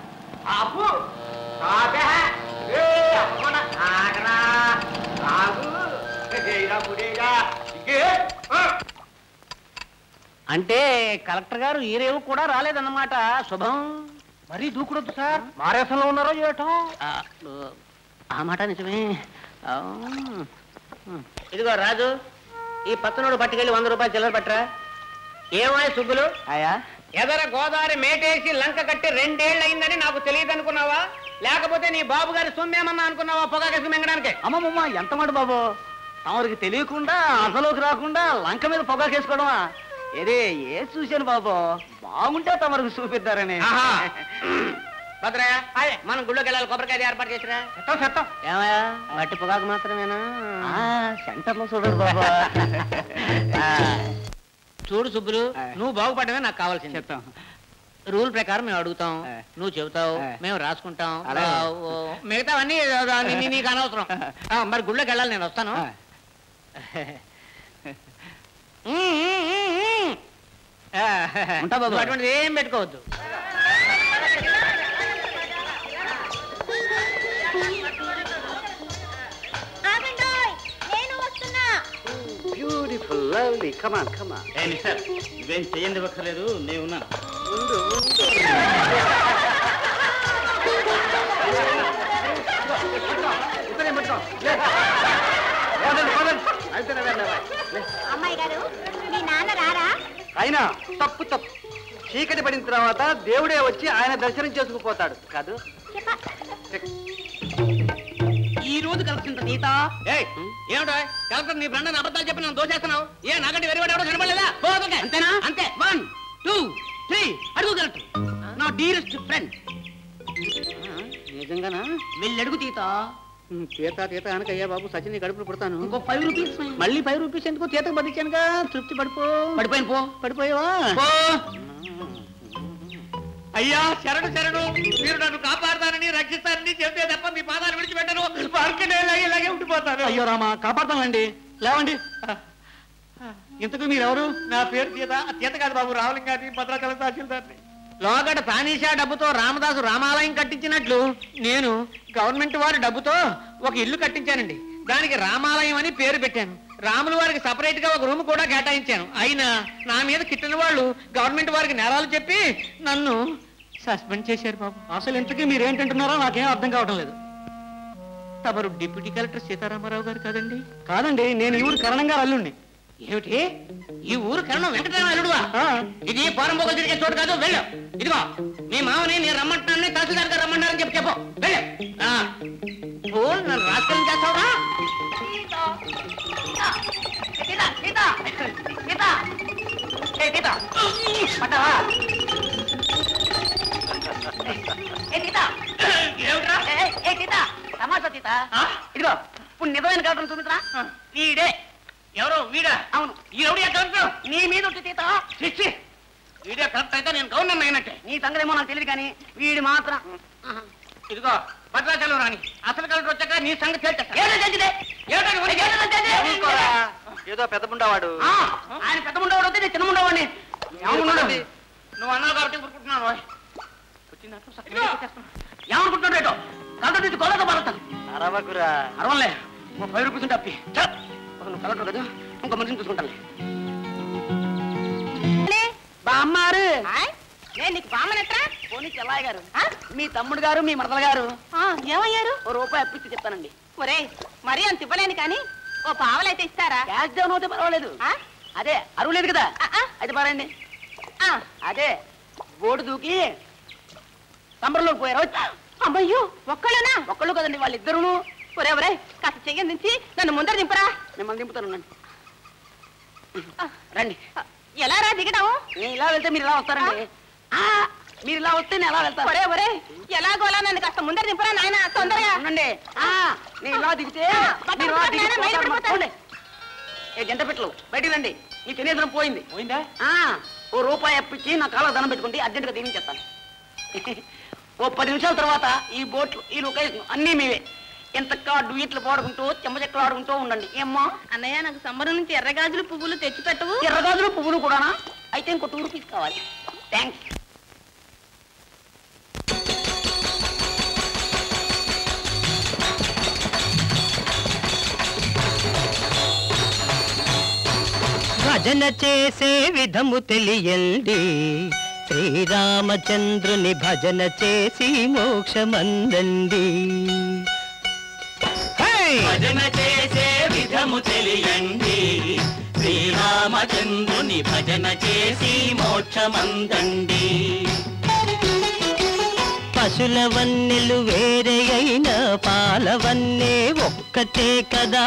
అంటే కలెక్టర్ గారు ఈ రేవు కూడా రాలేదన్నమాట శుభం మరీ దూకుడొద్దు సార్ మారేసంలో ఉన్నారో ఏటో ఆ మాట నిజమే ఇదిగో రాజు ఈ పచ్చనోడు పట్టుకెళ్ళి వంద రూపాయలు చిల్లర పట్టరా ఏమాయ సుబ్బులు అయ్యా ఎదర గోదావరి మేటేసి లంక కట్టి రెండేళ్ళు అయిందని నాకు తెలియదు అనుకున్నావా లేకపోతే నీ బాబు గారి సొమ్మేమన్నా అనుకున్నావా పొగాకేసి మింగడానికి అమ్మమ్మ ఎంత మాట బాబు తమరికి తెలియకుండా అసలోకి రాకుండా లంక మీద పొగాకేసుకోవడమా ఏదే ఏ చూశాను బాబు బాగుంటే తమరికి చూపిద్దారని భద్రయ్య మనం గుళ్ళోకి వెళ్ళాలి కొబ్బరికాయ ఏర్పాటు చేసిరా చెత్తం చెత్తం ఏమయ్యా మట్టి పొగాకు మాత్రమేనా సెంటర్ లో చూడరు బాబా చూడు సుబ్బులు నువ్వు బాగుపడమే నాకు కావాల్సింది చెప్తాం రూల్ ప్రకారం మేము అడుగుతాం నువ్వు చెబుతావు మేము రాసుకుంటాం మిగతావన్నీ నీకు అనవసరం మరి గుళ్ళోకి వెళ్ళాలి నేను వస్తాను అటువంటిది ఏం పెట్టుకోవద్దు beautiful lovely come on come on sir ఇవేం చేయండి ఒక్కర్లేదు నేను ఉన్నాను ఉండు ఉండు అమ్మాయి గారు మీ నాన్న రారా అయినా తప్పు తప్పు చీకటి పడిన తర్వాత దేవుడే వచ్చి ఆయన దర్శనం చేసుకుపోతాడు కాదు ఈ రోజు కలెక్టర్ నీత ఏమిటో కలెక్టర్ నీ బ్రండని అబద్ధాలు చెప్పి నన్ను దోచేస్తున్నావు ఏ నాకంటే వెరివాడు ఎవడో కనపడలేదా అంతేనా అంతే వన్ టూ త్రీ అడుగు కలెక్టర్ నా డీరెస్ట్ ఫ్రెండ్ నిజంగానా వెళ్ళి అడుగు తీత తీత తీత అనకయ్యా బాబు సచిన్ కడుపులు పుడతాను ఇంకో ఫైవ్ రూపీస్ మళ్ళీ ఫైవ్ రూపీస్ ఎందుకో తీతకు బతికానుగా తృప్తి పడిపో పడిపోయిన పో పడిపోయావా అయ్యా శరణు శరణు మీరు నన్ను కాపాడతారని రక్షిస్తారని చెబితే తప్ప మీ పాదాలు విడిచిపెట్టను ఇలాగే ఉండిపోతాను అయ్యో రామా కాపాడతామండి లేవండి ఇంతకు మీరెవరు నా పేరు తీత తీత కాదు బాబు రావలింగాని భద్రాచలం తహసీల్దార్ని లోగడ తానీషా డబ్బుతో రామదాసు రామాలయం కట్టించినట్లు నేను గవర్నమెంట్ వారి డబ్బుతో ఒక ఇల్లు కట్టించానండి దానికి రామాలయం అని పేరు పెట్టాను రాముల వారికి సపరేట్ గా ఒక రూమ్ కూడా కేటాయించాను అయినా నా మీద కిట్టిన వాళ్ళు గవర్నమెంట్ వారికి నేరాలు చెప్పి నన్ను సస్పెండ్ చేశారు బాబు అసలు ఇంతకీ మీరేంటంటున్నారో నాకేం అర్థం కావడం లేదు తమరు డిప్యూటీ కలెక్టర్ సీతారామారావు గారు కాదండి కాదండి నేను ఈ ఊరు కరణం గారు అల్లుండి ఏమిటి ఈ ఊరు కరణం వెంకటరామ అల్లుడువా ఇది పోరం పోగలు తిరిగే చోటు కాదు వెళ్ళు ఇదిగో మీ మామని నేను రమ్మంటున్నాను తహసీల్దార్ గారు రమ్మన్నారని చెప్పి చెప్పు వెళ్ళు నన్ను రాష్ట్రం చేస్తావా సీత సీత సీత ఏ సీత పట్టవా ఏ సీత ఏ సీత తమాషా సీత ఇదిగో ఇప్పుడు నిజమైన కలవటం చూపించరా వీడే ఎవరు వీడా? అవును ఈ రౌడీ కలెక్టర్ నీ మీద ఉంటే సీత శిక్షి వీడియో కరెక్ట్ అయితే నేను గవర్నర్ అయినట్టే. నీ సంగతి నాకు తెలియదు కానీ వీడి మాత్రం ఇదిగో భద్రాచలం రాని అసలు కలెక్టర్ వచ్చాక నీ సంగతి ఏదో పెద్ద ముండవాడు ఆయన పెద్ద ముండవాడు వస్తే నేను చిన్న ముండవాడిని నువ్వు అన్నావు కాబట్టి ఊరుకుంటున్నాను. ఏమనుకుంటున్నాడు ఏటో కలెక్టర్ నుంచి కొలతో పడతాను అరవకురా అరవలే ఓ ఫైవ్ రూపీస్ ఉంటే అప్పి నువ్వు కలెక్టర్ కదా ఇంకో మనిషిని చూసుకుంటాను. బామ్మారు నేను నీకు బామ్మనట్రా పోనీ చెల్లాయి గారు మీ తమ్ముడు గారు మీ మరదల గారు ఏమయ్యారు? ఓ రూపాయి అప్పిచ్చి చెప్తానండి. ఒరే మరీ అంత ఇవ్వలేను కానీ ఓ పావలైతే ఇస్తారా? క్యాష్ డౌన్ అవుతే పర్వాలేదు. అదే అరువు లేదు కదా అయితే పారండి. అదే బోర్డు దూకి సంబరంలోకి పోయారు. అమ్మయ్యో ఒక్కళ్ళనా? ఒక్కళ్ళు కదండి వాళ్ళిద్దరును. ఒరే ఒరే కాస్త చెయ్యం దించి నన్ను ముందర దింపరా. మిమ్మల్ని దింపుతాను రండి. ఎలా రా దిగడం? నేను ఇలా వెళ్తే మీరు ఇలా వస్తారండి. మీరు ఇలా వస్తే నేను ఎలా వెళ్తాను? ఒరే ఒరే ఎలాగోలా నన్ను కాస్త ముందర దింపరా నాయన తొందరగా. ఉండండి నేను ఇలా దిగితే ఏ జంట పెట్టలు బయటికి రండి. మీ తినేదనం పోయింది. పోయిందా? ఓ రూపాయి అప్పించి నా కాళ్ళకు దండం పెట్టుకుంటే అర్జెంటుగా దీవించేస్తాను. ఓ పది నిమిషాల తర్వాత ఈ బోట్లు ఈ లొకేషన్ అన్నీ మీవే. ఎంత కార్డు ఇట్లు పాడుకుంటూ చెమ్మ చెక్కలు ఆడుకుంటూ ఉండండి. ఏమ్మా అన్నయ్య నాకు సంబరం నుంచి ఎర్రగాజులు పువ్వులు తెచ్చి పెట్టవు. ఎర్రగాజులు పువ్వులు కూడానా? అయితే ఇంకో టూ రూపీస్ కావాలి. థ్యాంక్స్. భజన చేసే విధము తెలియండి, శ్రీరామచంద్రుని భజన చేసి మోక్షమందండి. భజన చేసే విధము తెలియండి, శ్రీరామచంద్రుని భజన చేసి మోక్షమందండి. పశుల వన్నెలు వేరే అయినా పాలవన్నే ఒక్కటే కదా.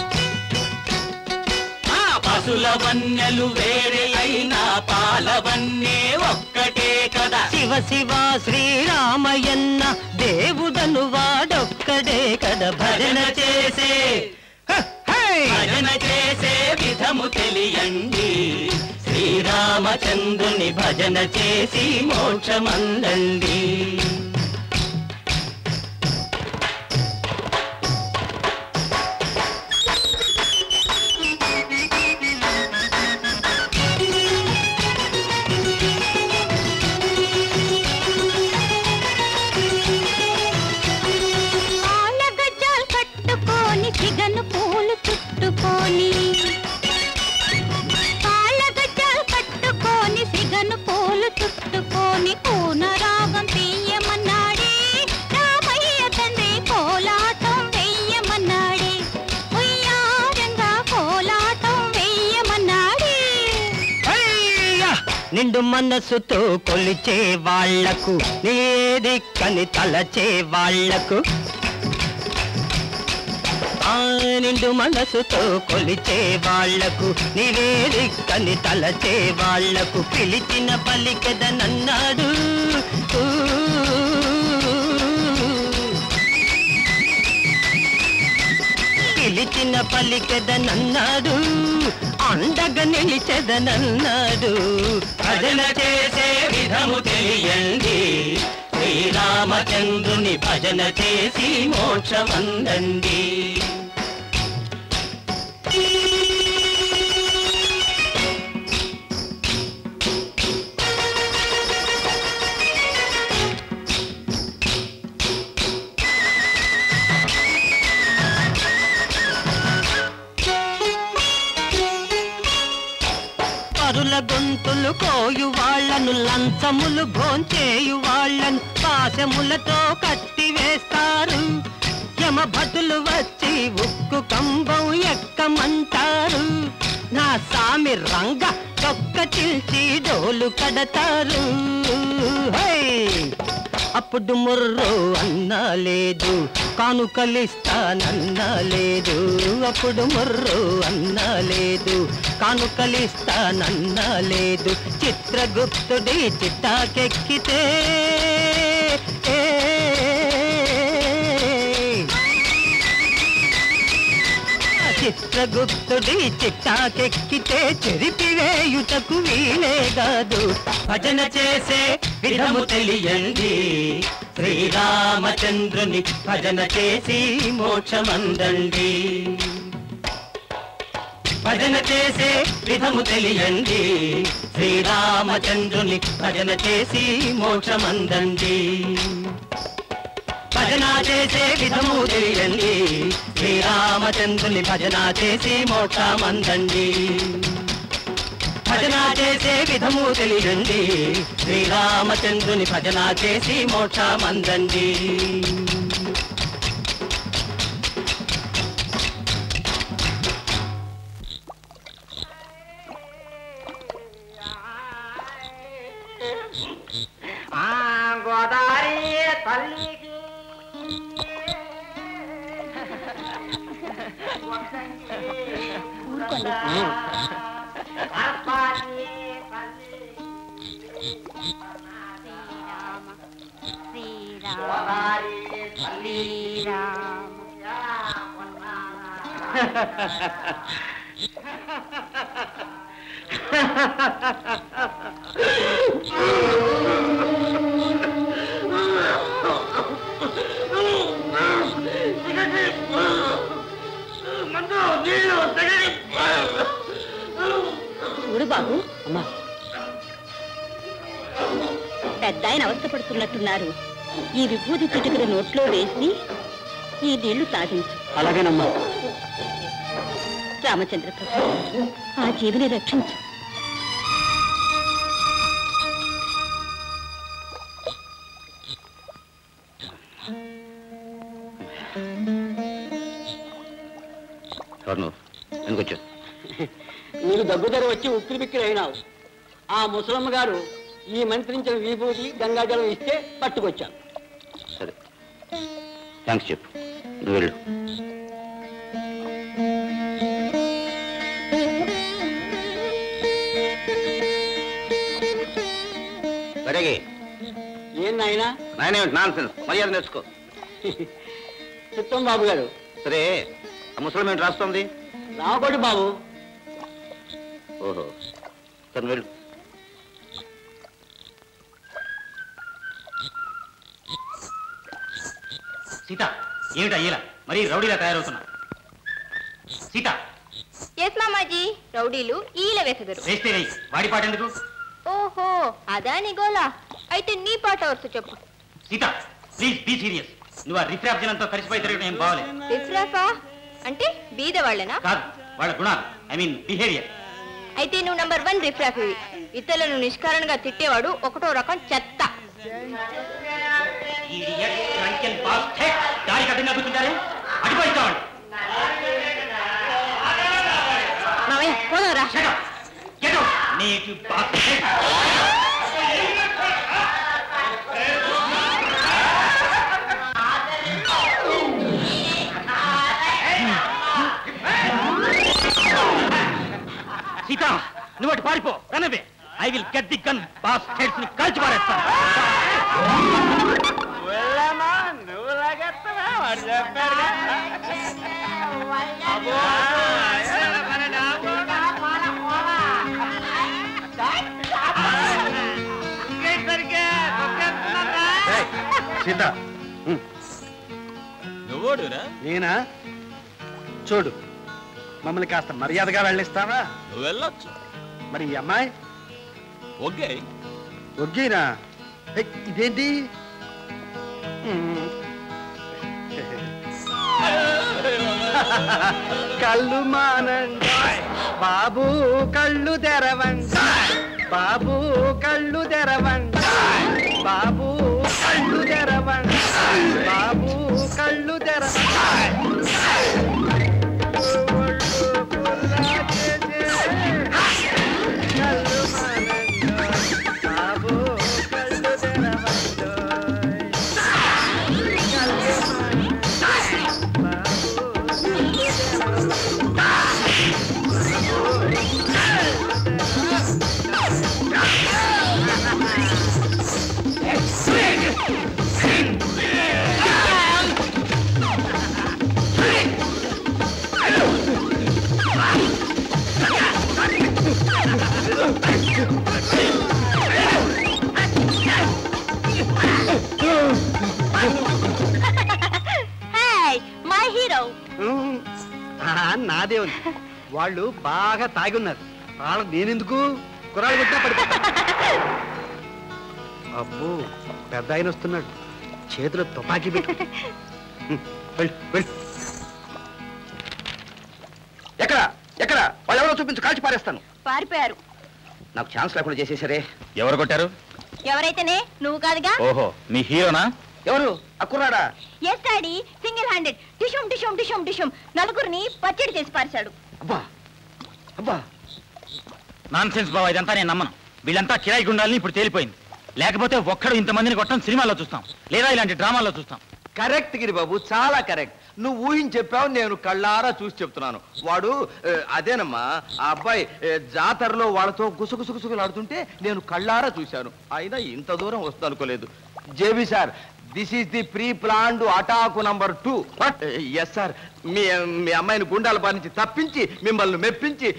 పశుల వన్నెలు వేరే అయినా పాలవన్నే ఒక్కటే కదా. శివ శివ శ్రీరామయ్యన్న దేవుడను వాడొక్కడే కదా. భజన చేసే భజన చేసే విధము తెలియండి, శ్రీరామచంద్రుని భజన చేసి మోక్షమందండి. సిగను పూలు చుట్టుకొని కాళ్ళ గజ్జాలు కట్టుకొని సిగను పూలు చుట్టుకొని పూన రాగం తీయమన్నాడే రామయ్య తండ్రి కోలాటం వెయ్యమన్నాడే ఉయ్యారంగా కోలాటం వెయ్యమన్నాడే. నిండు మనసుతో కొలిచే వాళ్లకు నీదిక్కని తలచే వాళ్లకు, నిండు మనసుతో కొలిచే వాళ్లకు నివేదికని తలచే వాళ్లకు పిలిచిన పలికెదనన్నాడు. పిలిచిన పలికెదనన్నాడు, అండగా నిలిచెదనన్నాడు. భజన చేసే విధము తెలియండి, శ్రీరామచంద్రుని భజన చేసి మోక్షమందండి. పరుల గొంతులు కోయు వాళ్లను లంచములు భోంచేయు వాళ్లను పాశములతో కట్టివేస్తారు. యమభటులు వచ్చి ఉక్కు కంబం ఎక్కమంటారు. నా సామి రంగ తొక్క చిల్చి డోలు కడతారు. అప్పుడు ముర్రో అన్నా లేదు, కానుకలిస్తానన్నా లేదు, అప్పుడు ముర్రు అన్నా లేదు. కానుకలిస్తానన్నా లేదు, చిత్రగుప్తుడి చిట్టాకెక్కితే చిత్రగుప్తుడి చిట్టాకెక్కితే చెరిపివేయుటకు వీలే కాదు. భజన చేసే విధము తెలియండి, శ్రీరామచంద్రుని భజన చేసి మోక్షమందండి. భజన చేసే విధము తెలియండి, శ్రీరామచంద్రుని భజన చేసి మోక్షమందండి. భజన చేసే విధము తెలియండి, శ్రీరామచంద్రుని భజన చేసి మోక్షమందండి. భజన చేసే విధము తెలియండి, శ్రీరామచంద్రుని భజన చేసి మోక్షమందండి. గోదావరి తల్లికి చూడు బాబు, పెద్ద ఆయన అవస్థపడుతున్నట్టున్నారు. ఈ విభూతి చిటికల నోట్లో వేసి ఈ నీళ్లు తాగించు. అలాగేనమ్మా. రామచంద్ర ప్రభు, ఆ జీవిని రక్షించు. ఎందుకు వచ్చావు? నీకు దగ్గుదర వచ్చి ఉక్కిరి బిక్కిరి అయినావు. ఆ ముసలమ్మ గారు ఈ మంత్రించిన విభూతి గంగాజలం ఇస్తే పట్టుకొచ్చాను. సరే, థ్యాంక్స్ చెప్పు. నువ్వు వెళ్ళు. సరేగే. ఏం నాయనా? నాయనే నాన్ సెన్స్, మర్యాద నేర్చుకో. చిత్తం బాబు గారు. సరే, ఆ ముసలం ఏంటి రాస్తుంది? రావకోటి బాబు. ఓహో, సరే వెళ్ళు. సీత, ఏమిటి అయ్యేలా మరీ రౌడీలా తయారవుతున్నా? సీత, ఎస్ మామాజీ, రౌడీలు ఈల వేసెదరు. వేస్తే వెయ్యి, వాడి పాట ఎందుకు? ఓహో, అదా నీ గోలా? అయితే నీ పాట వరుస చెప్పు. Sita, please be serious. నువ్వు ఆ రిఫ్రాఫ్ జనంతో కలిసిపోయి తిరగడం ఏం బాగలేదు. రిఫ్రాఫా అంటే బీద వాళ్ళనా? కాదు, వాళ్ళ గుణాలు, ఐ మీన్ బిహేవియర్. అయితే నువ్వు నంబర్ వన్ రిఫ్రాఫ్. ఇవి ఇతరులను నిష్కారణంగా తిట్టేవాడు ఒకటో రకం చెత్త. దారి కఠినంగా కూర్చుంటారే, అడిపోయిస్తామండి. మామయ్య పోదారా? సీత, నువ్వు అటు పారిపో. Run away. I will get the gun. Boss heads ని కాల్చి పారేస్తాను. నువ్వు లాగేస్తావా? వాడు చెప్పారుగా. సీత, నువ్వోడురా? నేనా? చూడు, మమ్మల్ని కాస్త మర్యాదగా వెళ్ళిస్తావా? నువ్వు వెళ్ళొచ్చు. మరి ఈ అమ్మాయి ఓకే ఒగ్గేనా? ఇదేంటి? కళ్ళు మానండి బాబు, కళ్ళు తెరవండి బాబు, కళ్ళు తెరవండి బాబు, కళ్ళు తెరవండి బాబు, కళ్ళు తెరవండి. హీరో. నాదే ఉంది. వాళ్ళు బాగా తాగి ఉన్నారు. వాళ్ళకి నేనెందుకు కుర్రాళ్ళు కొట్టినా పడిపోతా. అబ్బో పెద్ద ఆయన వస్తున్నాడు. చేతిలో తుపాకీ పెట్టు. వెళ్ళు వెళ్ళు. ఎక్కడ ఎక్కడ వాళ్ళు ఎవరో చూపించు, కాల్చి పారేస్తాను. పారిపోయారు. నాకు ఛాన్స్ లేకుండా చేసేసరే. ఎవరు కొట్టారు? ఎవరైతేనే నువ్వు కాదుగా. ఓహో, మీ హీరోనా? ఎవరు? అక్కురాడా? ఎస్ డాడీ, సింగిల్ హ్యాండెడ్ టిషుం టిషుం టిషుం టిషుం నలుగురిని పచ్చడి చేసి పారేశాడు. అబ్బా అబ్బా నాన్ సెన్స్ బాబా, ఇదంతా నేను నమ్మను. వీళ్ళంతా కిరాయి గుండాలని ఇప్పుడు తేలిపోయింది. లేకపోతే ఒక్కడు ఇంతమందిని కొట్టడం సినిమాలో చూస్తాం, లేదా ఇలాంటి డ్రామాల్లో చూస్తాం. కరెక్ట్ గిరి బాబు, చాలా కరెక్ట్. నువ్వు ఊహించి చెప్పావు, నేను కళ్ళారా చూసి చెప్తున్నాను. వాడు అదేనమ్మా, ఆ అబ్బాయి జాతరలో వాళ్ళతో గుసగుసగుసుగులు ఆడుతుంటే నేను కళ్ళారా చూశాను. అయినా ఇంత దూరం వస్తుంది అనుకోలేదు. JB sir, this is the pre planned attack number two. Yes sir, మీ మీ అమ్మాయిని గుండాల బారి నుంచి తప్పించి మిమ్మల్ని మెప్పించి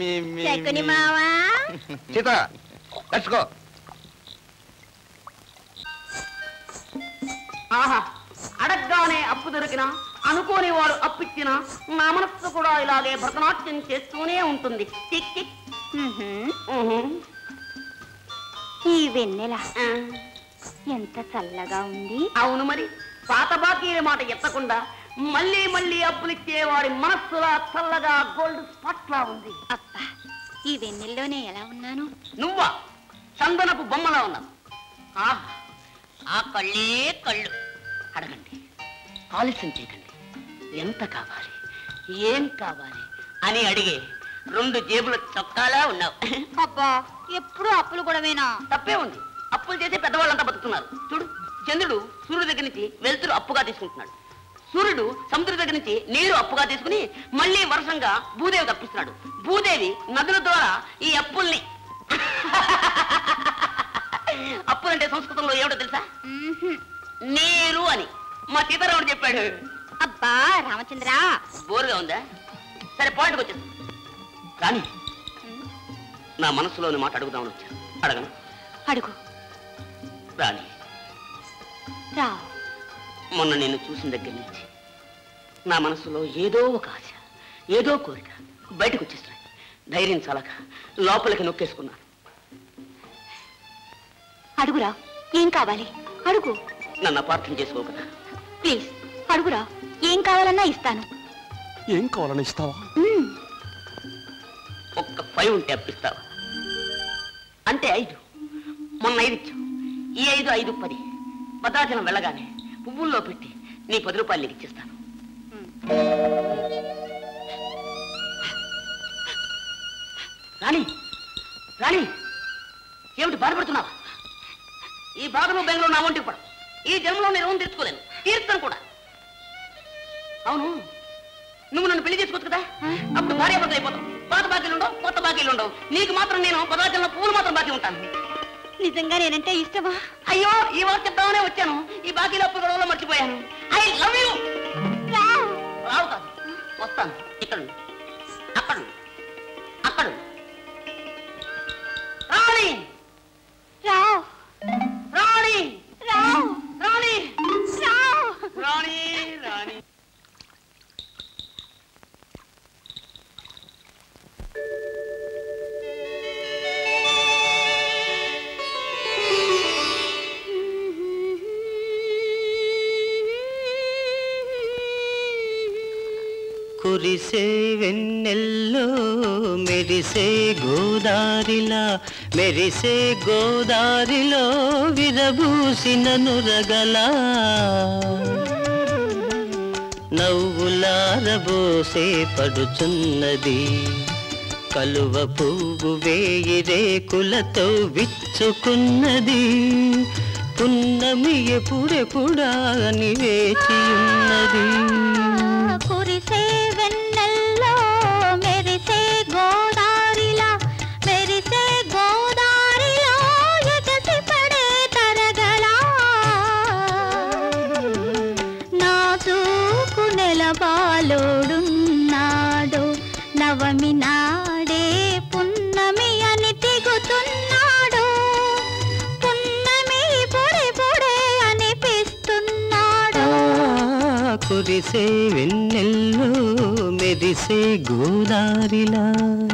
సీత లెట్స్ గో. ఆహా, అడగ్గానే అప్పు దొరికినా, అనుకోని వాడు అప్పిచ్చినా నా మనస్సు కూడా ఇలాగే భరతనాట్యం చేస్తూనే ఉంటుంది. Tick tick. ఈ వెన్నెల ఎంత చల్లగా ఉంది. అవును మరి, పాత బాకీల మాట ఎత్తకుండా మళ్ళీ మళ్ళీ అప్పులిచ్చే వాడి మనస్సులా చల్లగా గోల్డ్ స్పాట్ లా ఉంది. అబ్బా, ఈ వెన్నెల్లోనే ఎలా ఉన్నాను. నువ్వా? చందనపు బొమ్మలా ఉన్నావు. ఆహా, ఆ కళ్ళే కళ్ళు. అడగండి, ఆలస్యం చేయకండి. ఎంత కావాలి, ఏం కావాలి అని అడిగే రెండు జేబుల చొక్కాలా ఉన్నావు. అబ్బా, ఎప్పుడు అప్పులు గొడవేనా? తప్పే ఉంది. అప్పులు చేసే పెద్దవాళ్ళంతా బతుకుతున్నారు. చూడు, చంద్రుడు సూర్యుడి దగ్గర నుంచి వెలుతురు అప్పుగా తీసుకుంటున్నాడు. సూర్యుడు సముద్రం దగ్గర నుంచి నీరు అప్పుగా తీసుకుని మళ్ళీ వర్షంగా భూదేవి తప్పిస్తున్నాడు. భూదేవి నదుల ద్వారా ఈ అప్పుల్ని అప్పులంటే సంస్కృతంలో ఏమిటో తెలుసా? నీరు అని మా సీతారాముడు చెప్పాడు. అబ్బా రామచంద్ర, బోరుగా ఉందా? సరే, పాయింట్కి వచ్చేది. కానీ నా మనసులోని మాట అడుగుదామని వచ్చాను. అడగను? అడుగు. రాణి, రా. మొన్న నిన్ను చూసిన దగ్గర నుంచి నా మనసులో ఏదో ఒక ఆశ, ఏదో కోరిక బయటకు వచ్చేస్తున్నాయి. ధైర్యం చాలక లోపలికి నొక్కేసుకున్నాను. అడుగురా, ఏం కావాలి? అడుగు. నన్ను అపార్థం చేసుకో కదా. ప్లీజ్ అడుగురా, ఏం కావాలన్నా ఇస్తాను. ఏం కావాలన్నా ఇస్తావా? ఒక్క ఫైవ్ ఉంటే అప్పిస్తావా? అంటే ఐదు. మొన్న ఐదు ఇచ్చావు. ఈ ఐదు ఐదు పది. భద్రాచలం వెళ్ళగానే పువ్వుల్లో పెట్టి నీ పది రూపాయలు నీకు ఇచ్చేస్తాను. రాణి, రాణి, ఏమిటి బాధపడుతున్నావా? ఈ బాధలో బెంగళూరు నా ఒంటికి పడవు. ఈ జన్మలో నేను రుణం తీర్చుకోలేను, తీర్చుతాను కూడా. అవును, నువ్వు నన్ను పెళ్లి చేసుకోవచ్చు కదా. అప్పుడు భార్య భర్తలు అయిపోతావు. పాత బాకీలు ఉండవు, కొత్త బాకీలు ఉండవు. నీకు మాత్రం నేను పదార్థంలో పూలు మాత్రం బాకీ ఉంటాను. నిజంగా నేనంటే ఇష్టమా? అయ్యో, ఈ వార్త చెప్తామనే వచ్చాను. ఈ బాకీలు అప్పు గొడవలో మర్చిపోయాను. I love you. రావు కాదు, వస్తాను. ఇక్కడ అక్కడ అక్కడ రాణి, రావు రాణి, రావు రాణి, రావు రాణి, రాణి. కురిసే వెన్నెల్లో మెరిసే గోదారిలా, మెరిసే గోదారిలో విరబూసిన నురగలా, నవ్వులారబోసే పడుచున్నది కలువ పువ్వు వేయి రేకులతో విచ్చుకున్నది. పున్నమి ఎప్పుడెప్పుడా అని వేచి ఉన్నది. కురిసే వెన్నెల్లో మెరిసే గోదారిలా, మెరిసే గోదారిలో ఎగసి పడే తరగలా, నాజూకు నెలబాలోడున్నాడు. నవమి నాడే పున్నమి అని తిగుతున్నాడు. పున్నమి పొడి పొడే అనిపిస్తున్నాడు. కురిసే వెన్నెల్లో మెరిసే గోదారిలా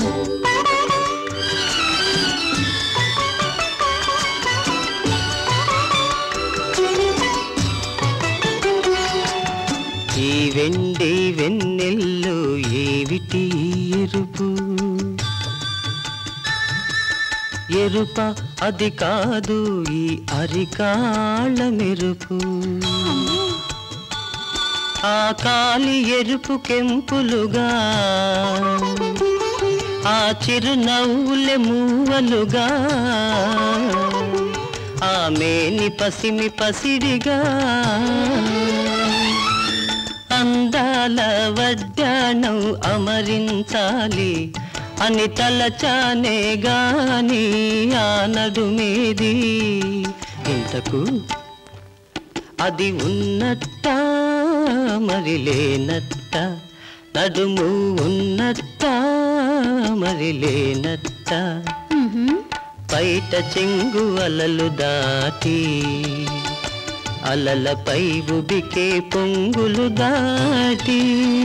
ఈ వెండి వెన్నెల్లో ఏవిటి ఎరుపు ఎరుప అది కాదు ఈ అరికాళ్ళ మెరుపు ఆ కాలి ఎరుపు కెంపులుగా ఆ చిరునవ్వులే మూవలుగా ఆ మేని పసిమి పసిడిగా అందాల వడ్డాణం అమరించాలి అని తలచానే గాని ఆ నడుమేది ఇంతకు అది ఉన్నట్ట మరి లేనట్ట నడుము ఉన్నట్ట మరి లేనట్ట బయట చెంగు అలలు దాటి అలలపై ఉబికే పొంగులు దాటి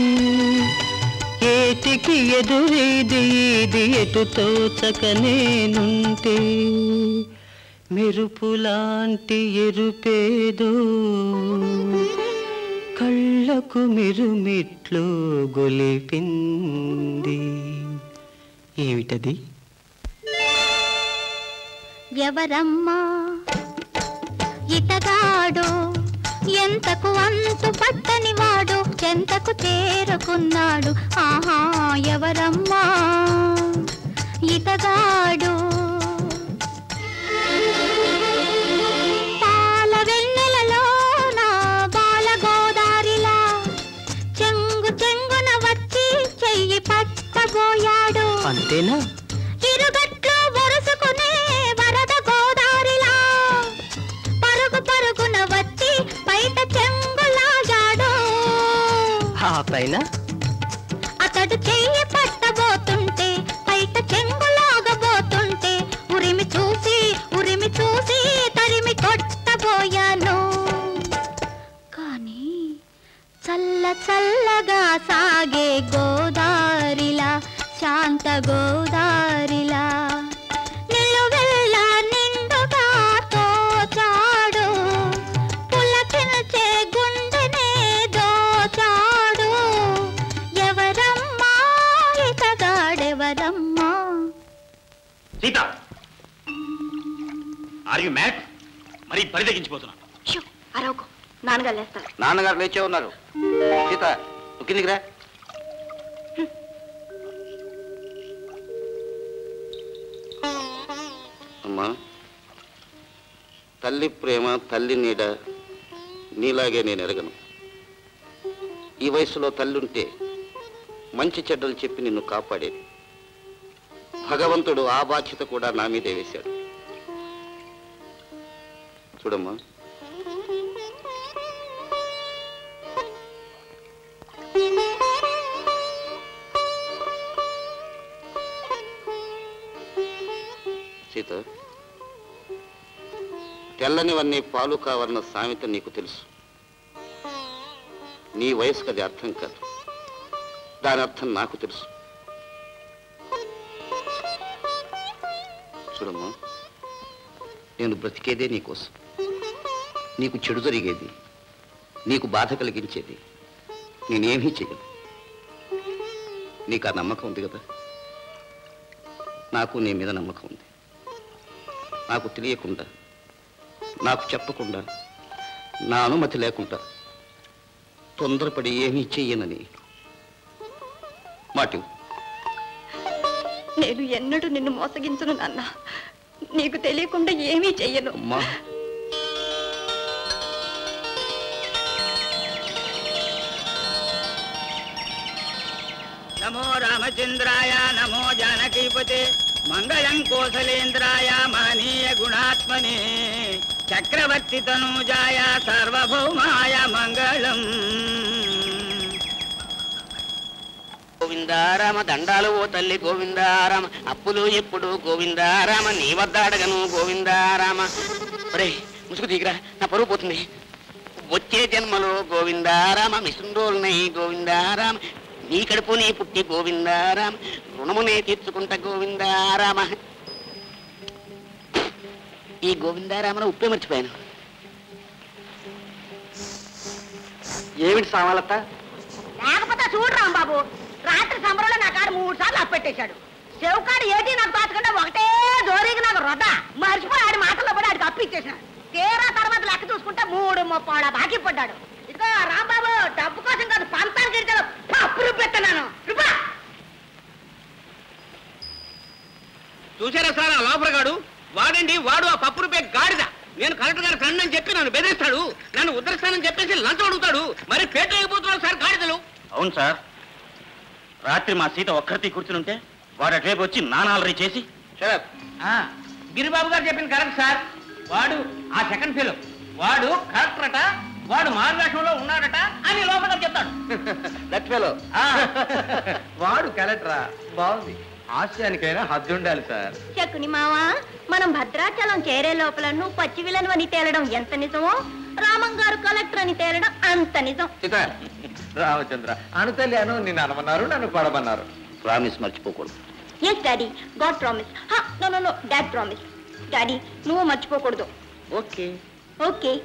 ఏటికి ఎదురేది ఇది ఎటు తోచక నేనుంటే మెరుపులాంటి ఎరుపేదో కళ్ళకు మెరుమిట్లు గొలిపింది. ఏమిటది? ఎవరమ్మా ఇతగాడు, ఎంతకు అంతు పట్టని వాడు, చెంతకు చేరుకున్నాడు. ఆహా ఎవరమ్మా ఇతగాడు. పాల వెన్నెలలోన బాల గోదారిలా చెంగు చెంగున వచ్చి చెయ్యి పట్టబోయాడు. అంతేనా? ఇరుగట్లు వరుసుకునే వరద గోదారిలా పరుగు పరుగున వచ్చి బయట చెంగులాగాడు. ఆ పైన అతడు చెయ్యి పట్టబోతుంటే బయట చెంగులాగబోతుంటే ఉరిమి చూసి ఉరిమి చూసి తరిమి కొట్టబోయాను. కానీ చల్ల చల్లగా సాగే గోదారిలా, శాంత గోదారిలా నిలువెల్ల నిండుగా తోచాడు. పులకించే గుండెనే దోచాడు. ఎవరమ్మా ఇతగాడెవరమ్మా? Sita, are you mad? మరి పరిదగించిపోతున్నా. అరవకు, నాన్నగారు లేస్తారు. నాన్నగారు లేచే ఉన్నారు. సీత నువ్వు కిందికి రా. అమ్మా, తల్లి ప్రేమ, తల్లి నీడ నీలాగే నేను ఎరగను. ఈ వయసులో తల్లుంటే మంచి చెడ్డలు చెప్పి నిన్ను కాపాడేది. భగవంతుడు ఆ బాధ్యత కూడా నా మీదే వేశాడు. చూడమ్మా, సీత, తెల్లనివన్నీ పాలు కావాలన్న సామెత నీకు తెలుసు. నీ వయసుకు అది అర్థం కాదు. దాని అర్థం నాకు తెలుసు. చూడమ్మా, నేను బ్రతికేదే నీకోసం. నీకు చెడు జరిగేది, నీకు బాధ కలిగించేది నేనేమీ చెయ్యను. నీకు ఆ నమ్మకం ఉంది కదా? నాకు నీ మీద నమ్మకం ఉంది. నాకు తెలియకుండా, నాకు చెప్పకుండా, నా అనుమతి లేకుండా తొందరపడి ఏమీ చెయ్యనని మాట. నేను ఎన్నడూ నిన్ను మోసగించను నాన్న. నీకు తెలియకుండా ఏమీ చెయ్యను. అమ్మా, నమో రామచంద్రాయ నమో జానకీపతే మంగళం కోసలేంద్రాయ మహనీయ గుణాత్మనే చక్రవర్తి తనూజాయ సార్వభౌమాయ మంగళం. గోవిందారామ దండాలు ఓ తల్లి గోవిందారామ, అప్పులు ఎప్పుడు గోవిందారామ, నీ వద్ద అడగను గోవిందారామ. ఒరే ముసుగు దిగిరా, నా పరువు పోతుంది. వచ్చే జన్మలో గోవిందారామ మిషన్రోల్నై గోవిందారామ నీ కడుపు నీ పుట్టి గోవిందారామ రుణమునే తీర్చుకుంటా గోవిందారామ. ఈ గోవిందారామను ఉప్పే మర్చిపోయాను. ఏమిటి సామాలత్త? లేకపోతే చూడు రాంబాబు, రాత్రి సంబరంలో నా కాడు మూడు సార్లు అప్పెట్టేశాడు. చెవుకాడు ఏటి నాకు దాచకుండా ఒకటే జోరీకి నాకు రొద్ద మర్చిపోయి ఆడి మాటల్లో పడి ఆడికి అప్పిచ్చేసిన. తీరా తర్వాత లెక్క చూసుకుంటే మూడు ముప్పాడ బాకీ పడ్డాడు. ఇదిగో రాంబాబు, డబ్బు కోసం కాదు పంతానికి ఇచ్చాడు. పప్పు రూపెత్తన్నాను రూపా. చూసారా సార్ ఆ లోపలగాడు? వాడండి వాడు ఆ పప్పు రూపాయి గాడిద. నేను కలెక్టర్ గారు ఫ్రెండ్ అని చెప్పి నన్ను బెదిరిస్తాడు, నన్ను ఉద్ధరిస్తానని చెప్పేసి లంచం అడుగుతాడు. మరి పేట అయిపోతున్నాడు సార్ గాడిదలు. అవును సార్, రాత్రి మా సీత ఒక్కరితి కూర్చునుంటే వాడు అటువైపు వచ్చి నానాలరీ చేసి గిరిబాబు గారు చెప్పింది కరెక్ట్ సార్. వాడు ఆ సెకండ్ ఫెలో వాడు కలెక్టర్ అట, వాడు మార్గవేషంలో ఉన్నాడట అని లోపల చెప్తాడు. దట్ ఫెలో వాడు కలెక్టరా? బాగుంది. ఆశయానికైనా హద్దు ఉండాలి సార్. శకుని మావా, మనం భద్రాచలం చేరే లోపల నువ్వు పచ్చి విలను అని తేలడం ఎంత నిజమో, రామం గారు కలెక్టర్ అని తేలడం అంత నిజం. రామచంద్ర, అనుతల్లి అను నిన్ను అనమన్నారు, నన్ను పడమన్నారు. ప్రామిస్ మర్చిపోకూడదు. Yes daddy, god promise. No no no dad promise. Daddy నువ్వు మర్చిపోకూడదు. Okay okay.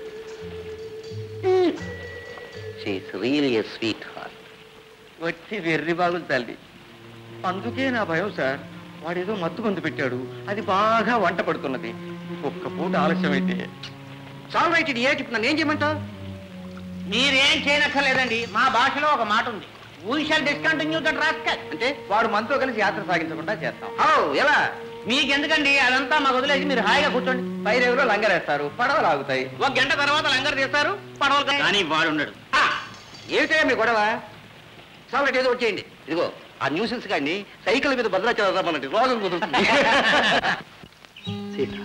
She is really a sweet heart. వచ్చి వెర్రి బాగులు తల్లి. అందుకే నా భయం సార్. వాడేదో మత్తు మందు పెట్టాడు, అది బాగా వంట పడుతున్నది. ఒక్క పూట ఆలస్యం అయితే సాల్ రైట్. ఇది ఏ చెప్తున్నాను, ఏం చేయమంటావు? మీరేం చేయనక్కర్లేదండి. మా భాషలో ఒక మాట ఉంది, we shall discontinue that rascal. అంటే వాడు మనతో కలిసి యాత్ర సాగించకుండా చేస్తాం. హౌ ఎలా? మీకెందుకండి అదంతా మాకు వదిలేసి మీరు హాయిగా కూర్చోండి. పైరేవులో లంగరేస్తారు, పడవలు ఆగుతాయి. ఒక గంట తర్వాత లంగర్ తీస్తారు, పడవలు. కానీ వాడు ఉన్నాడు. ఏమిటా మీ గొడవ? సాల్ రైట్, ఏదో వచ్చేయండి. ఇదిగో ఆ న్యూసెన్స్ గాని సైకిల్ మీద భద్రాచలం రమ్మనండి, రోగం కుదురుతుంది. సీత,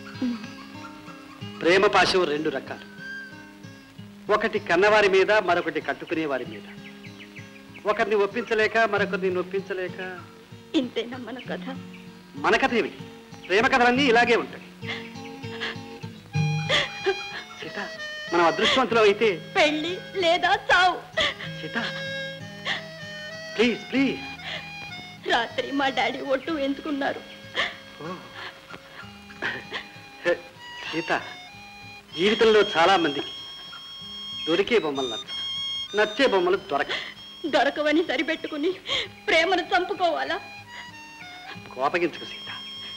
ప్రేమ పాశం రెండు రకాలు. ఒకటి కన్నవారి మీద, మరొకటి కట్టుకునే వారి మీద. ఒకరిని ఒప్పించలేక మరొకరిని నొప్పించలేక. ఇంతేనా మన కథ? మన కథ ఏమిటి? ప్రేమ కథలన్నీ ఇలాగే ఉంటాయి. సీత, మనం అదృష్టవంతులు అయితే పెళ్లి లేదా చావు. Sita please please. రాత్రి మా డాడీ ఒట్టు ఎంచుకున్నారు. సీత, జీవితంలో చాలా మందికి దొరికే బొమ్మలు నచ్చ నచ్చే బొమ్మలు దొరక దొరకవని సరిపెట్టుకుని ప్రేమను చంపుకోవాలా? కోపగించుకు సీత.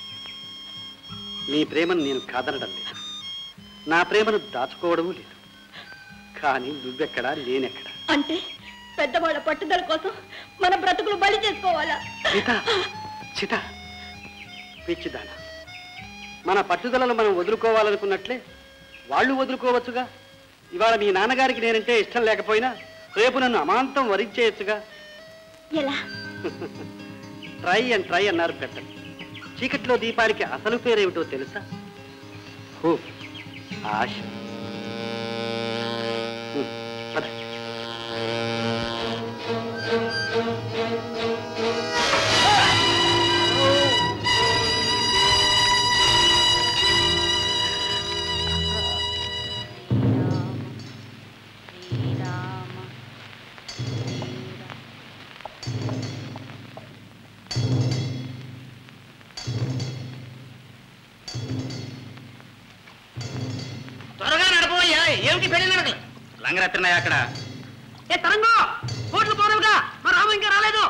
నీ ప్రేమను నేను కాదనడం లేదు, నా ప్రేమను దాచుకోవడము లేదు. కానీ నువ్వెక్కడా, నేనెక్కడా? అంటే పెద్దవాళ్ళ పట్టుదల కోసం మన బ్రతుకులు బలి చేసుకోవాలా? సీత, సీత, పిచ్చిదానా, మన పట్టుదలను మనం వదులుకోవాలనుకున్నట్లే వాళ్ళు వదులుకోవచ్చుగా. ఇవాళ మీ నాన్నగారికి నేనంటే ఇష్టం లేకపోయినా రేపు నన్ను అమాంతం వరించేయచ్చుగా. ఎలా? ట్రై అండ్ ట్రై అన్నారు పెద్దలు. చీకట్లో దీపానికి అసలు పేరేమిటో తెలుసా? హోప్, ఆశ. పద. త్వరగా నడపోయా. ఏమిటి పెళ్లి నడకలు? లంగరెత్తనాయి అక్కడ. ఏ తరంగో, కోట్లు పోనవుగా, మా రాము ఇంకా రాలేదు.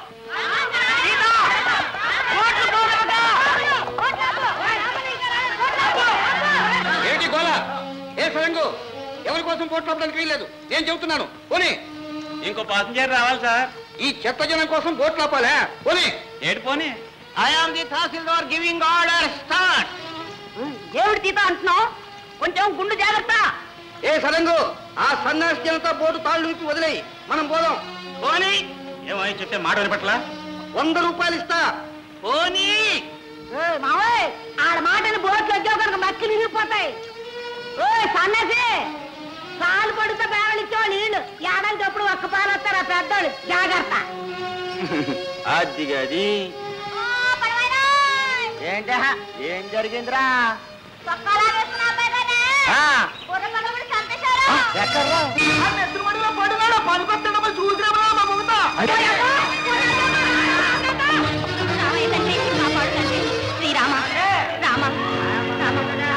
ఏంటి గోళ? ఏ సరంగు, ఎవరి కోసం కోట్లు అవ్వడానికి వీల్లేదు. నేను చెబుతున్నాను, పోనీ. ఇంకో పాసింజర్ రావాలి సార్. ఈ చెత్త జనం కోసం కోట్లు ఆపాలా? పోనీ. ఏడు పోనీ. I am the tahsildar giving order start. ఏమిటి తీత అంటున్నావు? కొంచెం గుండు జాగ్రత్త. ఏ సరంగు, ఆ సన్యాసి జనతా బోటు తాళ్ళు విప్పి వదిలేయి, మనం పోదాం. పోనీ. ఏమో చెప్తే మాట వినపట్లా? వంద రూపాయలు ఇస్తా. పోనీ. మావయ్, ఆడ మాటని బోట్లు వచ్చావు కనుక మక్కలు ఇరిగిపోతాయి. ఓ సన్నసి, పాలు పడితే బేరలు ఇచ్చేవాళ్ళు నీళ్ళు ఏడాది అప్పుడు ఒక్క పాలు వస్తారా పెద్దోళ్ళు, జాగ్రత్త. అది గది. ఏంటా ఏం జరిగిందిరా? ఎక్కడ్రా పడున్నాడు పనికొస్తాడమ్మా చూసిరా మా ముగతా శ్రీరామ రామ రామ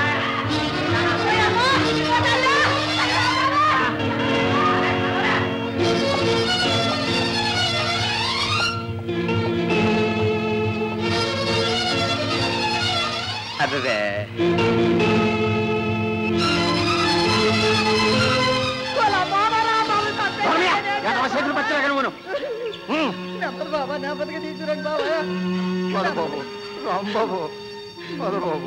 అదే చేతులు పచ్చగా బాబా నా బతికి తీసుకురండి బాబా బాబు రాంబాబు బాబు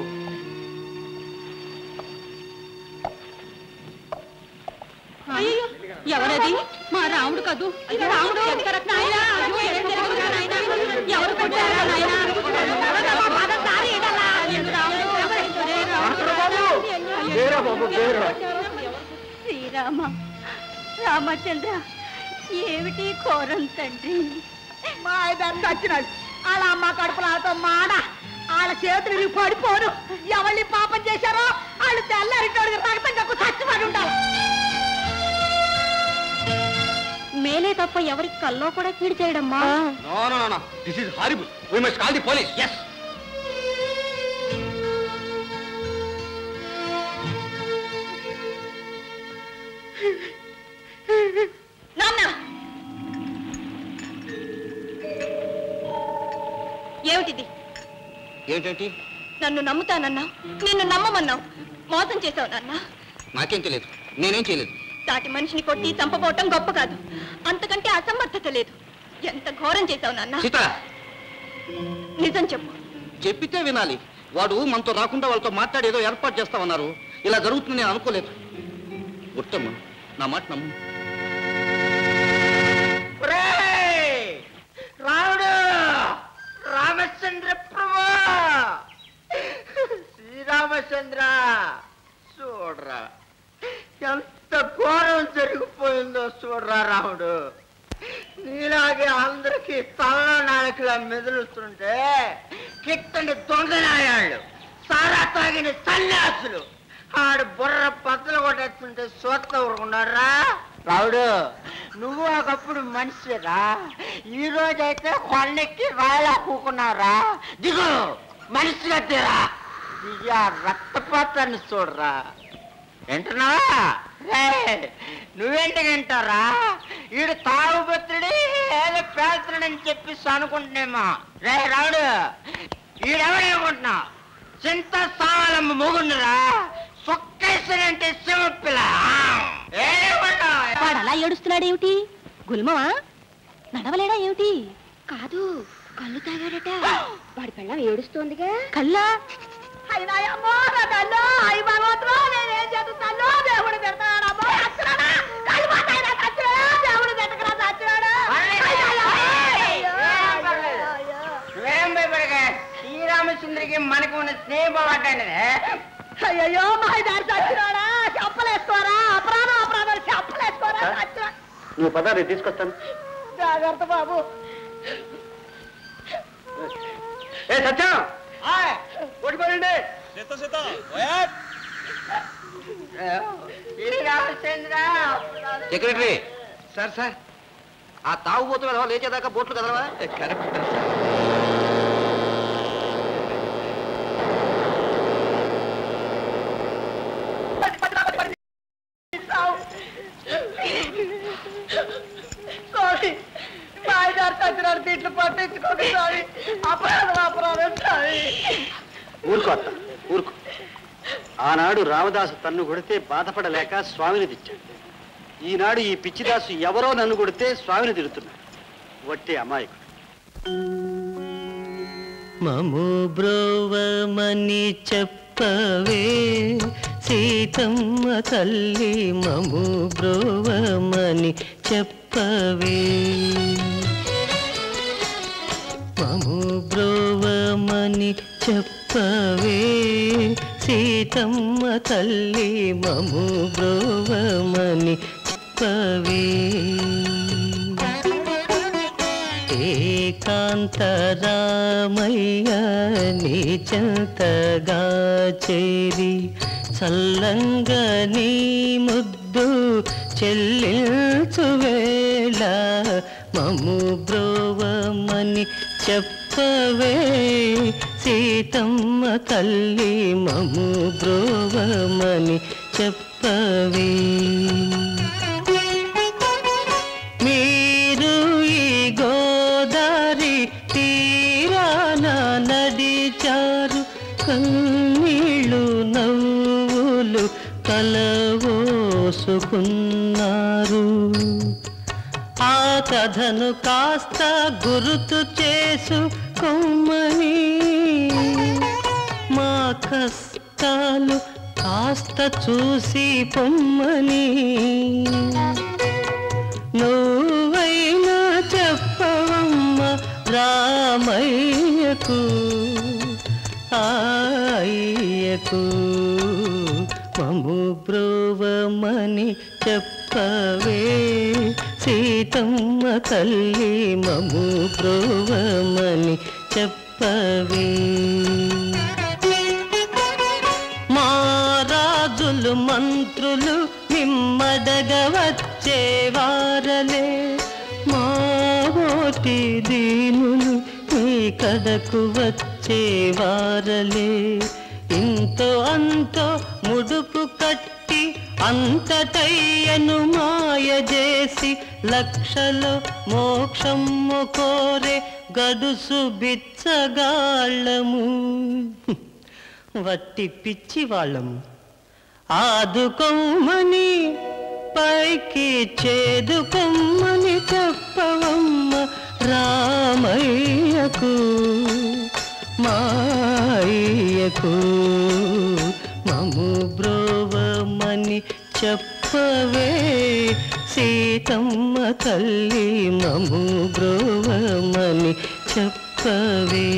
అయ్యో ఎవరది? మా రాముడు కదూ. రాముడు ఎవరు కొట్టారా నాయనా? శ్రీరామ రామచంద్ర ఏమిటి ఘోరం తండ్రి? మా ఐదారు చచ్చినాడు వాళ్ళ అమ్మ కడుపులతో మాడ వాళ్ళ చేతులు పడిపోరు. ఎవరిని పాపం చేశారో వాళ్ళు తెల్లరిటోడు రక్తం కక్కు చచ్చిపడి ఉండాలి. మేలే తప్ప ఎవరికి కల్లో కూడా కీడు చేయడమ్మా. No no no this is horrible we must call the police. yes నాన్న ఏమిటిది? ఏమిటేంటి? నన్ను నమ్ముతానన్నావు, నిన్ను నమ్మమన్నావు, మోసం చేశావు నాన్న. నాకేం తెలియదు, నేనేం చేయలేదు. దాటి మనిషిని కొట్టి చంపబోవటం గొప్ప కాదు, అంతకంటే అసమర్థత లేదు. ఎంత ఘోరం చేశావు నాన్న. సీత నిజం చెప్పు. చెప్పితే వినాలి. వాడు మనతో రాకుండా వాళ్ళతో మాట్లాడి ఏదో ఏర్పాటు చేస్తామన్నారు. ఇలా జరుగుతుంది నేను అనుకోలేదు. గుర్తమ్మ నా మాట నమ్ము. రాముడు రామచంద్ర ప్రభు శ్రీరామచంద్ర చూడరా ఎంత ఘోరం జరిగిపోయిందో చూడరా రాముడు. నీలాగే అందరికీ తల్ల నాయకులా మెదులుతుంటే కిట్టని దొంగనాయాళ్ళు సారా తాగిన సన్యాసులు ఆడు బుర్ర పద్దలు కొట్టేస్తుంటే సోత్త ఊరుకున్నారా రావుడు. నువ్వు ఒకప్పుడు మనిషిరా, ఈ రోజైతే కొండెక్కి రాయలా కూకున్నారా. దిగు మనిషిగా తీరా దిగి ఆ రక్తపాతాన్ని చూడరా. వింటున్నా నువ్వేంటి వింటారా? ఈడు తాగుబత్రుడి ఏదో పేల్తున్నాడని చెప్పేసి అనుకుంటున్నామా. రే రావుడు ఈడెవడేమనుకుంటున్నావు? చింత సావాలమ్మ మొగుండురా, సొక్కేసానంటే శివపిల్ల. వాడు అలా ఏడుస్తున్నాడేమిటి? గుల్మవా? నడవలేడా ఏమిటి? కాదు, కళ్ళు తాగాడట. వాడి పెళ్ళం ఏడుస్తోందిగా. కళ్ళా? అయినాయమ్మో నా తల్లో అయి భగవంతుడు నేనేం చదువుతాను. దేవుడు పెడతాడమ్మో చచ్చినాడా కళ్ళు పోతాయినా చచ్చినాడా దేవుడు పెట్టకరా చచ్చినాడా. నువ్వేం భయపడగా శ్రీరామచంద్రకి మనకు ఉన్న స్నేహపడ్డానే. అయ్యో మా దారి చచ్చినాడా చెప్పలేసుకోరా. అపరాధం అపరాధాలు చెప్పలేసుకోరా చచ్చినా. నువ్వు పదాలు తీసుకొస్తాను. జాగ్రత్త బాబు. ఏ సత్యం కొట్టుకోండి. సెక్రటరీ సార్ సార్ ఆ తాగుబోతు కదవా లేచేదాకా బోట్లు కదలవా? కరెక్ట్ సారీ మా దారి చచ్చినాడు దీంట్లో పట్టించుకోండి. సారీ అపరాధం అపరాధం. సారీ. ఊరుకో అత్త ఊరుకో. ఆనాడు రామదాసు తన్ను కొడితే బాధపడలేక స్వామిని తెచ్చాడు. ఈనాడు ఈ పిచ్చిదాసు ఎవరో నన్ను కొడితే స్వామిని తిడుతున్నాడు. వట్టి అమాయకుడు. మము బ్రోవమని చెప్పవే సీతమ్మ తల్లి, మము బ్రోవమని చెప్పవే, మము బ్రోవమని చెప్పవే సీతమ్మ తల్లి, మము బ్రోవమని చెప్పవే. ఏకాంత రామయ్య నీ చెంతగా చేరి చల్లంగా నీ ముద్దు ముద్దు చెల్లించు వేళ మము బ్రోవమని చెప్పవే సీతమ్మ తల్లి మము బ్రోవమని చెప్పవే. మీరు ఈ గోదారి తీరాన నడిచారు కన్నీళ్ళు నవ్వులు కలవోసుకున్నారు. ఆ కథను కాస్త గుర్తు చేసుకొమ్మని మా కష్టాలు కాస్త చూసి పొమ్మని నువ్వైనా చెప్పవమ్మ రామయ్యకు అయ్యకు మము బ్రోవమని చెప్పవే సీతమ్మ తల్లి మము బ్రోవమని చెప్పవే. మా రాజులు మంత్రులు మిమ్మడగ వచ్చేవారలే మా ఓటి దీనులు మీ కడకు వచ్చేవారలే. ఇంతో అంతో ముడుపు కట్టి అంతటయ్యను మాయ చేసి లక్షలు మోక్షము కోరే గడుసు బిచ్చగాళ్ళము వట్టి పిచ్చి వాళ్ళము. ఆదుకొమ్మని పైకి చేదుకొమ్మని చెప్పవమ్మ రామయ్యకు మాయ్యకు మము బ్రోవమని చెప్పవే సీతమ్మ తల్లి మము బ్రోవమని చెప్పవే.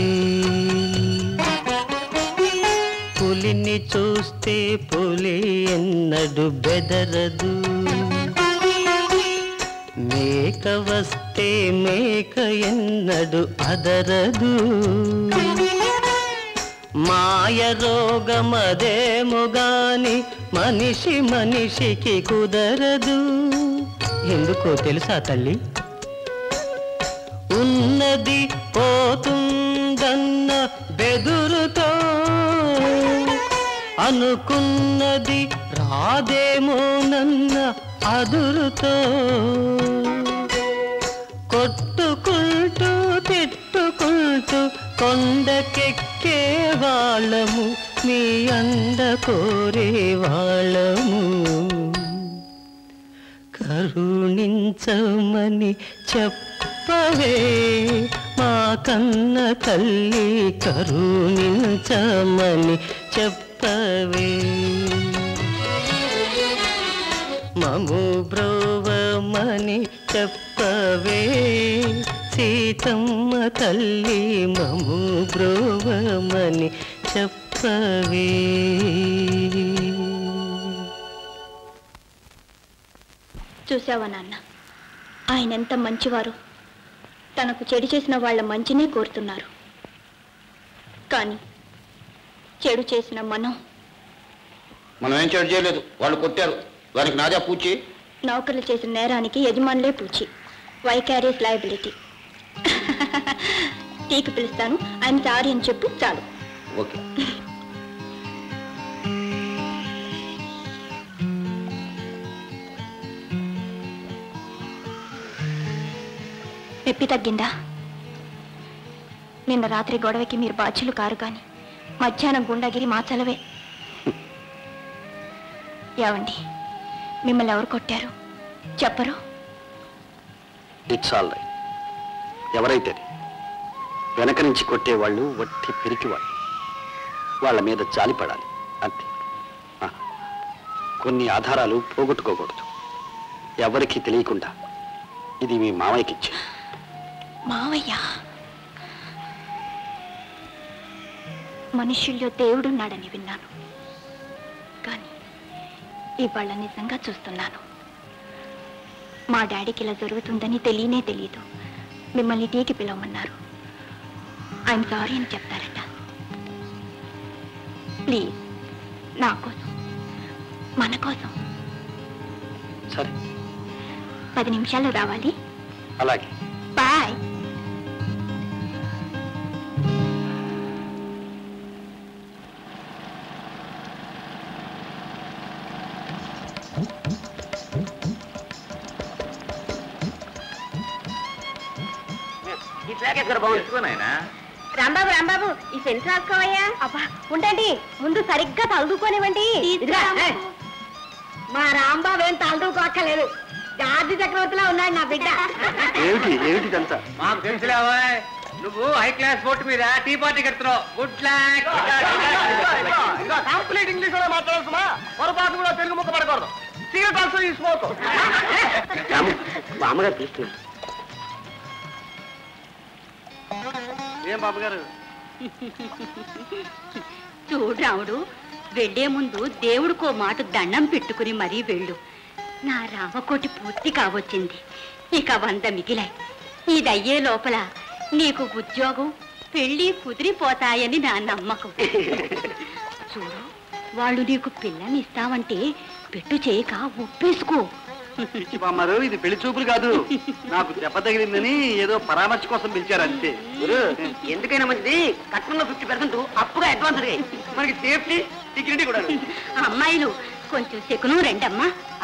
పులిని చూస్తే పులి ఎన్నడు బెదరదు మేక వస్తే మేక ఎన్నడు అదరదు. మాయ రోగమదేమో గాని మనిషి మనిషికి కుదరదు. ఎందుకో తెలుసా తల్లి? ఉన్నది పోతుందన్న బెదురుతో అనుకున్నది రాదేమోనన్న అదురుతో కొట్టుకుంటూ తిట్టుకుంటూ కొండకెక్కే వాళ్ళము మీ అండ కోరే వాళ్ళము. కరుణించమని చెప్పవే మా కన్న తల్లి కరుణించమని చెప్పవే. మము బ్రోవమని చెప్పవే సీతమ్మ తల్లి మము బ్రోవమని చెప్పవే. చూసావా నాన్న, ఆయన ఎంత మంచివారు. తనకు చెడు చేసిన వాళ్ళ మంచినే కోరుతున్నారు. కానీ చెడు చేసిన మనం మనం ఏం చెడు చేయలేదు, వాళ్ళు కొట్టారు, వారికి నాదే పూచి. నౌకర్లు చేసిన నేరానికి యజమానులే పూచి. Why carries liability. టీకి పిలుస్తాను, ఆయన సారీ అని చెప్పు చాలు. ఓకే. నొప్పి తగ్గిందా? నిన్న రాత్రి గొడవకి మీరు బాధ్యులు కారు కానీ మధ్యాహ్నం గుండాగిరి మా చలవే. ఏవండి, మిమ్మల్ని ఎవరు కొట్టారు చెప్పరు? It's all right. ఎవరైతే వెనక నుంచి కొట్టేవాళ్ళు వట్టి పిరికివాళ్ళు, వాళ్ళ మీద జాలిపడాలి అంతే. కొన్ని ఆధారాలు పోగొట్టుకోకూడదు. ఎవరికి తెలియకుండా ఇది మీ మావయ్యకి ఇచ్చే. మావయ్య మనుష్యుల్లో దేవుడున్నాడని విన్నాను, కానీ ఇవాళ నిజంగా చూస్తున్నాను. మా డాడీకి ఇలా జరుగుతుందని తెలియనే తెలియదు. మిమ్మల్ని టీకి పిలవమన్నారు. ఐఎమ్ సారీ అని చెప్తారట. ప్లీజ్, నా కోసం, మన కోసం సరే పది నిమిషాల్లో రావాలి. అలాగే. బాయ్. రాంబాబు రాంబాబు ఈ సెన్స్ రాసుకోవయ్యా. అబ్బా ఉండండి, ముందు సరిగ్గా తలుదుకోనివ్వండి. మా రాంబాబు ఏం తలదూకోక్కలేదు, జార్జి చక్రవర్తిలో ఉన్నాడు నా బిడ్డ. ఏమిటి ఏమిటి ఇదంతా? మాకు తెలుసులేవా, నువ్వు హై క్లాస్ బోట్ మీద టీ పార్టీ కడుతున్నావు. Good luck. కంప్లీట్ ఇంగ్లీష్ లో మాట్లాడుతున్నా, పొరపాటు కూడా తెలుగు ముక్క పడకూడదు. సిగరెట్ ఆల్సో ఈ స్మోక్. బామ్మగారు పిలుస్తున్నారు. ఏం బాబుగారు? చూడు రాముడు, వెళ్లే ముందు దేవుడికో మాట దండం పెట్టుకుని మరీ వెళ్ళు. నా రామకోటి పూర్తి కావచ్చింది, ఇక వంద మిగిలాయి. ఇదయ్యే లోపల నీకు ఉద్యోగం పెళ్లి కుదిరిపోతాయని నా నమ్మకం. చూడు, వాళ్ళు నీకు పిల్లని ఇస్తావంటే పెట్టు చేయక ఒప్పేసుకో. బామ్మారు, ఇది పెళ్లి చూపులు కాదు, నాకు దెబ్బ తగిలిందని ఏదో పరామర్శ కోసం పిలిచారు అంతే. ఎందుకైనా మంచిది కట్నంలో ఫిఫ్టీ పర్సెంట్ అప్పుగా అడ్వాన్స్ అడిగాయి. మనకి సేఫ్టీ సెక్యూరిటీ కూడా. అమ్మాయిలు కొంచెం శకునం రండమ్మా.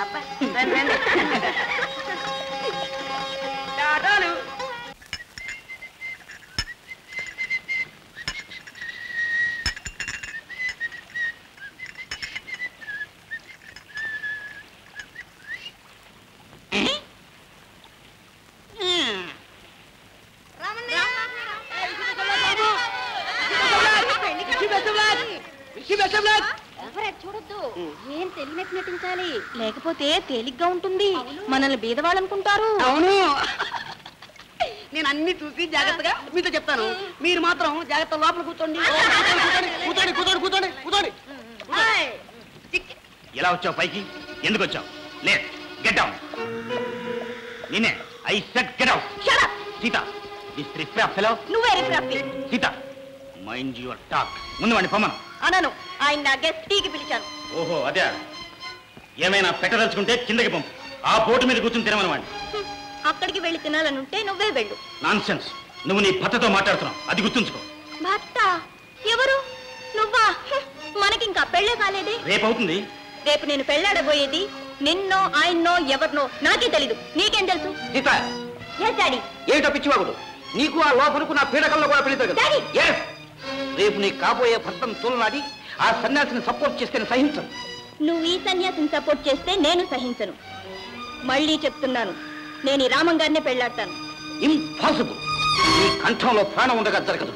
చూడొద్దు, ఏం తెలియనట్టు నటించాలి, లేకపోతే తేలిగ్గా ఉంటుంది, మనల్ని బీదవాళ్ళు అనుకుంటారు. అవును, నేను అన్ని చూసి జాగ్రత్తగా మీతో చెప్తాను, మీరు మాత్రం జాగ్రత్త లోపల కూర్చోండి. కూర్చోండి కూర్చోండి కూర్చోండి కూర్చోండి. ఎలా వచ్చావు పైకి? ఎందుకు వచ్చావు? లేదు, గెట్ డౌన్. నిన్నే I said get out. Sita, this riffraff fellow. నువ్వే riffraff. Sita, mind your talk. ముందు వాడిని పొమ్మను. అనను, ఆయన నా గెస్ట్ టీకి పిలిచాను. ఓహో అదే, ఏమైనా పెట్టదలుచుకుంటే కిందకి పంపు. ఆ బోటు మీద కూర్చుని తినమని వాడిని. అక్కడికి వెళ్ళి తినాలనుంటే నువ్వే వెళ్ళు. నాన్ సెన్స్, నువ్వు నీ భర్తతో మాట్లాడుతున్నావు, అది గుర్తుంచుకో. భర్త? ఎవరు? నువ్వా? మనకింకా పెళ్ళే కాలేదే. రేపు అవుతుంది. రేపు నేను పెళ్ళాడబోయేది నిన్నో ఆయన్నో ఎవరినో నాకే తెలీదు, నీకేం తెలుసు? Sita, yes daddy. ఏమిటో పిచ్చివాగుడు, నీకు ఆ లోపలకు నా పీడకల్లో కూడా పెళ్లి కదా. Yes. రేపు నీ కాబోయే భర్తను తోలనాడి ఆ సన్యాసిని సపోర్ట్ చేస్తే సహించను. నువ్వు ఈ సన్యాసిని సపోర్ట్ చేస్తే నేను సహించను. మళ్ళీ చెప్తున్నాను, నేను ఈ రామం గారినే పెళ్ళాడతాను. ఇంపాసిబుల్. నీ కంఠంలో ప్రాణం ఉండగా జరగదు.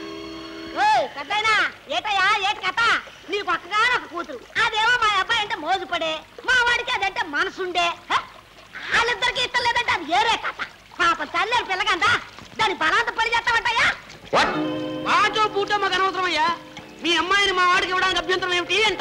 ఏటయా ఏటి కథ? నీకు ఒక్కగానే ఒక కూతురు, అదేమో మా అబ్బాయి అంటే మోజుపడే, మా వాడికి అదంటే మనసుండే. వాళ్ళిద్దరికి ఇష్టం లేదంటే అది ఏరే కథ. పాప తల్లి పిల్లగందా, దాని బలాంత పడి చేస్తామంటాయా? వాటో పూటో మాకు అనవసరమయ్యా. మీ అమ్మాయిని మా వాడికి ఇవ్వడానికి అభ్యంతరం ఏమిటి అంట.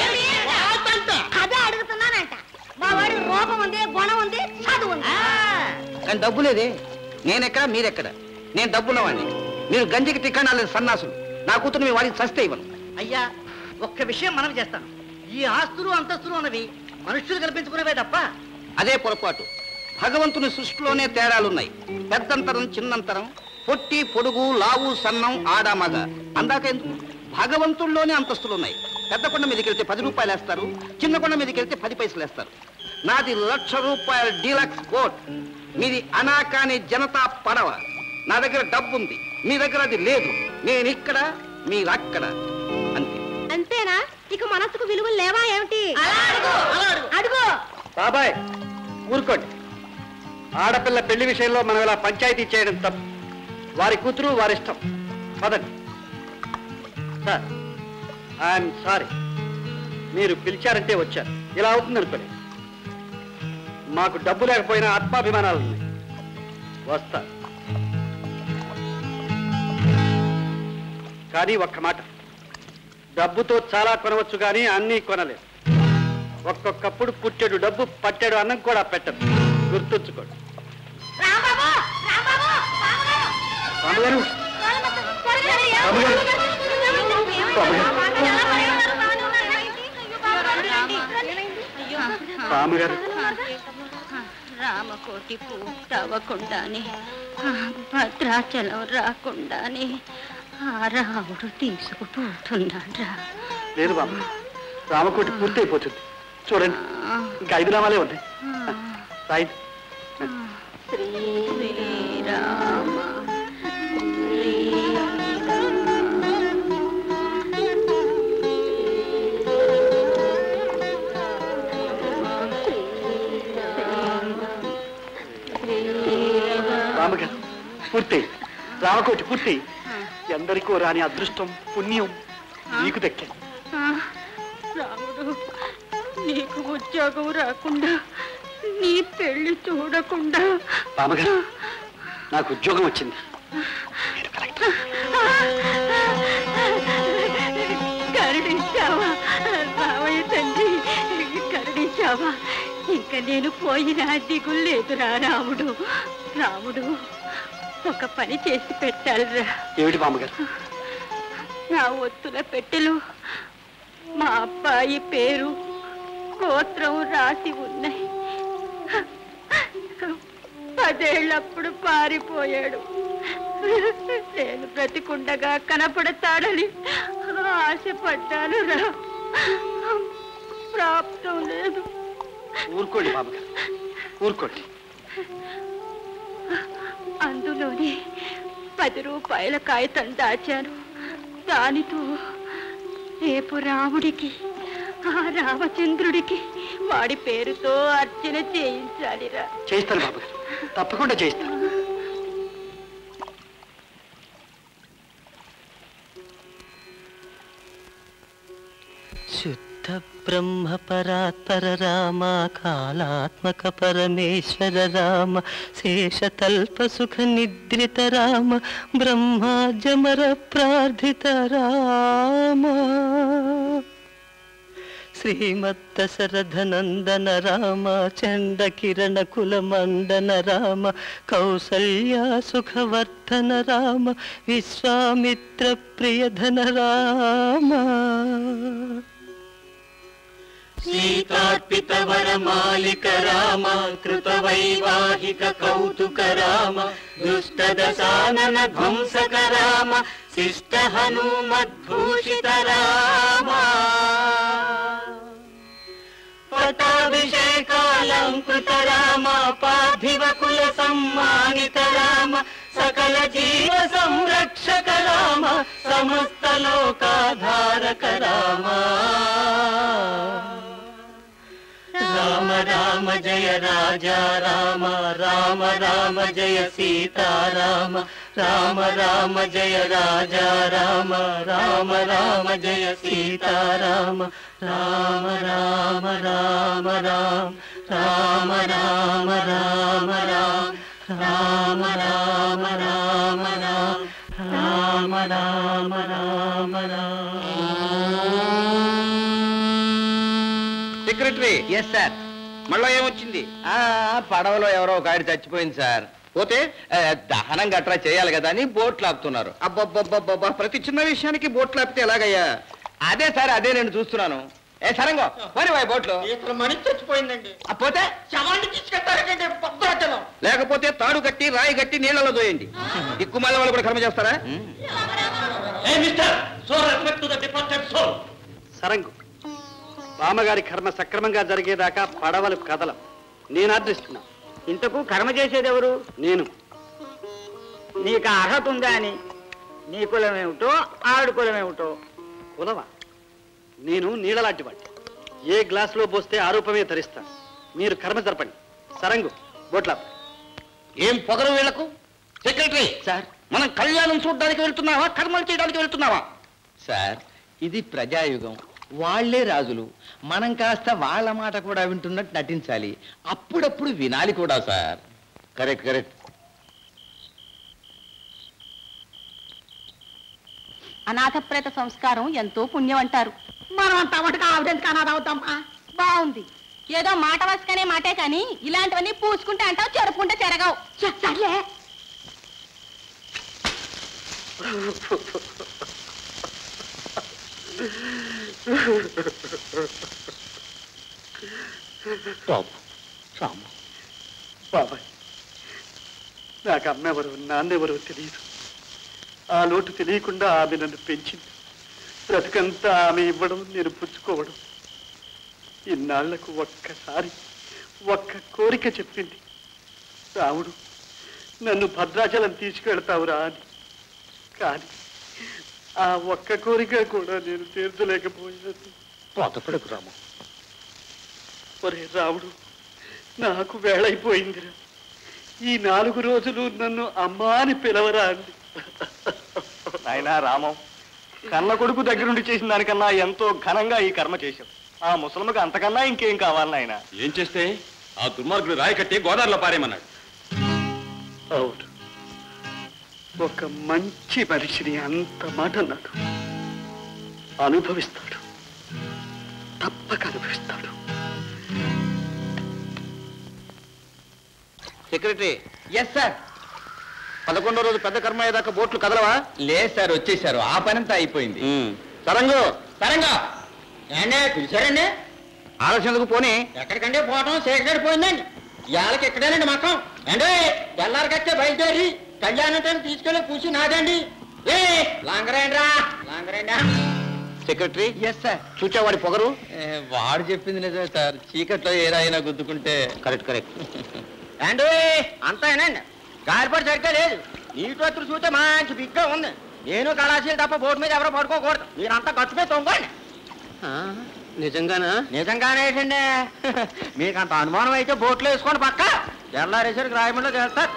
అదే అడుగుతున్నానంట. మా వాడి రూపం ఉంది, గుణం ఉంది, చదువు ఉంది. కానీ డబ్బు లేదే. నేనెక్కడ మీరెక్కడ? నేను డబ్బున్నవాడిని, మీరు గంజికి టిక్కాణాలేదు సన్నాసులు. నా కూతురు మీ వాడికి సస్తే ఇవ్వను. అయ్యా, ఒక్క విషయం మనం చేస్తాను. ఈ ఆస్తులు అంతస్తులు అన్నవి మనుషులు కల్పించుకునేవే తప్ప. అదే పొరపాటు. భగవంతుని సృష్టిలోనే తేడాలున్నాయి. పెద్దంతరం, చిన్నంతరం, పొట్టి, పొడుగు, లావు, సన్నం, ఆడ, మగ. అందాక ఎందుకు? భగవంతుల్లోనే అంతస్తులున్నాయి. పెద్ద కొండ మీదకి వెళ్తే పది రూపాయలు వేస్తారు, చిన్న కొండ మీదకి వెళ్తే పది పైసలు వేస్తారు. నాది లక్ష రూపాయల డీలక్స్ బోట్, మీది అనాకాని జనతా పడవ. నా దగ్గర డబ్బు ఉంది, మీ దగ్గర అది లేదు. నేను ఇక్కడ, మీరు అక్కడ, అంతే. అంతేనా? ఇక మనసుకు విలువలు లేవా ఏమిటి? అడుగు. బాబాయ్ ఊరుకోండి. ఆడపిల్ల పెళ్లి విషయంలో మనం ఇలా పంచాయతీ చేయడం తప్పు. వారి కూతురు వారిష్టం. పదండి. సార్, ఐఎమ్ సారీ, మీరు పిలిచారంటే వచ్చారు. ఇలా అవుతుంది అనుకోలేదు. మాకు డబ్బు లేకపోయినా ఆత్మాభిమానాలు ఉన్నాయి. వస్తా. కానీ ఒక్క మాట, డబ్బుతో చాలా కొనవచ్చు కానీ అన్నీ కొనలేదు. ఒక్కొక్కప్పుడు పుట్టెడు డబ్బు పట్టెడు అన్నం కూడా పెట్టదు. గుర్తుంచుకోండి. రామగారు, రామగారు రామకోటి పూర్తవ్వకుండానే భద్రాచలం రాకుండానే ఆ రాముడు తీసుకుపోతున్నాడ్రా. లేదు బాబు, రామకోటి పూర్తి అయిపోతుంది. చూడండి, ఇంకా ఐదు నామాలే ఉన్నాయి. రైట్. శ్రీరామ రామగారు పూర్తి, రామకోటి పూర్తి. ఎందరికో రాని అదృష్టం పుణ్యం నీకు దక్కాయి. రాముడు, నీకు ఉద్యోగం రాకుండా, నీ పెళ్లి చూడకుండా. రామగారు, నాకు ఉద్యోగం వచ్చింది. కరుణించావా రామయ్య తండ్రి, కరుణించావా? ఇంకా నేను పోయిన దిగులు లేదురా రాముడు. రాముడు, ఒక పని చేసి పెట్టాలిరా. ఏమిటి బామ్మగారు? నా ఒత్తుల పెట్టెలు మా అబ్బాయి పేరు గోత్రం రాసి ఉన్నాయి. పదేళ్లప్పుడు పారిపోయాడు. నేను బ్రతికుండగా కనపడతాడని ఆశపడ్డాను రా. ప్రాప్తం లేదు. ఊరుకోండి బామ్మగారు, ఊరుకోండి. అందులోనే పది రూపాయల కాగితం దాచాను. దానితో రేపు రాముడికి, ఆ రామచంద్రుడికి వాడి పేరుతో అర్చన చేయించాలిరా. చేయిస్తాను బామ్మగారు, తప్పకుండా చేయిస్తాను. శుద్ధ బ్రహ్మ పరాత్పర రామ, కాళాత్మక పరమేశ్వర రామ, శేషతల్ప సుఖ నిద్రిత రామ, బ్రహ్మాజమర ప్రార్థిత రామ, శ్రీమద్దశరథనందన రామ, చండ కిరణ కుల మండన రామ, కౌసల్యా సుఖవర్ధన రామ, విశ్వామిత్ర ప్రియధన రామ, సీతార్పిత వరమాలిక రామ, కృత వైవాహిక కౌతుక రామ, దుష్ట దశానన ధ్వంసక రామ, శిష్ట హనుమద్భూషిత రామ, పటాభిషేకాలంకృత రామ, పార్థివ కుల సమ్మానిత రామ, సకల జీవ సంరక్షక రామ, సమస్త లోకాధారక రామ, రామ రామ జయ రాజా రామ, రామ రామ జయ సీతారామ, రామ రామ జయ రాజా రామ, రామ రామ జయ Sitarama, Rama Rama Rama Rama, Rama Rama Rama Rama, Rama Rama Rama Rama, Rama Rama Rama Rama. Secretary. Yes sir. మళ్ళా ఏమొచ్చింది? పడవలో ఎవరో ఒక ఆడి చచ్చిపోయింది సార్. పోతే దహనం గట్రా చేయాలి కదా అని బోట్లు ఆపుతున్నారు. అబ్బబ్బబ్బబ్బా, ప్రతి చిన్న విషయానికి బోట్లు ఆపితే ఎలాగయ్యా? అదే సార్, అదే నేను చూస్తున్నాను. ఏ సరంగో మరి వాయి బోట్లు మనిషి చచ్చిపోయిందండి. పోతే శవాన్ని తీసుకెళ్తారంటే భద్రాచలం. లేకపోతే తాడు కట్టి రాయి కట్టి నీళ్లలో దోయండి. దిక్కుమాల వాళ్ళు కూడా కర్మ చేస్తారా? సరంగు, బామ్మగారి కర్మ సక్రమంగా జరిగేదాకా పడవలు కదలం. నేను ఆర్డరిస్తున్నా. ఇంతకు కర్మ చేసేది ఎవరు? నేను. నీకు అర్హత ఉందా అని? నీ కులం ఏమిటో ఆవిడ కులం ఏమిటో? కులవా? నేను నీళ్ళలాంటి వాడిని. ఏ గ్లాసులో పోస్తే ఆరూపమే ధరిస్తాను. మీరు కర్మ జరపండి. సరంగు, బోట్లా. ఏం పొగరు వీళ్లకు? సెక్రటరీ సార్, మనం కళ్యాణం చూడడానికి వెళ్తున్నావా, కర్మలు చేయడానికి వెళ్తున్నావా? సార్, ఇది ప్రజాయుగం. వాళ్లే రాజులు. మనం కాస్త వాళ్ళ మాట కూడా వింటున్నట్టు నటించాలి. అప్పుడప్పుడు వినాలి కూడా సార్. Correct correct. అనాథ ప్రేత సంస్కారం ఎంతో పుణ్యం అంటారు. మనం అంతా మటుకు ఆవిడెందుకు అనాథ అవుతామా? బాగుంది. ఏదో మాట వసుకనే మాటే కానీ ఇలాంటివన్నీ పూసుకుంటే అంటావు, చెరుపుకుంటే చెరగవు. సర్లే. బాబాయ్, నాకు అమ్మెవరు నాన్నెవరో తెలియదు. ఆ లోటు తెలియకుండా ఆమె నన్ను పెంచింది. బ్రతుకంతా ఆమె ఇవ్వడం, నేను పుచ్చుకోవడం. ఇన్నాళ్లకు ఒక్కసారి ఒక్క కోరిక చెప్పింది, రాముడు నన్ను భద్రాచలం తీసుకెళ్తావురా అని. కానీ ఆ ఒక్క కోరిక కూడా నేను తీర్చలేకపోయాను. బాధపడకు రాము. ఒరే రాముడు, నాకు వేళైపోయిందిరా. ఈ నాలుగు రోజులు నన్ను అమ్మా అని పిలవరా అంది. నాయనా రామం, కన్న కొడుకు దగ్గరుండి చేసిన దానికన్నా ఎంతో ఘనంగా ఈ కర్మ చేశాం. ఆ ముసలమ్మకి అంతకన్నా ఇంకేం కావాలి నాయన? ఏం చేస్తే ఆ దుర్మార్గుడు రాయి కట్టి గోదావరిలో పారేయమన్నాడు. అవును, ఒక మంచి మనిషిని అంత మాట అన్నాడు. అనుభవిస్తాడు, తప్పక అనుభవిస్తాడు. సెక్రటరీ. Yes sir. పదకొండో రోజు పెద్ద కర్మ అయ్యేదాకా బోట్లు కదలవా? లేదు సార్, వచ్చేసారు. ఆ పనంతా అయిపోయింది. సరంగు సరంగా ఏండే పిలిచారండి? ఆలోచనకు పోనీ. ఎక్కడికంటే పోవటం సేకరెడ్ పోయిందండి. ఇవాళకి ఎక్కడేనండి మకం అంటే తెల్లారికచ్చే బయలుదేరి కళ్యాణం తీసుకెళ్ళి కూర్చుని నాదండి. ఏ లాంగరేండ్రా లాంగరేండా. సెక్రటరీ. Yes sir. చూచావాడి పొగరు. వాడు చెప్పింది నిజమే సార్. చీకట్లో ఏరాయినా గుద్దుకుంటే. Correct correct. అండి అంతేనండి, గాలిపడి సరిగ్గా లేదు. నీటి వత్తులు చూస్తే మంచి బిగ్గా ఉంది. నేను కళాశీలు తప్ప బోర్డు మీద ఎవరో పడుకోకూడదు. మీరంతా ఖర్చు మీద తొంగండి. నిజంగానా? నిజంగానే ఏంటండి, మీకు అంత అనుమానం అయితే బోట్లో వేసుకోండి. పక్క తెల్లారేసరికి రాయమండ్లోకి వెళ్తారు.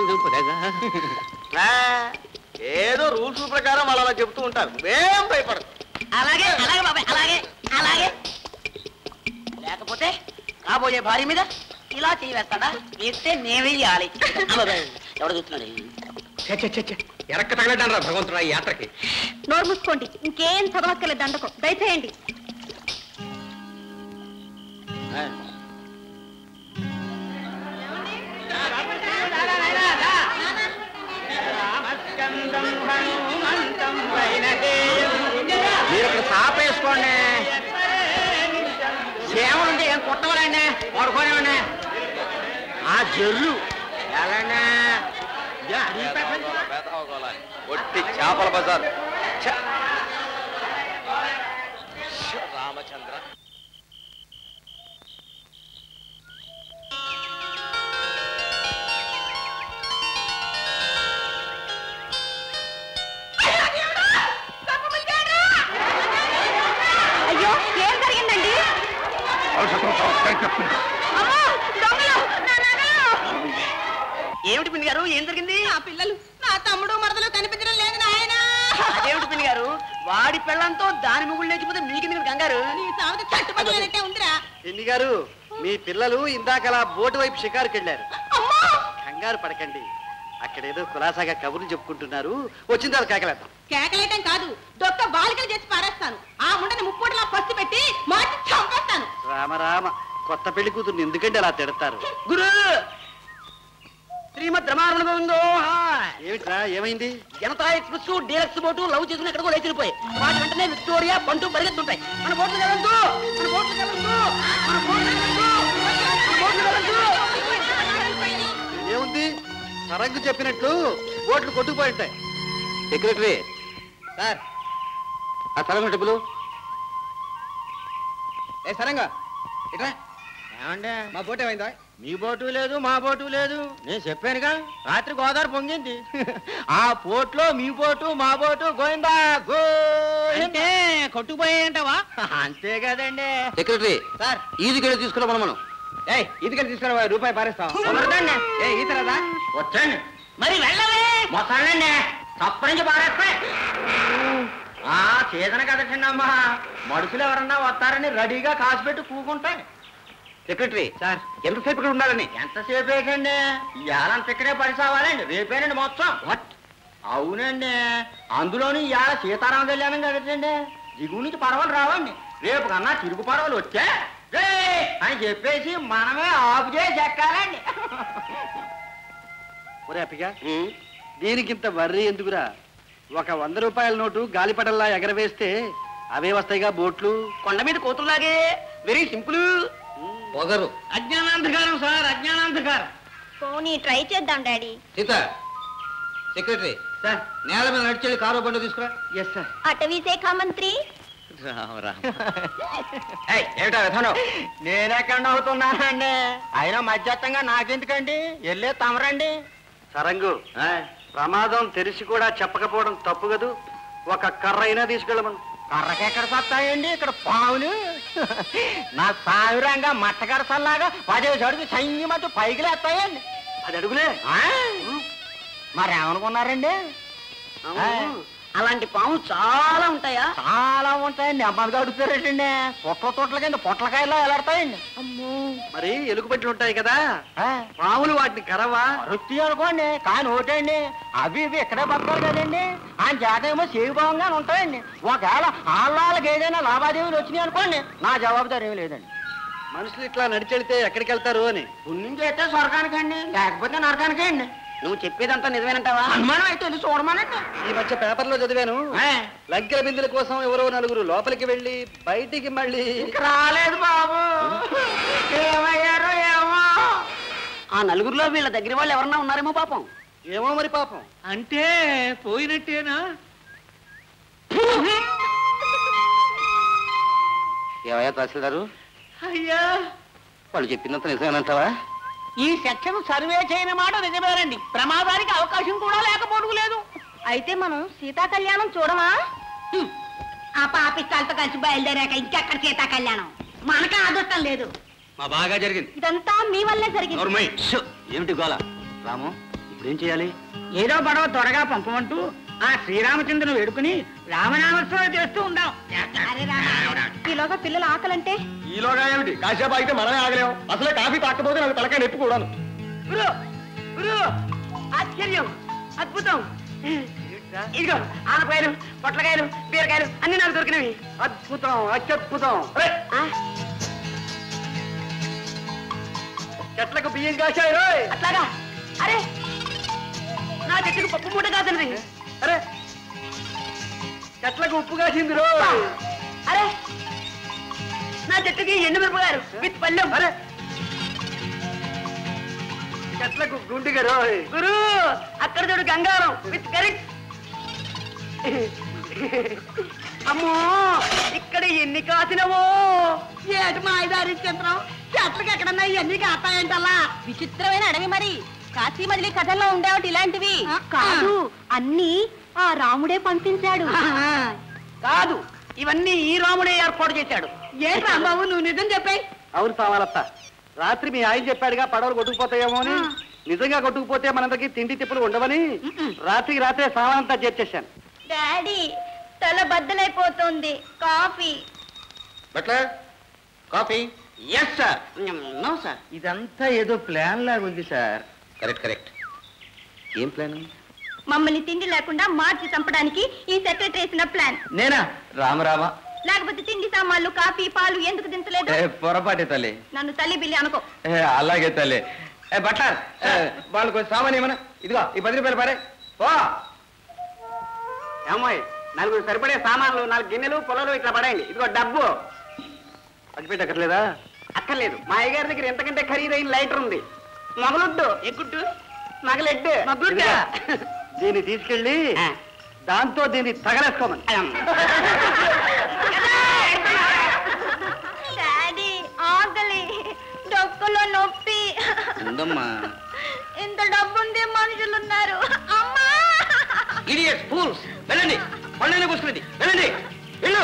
ఏదో రూల్స్ ప్రకారం వాళ్ళు అలా చెప్తూ ఉంటారు, ఏం భయపడదు. అలాగే అలాగే బాబాయ్, అలాగే అలాగే. లేకపోతే కాబోయే భార్య మీద ఇలా చేయి వేస్తాడా? వేస్తే నేవేయాలి. ఎవడు చూస్తున్నాడు? ఎరక్క తగలడ్డాను రా భగవంతుడు ఈ యాత్రకి. నోరు మూసుకోండి, ఇంకేం చదవక్కర్లేదు. దండకం దయచేయండి. మీరు ఇక్కడ సాప వేసుకోండి. సేవలుంటే ఏం కొట్టవాలండి, పడుకోనివ్వండి. ఆ జర్రు ఎలాండి ఒట్టి చేపల బజార్. రామచంద్ర, అయ్యో, ఏం జరిగిందండి? ఏమిటి పిన్ని గారు, ఏం జరిగింది? ఆ పిల్లలు, నా తమ్ముడు మరదలు కనిపించడం లేదు నాయన. అదేమిటి పిన్ని గారు, వాడి పిల్లలతో దాని ముగ్గులు లేచిపోతే మీకు కంగారు? నీ సాగుతూ చట్టుపడినట్టే ఉందిరా. పిన్ని గారు, మీ పిల్లలు ఇందాకలా బోటు వైపు షికారుకి వెళ్ళారు. కంగారు పడకండి, అక్కడేదో కులాసాగా కబుర్లు చెప్పుకుంటున్నారు. వచ్చిన తర్వాత కేకలేద్దాం. కేకలేయటం కాదు, దొక్క బాలికలు చేసి పారేస్తాను. ఆ ముండని ముప్పోటిలా పసి పెట్టి మార్చి చంపేస్తాను. రామరామ, కొత్త పెళ్లి కూతుర్ని ఎందుకంటే అలా తిడతారు? గురు శ్రీమద్ రమారమణ ఉందో. ఏమిట్రా, ఏమైంది? Janata express deluxe boat love చేసుకుని ఎక్కడికో లేచిపోయి వాటి వెంటనే విక్టోరియా బంటు పరిగెత్తుంటాయి. మన బోట్లు కలదు, మన బోట్లు కలదు, మన బోట్లు కలదు, మన బోట్లు కలదు. ఏముంది, సరంగు చెప్పినట్లు బోట్లు కొట్టుకుపోయి ఉంటాయి. సెక్రటరీ సార్, ఆ సరంగ డబ్బులు. ఏ సరంగా ఇట్రా. ఏమండి, మా బోట్ ఏమైందా? మీ బోటు లేదు, మా బోటు లేదు. నేను చెప్పానుగా, రాత్రి గోదావరి పొంగింది. ఆ పోట్లో మీ బోటు మా బోటు గోయిందా గో అంటే కొట్టుకుపోయాయంటావా? అంతే కదండి. సెక్రటరీ సార్, ఈదుకెళ్ళి తీసుకురా మనం. మనం ఏ ఈదుకెళ్ళి తీసుకురా, రూపాయి పారేస్తాం. కుదరదండి. ఏ ఈతరాదా? వచ్చండి. మరి వెళ్ళవే మొత్తానండి, తప్ప నుంచి పారేస్తాయి. ఆ సీజన్ కదండి అమ్మా, మనుషులు ఎవరన్నా వస్తారని రెడీగా కాసు పెట్టి కూకుంటాయి. సెక్రటరీ సార్, ఎంతసేపు ఇక్కడ ఉండాలని? ఎంతసేపు ఏంటండి, ఇవాళంత ఇక్కడే పరిసావాలండి, రేపేనండి మొత్తం. వాట్? అవునండి, అందులోని ఇవాళ సీతారామ కళ్యాణం కదండి. దిగువ నుంచి పడవలు రావండి, రేపు కన్నా తిరుగు పడవలు వచ్చా అని చెప్పేసి మనమే ఆపు చేసి ఎక్కాలండి. ఒరే అప్పిగా, దీనికింత వర్రీ ఎందుకురా? ఒక వంద రూపాయల నోటు గాలిపటల్లా ఎగరవేస్తే అవే వస్తాయిగా బోట్లు. కొండ మీద కోతుల్లాగే వెరీ సింపుల్. పొగరు. అజ్ఞానాంధకారం సార్, అజ్ఞానాంధకారం. పోనీ ట్రై చేద్దాం డాడీ. సీత, సెక్రటరీ సార్, నేల మీద నడిచెళ్ళి కారు బండి తీసుకురా. Yes sir. అటవీ శాఖ మంత్రి రామ్ రామ్. ఏమిటా విధానం? నేనెక్కడ నవ్వుతున్నానండి? అయినా మధ్యత్తంగా నాకెందుకండి? వెళ్ళే తమరండి. సరంగు, ప్రమాదం తెలిసి కూడా చెప్పకపోవడం తప్పు కదూ. ఒక కర్ర అయినా తీసుకెళ్ళమను. కర్రకెక్కడ సత్తాయండి ఇక్కడ పావులు? నా సావిరంగా మట్టకరసల్లాగా పదేసి అడుగు సైన్య మధ్య పైకి లేస్తాయండి. అది అడుగులే. మరేమనుకున్నారండి? అలాంటి పాములు చాలా ఉంటాయా? చాలా ఉంటాయండి. అమ్మదిగా అడుగుతారేటండి. పొట్ల తోటల కింద పొట్లకాయల్లో ఎలాడతాయండి. అమ్మో, మరి ఎలుగుబెట్లు ఉంటాయి కదా, పాములు వాటిని కరవా? వృత్తి అనుకోండి, కానీ ఒకటండి, అవి ఇవి ఇక్కడే పడతారు కదండి. ఆ జాత ఏమో సేవిభావంగానే ఉంటాయండి. ఒకవేళ ఆళ్ళకి ఏదైనా లావాదేవీలు వచ్చినాయి అనుకోండి, నా జవాబుదారు ఏమీ లేదండి. మనుషులు ఇట్లా నడిచెడితే ఎక్కడికి వెళ్తారు అని. పుణ్యం చేస్తే స్వర్గానికండి, లేకపోతే నరకానికండి. నువ్వు చెప్పేదంతా నిజమేనంటావా? అనుమానం అయితే వెళ్ళి చూడమానండి. ఈ మధ్య పేపర్లో చదివాను, లంకెల బిందుల కోసం ఎవరో నలుగురు లోపలికి వెళ్ళి బయటికి మళ్ళీ రాలేదు బాబు. ఏమయ్యారో ఏమో. ఆ నలుగురిలో వీళ్ళ దగ్గర వాళ్ళు ఎవరన్నా ఉన్నారేమో పాపం. ఏమో మరి పాపం. అంటే పోయినట్టేనా? ఏమయ్యా తహసీల్దారు, అయ్యా, వాళ్ళు చెప్పినంత నిజమేనంటావా? ఈ సెక్షన్ సర్వే చేయని మాట నిజమేనండి. ప్రమాదానికి అవకాశం కూడా లేకపోవడం లేదు. అయితే మనం సీతా కళ్యాణం చూడమా? ఆ పాపిస్తాలతో కలిసి బయలుదేరాక ఇంకెక్కడ సీతా కళ్యాణం? మనకే అదృష్టం లేదు. మా బాగా జరిగింది. ఇదంతా మీ వల్లే జరిగింది. ఏమిటి గోల? రాము, ఇప్పుడు ఏం చేయాలి? ఏదో పడవ త్వరగా పంపమంటూ ఆ శ్రీరామచంద్రుని వేడుకుని రామనామస్మరణ చేస్తూ ఉందాం. అరే రామ, ఈలోగా పిల్లలు ఆకలంటే ఈలోగా ఏమిటి? కాసేపు ఆగితే మనమే ఆగలేము. అసలే కాఫీ తాకపోతే నాకు తలకాయ నొప్పి కూడాను. గురు గురు ఆశ్చర్యం, అద్భుతం. ఇదిగో ఆనపాయలు, పొట్లకాయలు, బీరకాయలు అన్ని నాకు దొరికినవి. అద్భుతం, అత్యద్భుతం. చెట్లకు బియ్యం కాశాయి రోయ్. అట్లాగా? అరే, నా చెట్టుకు పప్పు మూట కాదండి. అరే, చెట్లకు ఉప్పు కాసింది రోయ్. అరే, నా చెట్టుకి ఎండు మిరపగారు విత్ పల్లెం. అరే, చెట్లకు గుండిగా రోయ్. గురు, అక్కడ చూడు గంగారం విత్ కరెక్ట్. అమ్మో, ఇక్కడ ఎన్ని కాసినవో. ఏటి మాయదారి చిత్రం, చెట్లకి ఎక్కడన్నా ఇవన్నీ కాస్తాయంటల్లా. విచిత్రమైన అడవి మరి. కాశీ మజిలీ కథల్లో ఉండేవాటి ఇలాంటివి కాదు. అన్ని ఆ రాముడే పంపించాడు. కాదు, ఇవన్నీ ఈ రాముడే ఏర్పాటు చేశాడు. ఏంటి రాంబాబు, నువ్వు నిజం చెప్పాయి. అవును సామాలత్త, రాత్రి మీ ఆయన చెప్పాడుగా పడవలు కొట్టుకుపోతాయేమో అని. నిజంగా కొట్టుకుపోతే మనందరికి తిండి తిప్పులు ఉండవని రాత్రికి రాత్రే సామానంతా చేర్చేశాను. డాడీ తల బద్దలైపోతుంది. Coffee. Butler, coffee. Yes sir. No sir. ఇదంతా ఏదో ప్లాన్ లాగా ఉంది సార్. Correct correct. ఏం ప్లాన్? మమ్మల్ని తిండి లేకుండా మార్చి చంపడానికి ఈ సెక్రటరీ వేసిన ప్లాన్. నేనా? రామరామ. లేకపోతే తిండి సామాన్లు, కాఫీ, పాలు ఎందుకు తింటలేదు? పొరపాటే తల్లి. నన్ను తల్లి బిల్లి అనుకో. అలాగే తల్లి. బట్లర్, వాళ్ళు కొంచెం సామాన్ ఏమన్నా. ఇదిగో ఈ పది రూపాయలు పారే. ఓ ఏమోయ్, నలుగురు సరిపడే సామాన్లు, నాలుగు గిన్నెలు, పొలాలు ఇట్లా పడేయండి. ఇదిగో డబ్బు. అగ్గిపెట్టి అక్కర్లేదా? అక్కర్లేదు. మా అయ్యగారి దగ్గర ఎంతకంటే ఖరీదైన లైటర్ ఉంది. మొగలుడ్డు, ఎగ్గుడ్డు, మగలెడ్డు, మగ్గుడ్డు. దీన్ని తీసుకెళ్ళి దాంతో దీన్ని తగలేసుకోమని. డాడీ ఆకలి, డొక్కలో నొప్పి. ఉందమ్మా. ఇంత డబ్బుంది, మనుషులున్నారు. అమ్మా, ఇడియట్స్, ఫూల్స్. వెళ్ళండి, పళ్ళైనా కూర్చున్నది. వెళ్ళండి, వెళ్ళు.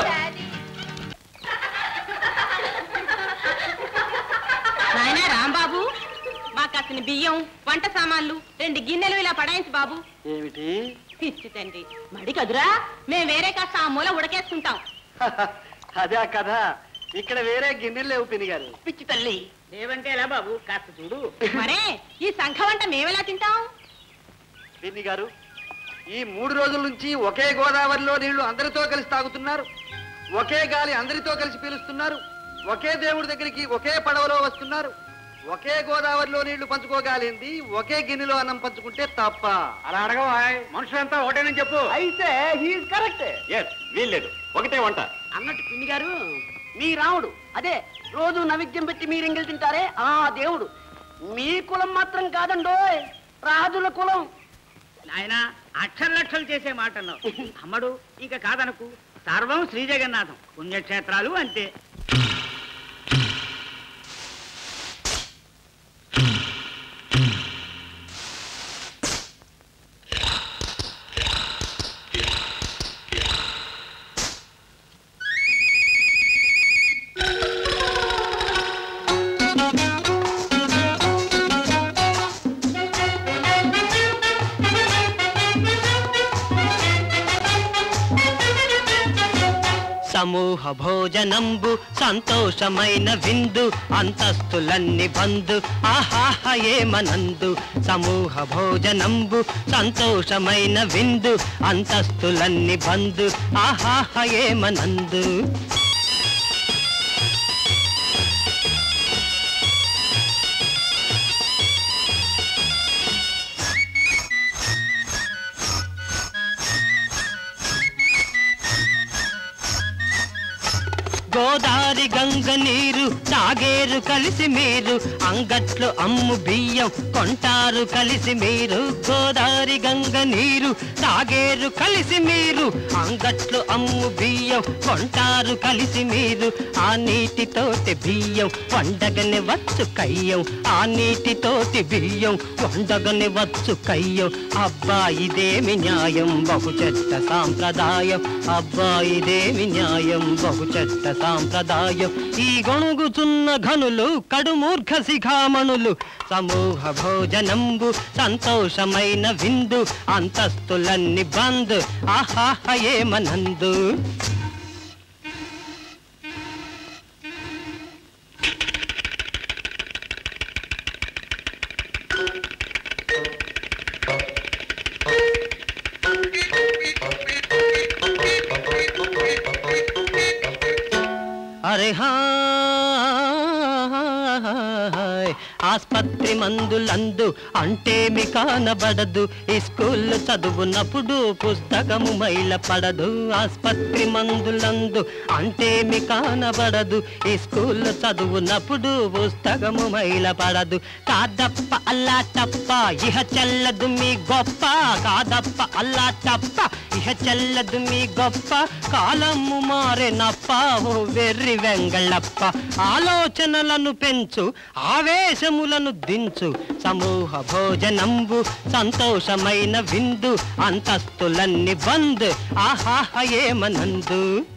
నాయనా రాంబాబు, మాకు అసలు బియ్యం, వంట సామాన్లు, రెండు గిన్నెలు ఇలా పడాయించు బాబు. ఏమిటి? పిచ్చి తండ్రి, మడి కదురా, మేము వేరే కాస్త ఆ మూల ఉడకేసుకుంటాం. అదే కదా, ఇక్కడ వేరే గిన్నెలు లేవు పిన్ని గారు. పిచ్చి తల్లి. లేవంటే ఎలా బాబు, కాస్త చూడు. మరే ఈ సంఖ వంట మేమెలా తింటాం? పిన్ని గారు, ఈ మూడు రోజుల నుంచి ఒకే గోదావరిలో నీళ్లు అందరితో కలిసి తాగుతున్నారు. ఒకే గాలి అందరితో కలిసి పీలుస్తున్నారు. ఒకే దేవుడి దగ్గరికి ఒకే పడవలో వస్తున్నారు. ఒకే గోదావరిలో నీళ్లు పంచుకోగాలింది, ఒకే గిన్నెలో అన్నం పంచుకుంటే తప్ప. అలా అడగవా? మనుషులంతా ఒకటేనని చెప్పు. అయితే హీఈస్ కరెక్ట్. ఎస్, వీల్లేదు, ఒకటే వంట అన్నట్టు పిన్ని గారు, మీ రాముడు అదే రోజు నైవేద్యం పెట్టి మీరెంగిల్ తింటారే ఆ దేవుడు. మీ కులం మాత్రం కాదండో, రాజుల కులం. నాయన అక్షర లక్షలు చేసే మాట అన్నావు. అమ్మడు ఇక కాదనకు, సర్వం శ్రీ జగన్నాథం, పుణ్యక్షేత్రాలు అంతే. సమూహ భోజనంబు సంతోషమైన విందు అంతస్తులన్నీ బంధు ఆహాహ ఏమనందు. సమూహ భోజనంబు సంతోషమైన విందు అంతస్తులన్నీ బంధు ఆహాహ ఏమనందు. గోదారి గంగ నీరు తాగేరు కలిసి మీరు, అంగట్లో అమ్ము బియ్యం కొంటారు కలిసి మీరు. గోదారి గంగ నీరు తాగేరు కలిసి మీరు, అంగట్లో అమ్ము బియ్యం కొంటారు కలిసి మీరు. ఆ నీటితోటి బియ్యం వండగని వచ్చు కయ్యం, ఆ నీటితోటి బియ్యం వండగని వచ్చు కయ్యం. అబ్బా ఇదేమి న్యాయం బహు చెడ్డ సాంప్రదాయం, అబ్బా ఇదేమి న్యాయం బహు చెడ్డ సాంప్రదాయం. ఈ గొణుగుచున్న ఘనులు కడుమూర్ఖ శిఖామణులు. సమూహ భోజనంబు సంతోషమైన విందు అంతస్తులన్నీ బంద్ ఆహాహ ఏమనందు. అరే హాయ్ ఆస్పత్రి మందులందు అంటేమి కానబడదు, ఈ స్కూల్లో చదువునప్పుడు పుస్తకము మైల పడదు. ఆస్పత్రి మందులందు అంటేమి కానబడదు, ఈ స్కూల్లో చదువునప్పుడు పుస్తకము మైల పడదు. కాదప్ప అల్లా తప్ప ఇహ చెల్లదు మీ గొప్ప, కాదప్ప అల్లా తప్ప ఇహ చెల్లదు మీ గొప్ప. కాలము మారెనప్ప ఓ వెర్రి వెంగళప్ప, ఆలోచనలను పెంచు ఆవేశములను దించు. సమూహ భోజనంబు సంతోషమైన విందు అంతస్తులన్నీ బంద్ ఆహాహ ఏమనందు.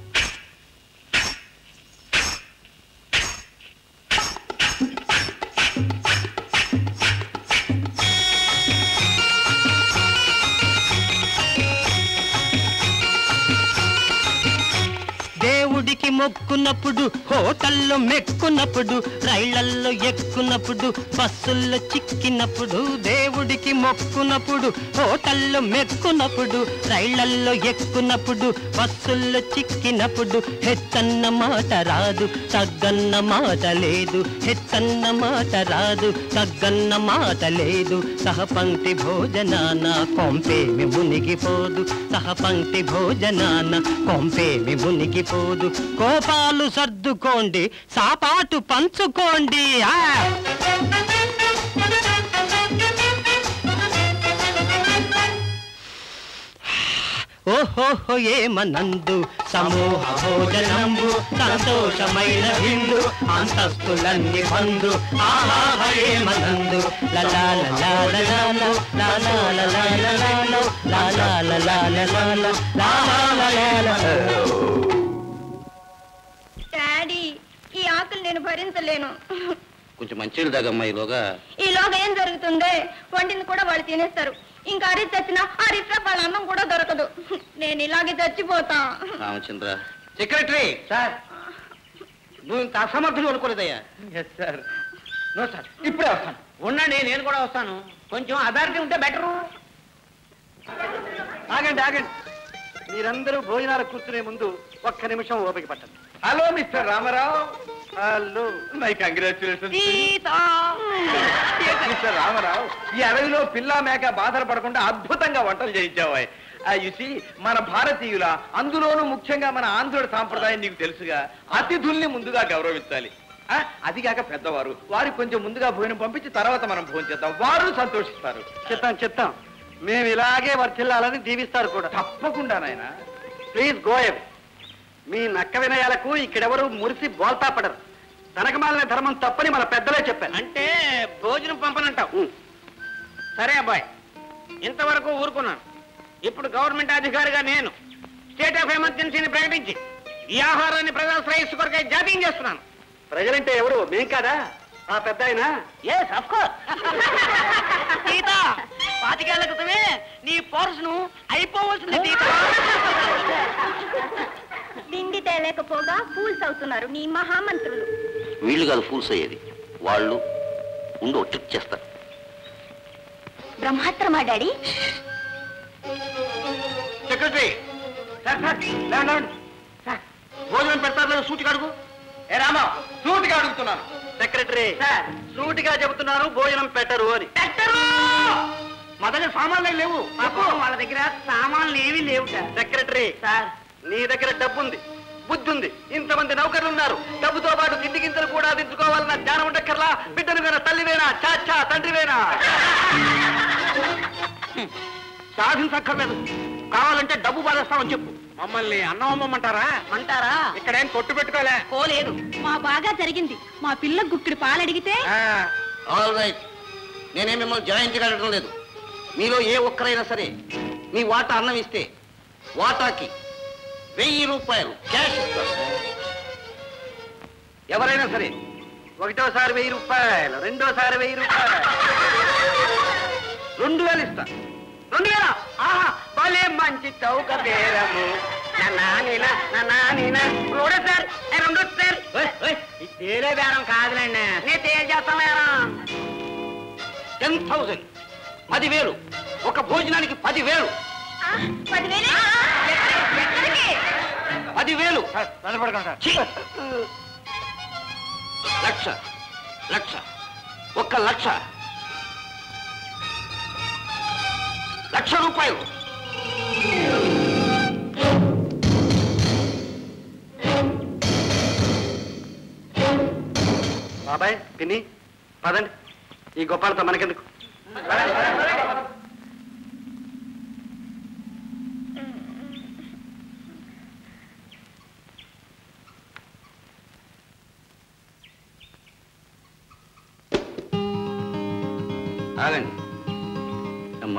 దేవుడికి మొక్కున్నప్పుడు, హోటల్లో మెక్కున్నప్పుడు, రైళ్లల్లో ఎక్కున్నప్పుడు, బస్సుల్లో చిక్కినప్పుడు. దేవుడికి మొక్కున్నప్పుడు, హోటల్లో మెక్కున్నప్పుడు, రైళ్లల్లో ఎక్కున్నప్పుడు, బస్సుల్లో చిక్కినప్పుడు. హెచ్చన్న మాట రాదు తగ్గన్న మాట లేదు, హెచ్చన్న మాట రాదు తగ్గన్న మాట లేదు. సహపంక్తి భోజనాన కొంపేమి మునిగిపోదు, సహపంక్తి భోజనాన కొంపేమి మునిగిపోదు. కోపాలు సర్దుకోండి సాపాటు పంచుకోండి. ఓహోహో ఏమనందు. సమూహ భోజనంబు సంతోషమైన విందు అంతస్తులన్నీ బంధు ఆహాహ ఏమనందు. లలా లలా లలా లలా లలా లలా లలా లలా. డాడీ ఈ ఆకలి నేను భరించలేను. కొంచెం మంచినీళ్ళు తాగమ్మా. ఈలోగా ఈలోగా ఏం జరుగుతుంది? వండింది కూడా వాళ్ళు తినేస్తారు. ఇంకా అరిచి చచ్చినా అరిచా వాళ్ళ అన్నం కూడా దొరకదు. నేను ఇలాగే చచ్చిపోతా. రామచంద్ర సెక్రటరీ సార్, నువ్వు ఇంత అసమర్థులు అనుకోలేదయ్యా. Yes sir. నో సార్, ఇప్పుడే వస్తాను. ఉండండి, నేను కూడా వస్తాను. కొంచెం అథారిటీ ఉంటే బెటరు. ఆగండి ఆగండి, మీరందరూ భోజనాలు కూర్చునే ముందు ఒక్క నిమిషం ఓపిక పట్టండి. Hello mister Ramarao. Hello, my congratulation mister Ramarao. ఈ అడవిలో పిల్ల మేక బాధలు పడకుండా అద్భుతంగా వంటలు చేయించావు. యుసి మన భారతీయుల అందులోనూ ముఖ్యంగా మన ఆంధ్రుడి సాంప్రదాయం నీకు తెలుసుగా, అతిథుల్ని ముందుగా గౌరవించాలి. అది కాక పెద్దవారు వారికి కొంచెం ముందుగా భోజనం పంపించి తర్వాత మనం భోజనం చేద్దాం, వారు సంతోషిస్తారు. చెప్తాం చెప్తాం మేము ఇలాగే వర్తిల్లాలని దీవిస్తారు కూడా. తప్పకుండా నాయన. Please go away. మీ నక్క వినయాలకు ఇక్కడెవరు మురిసి బోల్తా పడరు. తనకమాలిన ధర్మం తప్పని మన పెద్దలే చెప్పారు. అంటే భోజనం పంపనంటావు. సరే అబ్బాయి, ఇంతవరకు ఊరుకున్నాను. ఇప్పుడు గవర్నమెంట్ అధికారిగా నేను స్టేట్ ఆఫ్ ఎమర్జెన్సీని ప్రకటించి ఈ ఆహారాన్ని ప్రజల శ్రేయస్సు కొరకై జాతీయం చేస్తున్నాను. ప్రజలంటే ఎవరు? మేం కాదా ఆ పెద్ద ఆయన? Yes of course. సీత, పాతికేళ్ల క్రితమే నీ పౌరుషను అయిపోవలసింది సీత. తిండి తేలేకపోగా ఫూల్స్ అవుతున్నారు నీ మహామంత్రులు. వీళ్ళు కాదు ఫూల్స్ అయ్యేది, వాళ్ళు ఉండి ట్రిక్ చేస్తారు. బ్రహ్మాత్రమా daddy? Secretary sir sir sir భోజనం పెడతారు సూటిగా అడుగు. ఏ రామా, సూటిగా అడుగుతున్నాను. సెక్రటరీ సార్ సూటిగా చెబుతున్నారు, భోజనం పెట్టరు అని. పెట్టరు. మా దగ్గర సామాన్లు లేవు. వాళ్ళ దగ్గర సామాన్లు ఏమీ లేవు. సెక్రటరీ సార్ నీ దగ్గర డబ్బు ఉంది, బుద్ధి ఉంది, ఇంతమంది నౌకర్లు ఉన్నారు. డబ్బుతో పాటు తిండి గింజలు కూడా దించుకోవాలన్న జ్ఞానం ఉండక్కర్లా. బిడ్డను వేనా, తల్లివేనా, చాచా తండ్రివేనా? సాధించక్కర్లేదు, కావాలంటే డబ్బు బాధేస్తామని చెప్పు. మమ్మల్ని అన్నం అమ్మమంటారా? అంటారా? ఇక్కడేం కొట్టు పెట్టుకోలే. పోలేదు. మా బాగా జరిగింది. మా పిల్ల గుక్కిడి పాలడిగితే ఆల్ రైట్, నేనే మిమ్మల్ని జాయింట్గా అడగడం లేదు. మీలో ఏ ఒక్కరైనా సరే మీ వాటా అన్నం ఇస్తే వాటాకి వెయ్యి రూపాయలు క్యాష్ ఇస్తారు. ఎవరైనా సరే ఒకటోసారి వెయ్యి రూపాయలు, రెండోసారి వెయ్యి రూపాయలు, రెండు వేలు ఇస్తా. రెండు వేల ఆహా, భలే మంచి చౌక బేరము. రెండో సార్ రెండో సార్ తేలే బేరం కాదులేండి, నేను తేల్చేస్తాను బేరం. టెన్ థౌసండ్ పదివేలు, ఒక భోజనానికి పదివేలు. పదివేలు లక్ష లక్ష ఒక్క లక్ష లక్ష రూపాయలు. బాబాయ్ పిన్ని పదండి, ఈ గొప్పాలతో మనకెందుకు. ఆగండి అమ్మా,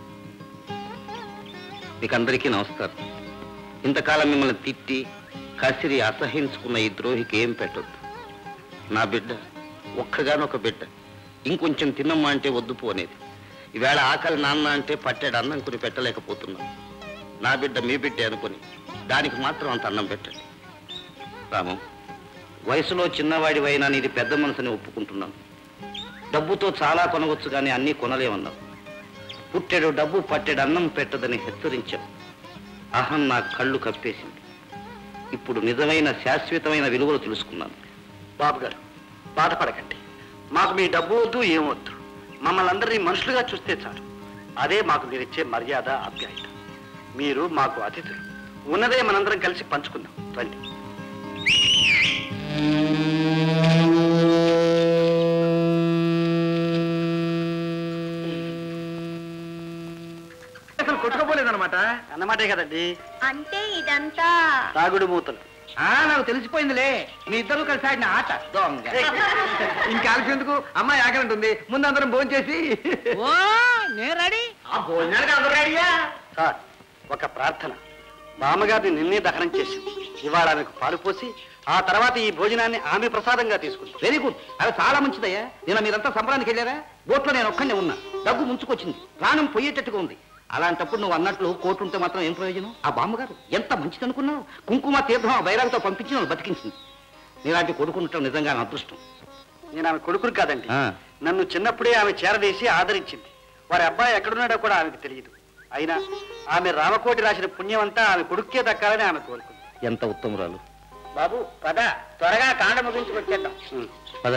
మీకందరికీ నమస్కారం. ఇంతకాలం మిమ్మల్ని తిట్టి కసిరి అసహించుకున్న ఈ ద్రోహికి ఏం పెట్టొద్దు. నా బిడ్డ ఒక్కగానొక బిడ్డ, ఇంకొంచెం తిన్నమ్మా అంటే వద్దు పోనేది. ఈవేళ ఆకలి నాన్న అంటే పట్టాడు అన్నం కొని పెట్టలేకపోతున్నాను. నా బిడ్డ మీ బిడ్డే అనుకుని దానికి మాత్రం అంత అన్నం పెట్టండి. రామం, వయసులో చిన్నవాడివైనా నీది పెద్ద మనసుని ఒప్పుకుంటున్నాను. డబ్బుతో చాలా కొనవచ్చు కానీ అన్నీ కొనలేమన్నావు. పుట్టెడు డబ్బు పట్టెడు అన్నం పెట్టదని హెచ్చరించావు. అహం నా కళ్ళు కప్పేసింది. ఇప్పుడు నిజమైన శాశ్వతమైన విలువలు తెలుసుకున్నాను. బాబు గారు బాధపడకండి, మాకు మీ డబ్బు వద్దు ఏమొద్దు. మమ్మల్ని అందరినీ మనుషులుగా చూస్తే చాలు. అదే మాకు మీరిచ్చే మర్యాద, ఆప్యాయత. మీరు మాకు అతిథులు, ఉన్నదే మనందరం కలిసి పంచుకుందాం. రండి. అసలు కొట్టుకోపోలేదన్నమాట. అన్నమాటే కదండి. అంటే ఇదంతా తాగుడు మూతలు. నాకు తెలిసిపోయిందిలే, మీ ఇద్దరు కలిసి ఆడిన ఆట. దొంగ. ఇంకా ఆలస్యం ఎందుకు? అమ్మాయి ఆకలి ఉంటుంది, ముందు అందరం భోజనం చేసి. ఓ నేను రెడీ. ఆ భోజనానికి అందరూ రెడీయా? సార్ ఒక ప్రార్థన. బామ్మగారిని నిన్నే దహనం చేసి ఇవాళ ఆమెకు పాలు పోసి ఆ తర్వాత ఈ భోజనాన్ని ఆమె ప్రసాదంగా తీసుకుంటాం. వెరీ గుడ్, అది చాలా మంచిదయ్యా. నిన్న మీరంతా సంబరానికి వెళ్ళారా? బోట్లో నేను ఒక్కనే ఉన్నా. డబ్బు ముంచుకొచ్చింది, ప్రాణం పోయేటట్టుగా ఉంది. అలాంటప్పుడు నువ్వు అన్నట్లు కోర్టు ఉంటే మాత్రం ఏం ప్రయోజనం? ఆ బామ్మగారు ఎంత మంచిది అనుకున్నావు. కుంకుమ తీర్థం ఆ బైరాలతో పంపించి నన్ను బతికించింది. నీలాంటి కొడుకుండటం నిజంగా నా అదృష్టం. నేను ఆమె కొడుకుని కాదండి, నన్ను చిన్నప్పుడే ఆమె చేరదీసి ఆదరించింది. వారి అబ్బాయి ఎక్కడున్నాడో కూడా ఆమెకు తెలియదు. అయినా ఆమె రామకోటి రాసిన పుణ్యం అంతా ఆమె కొడుక్కే దక్కాలని ఆమె కోరుకుంది. ఎంత ఉత్తమురాలు. బాబు పద, త్వరగా కాండ ముగించుకొచ్చేద్దాం. పద.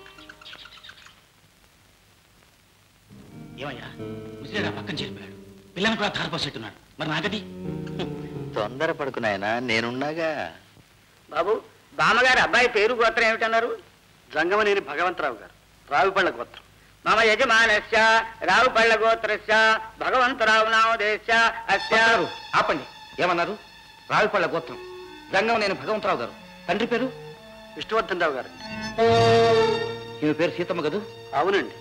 ఏమయ్యా ముసిరేడా పక్కన చేరిపోయాడు. పిల్లని కూడా ధారపోసేట్టున్నాడు. మరి నాగది తొందర పడుకున్నాయనా, నేనున్నాగా. బాబు, బామ్మగారి అబ్బాయి పేరు గోత్రం ఏమిటన్నారు? జంగమనేని భగవంతరావు గారు, రావిపళ్ళ గోత్రం. మమ యజమానస్య రావుపళ్ళ గోత్రస్య భగవంతరావు నామదేశ్య అస్య. ఆపండి. ఏమన్నారు? రావిపళ్ళ గోత్రం, జంగం నేను భగవంతరావు గారు. తండ్రి పేరు విష్ణువర్ధన్ రావు గారు. ఈమె పేరు సీతమ్మ కదూ? అవునండి.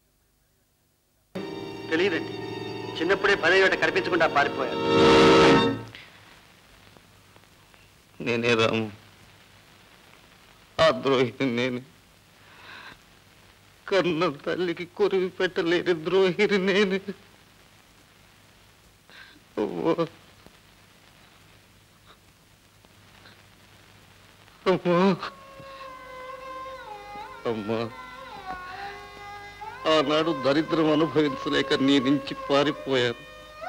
తెలియదండి, చిన్నప్పుడే పదే ఏట కనిపించకుండా పారిపోయారు. నేనే రాము, ఆ ద్రోహిని నేను. కన్న తల్లికి కొరివి పెట్టలేని ద్రోహిని నేను. అమ్మా అమ్మా అమ్మా, ఆనాడు దరిద్రం అనుభవించలేక నీ నుంచి పారిపోయాను.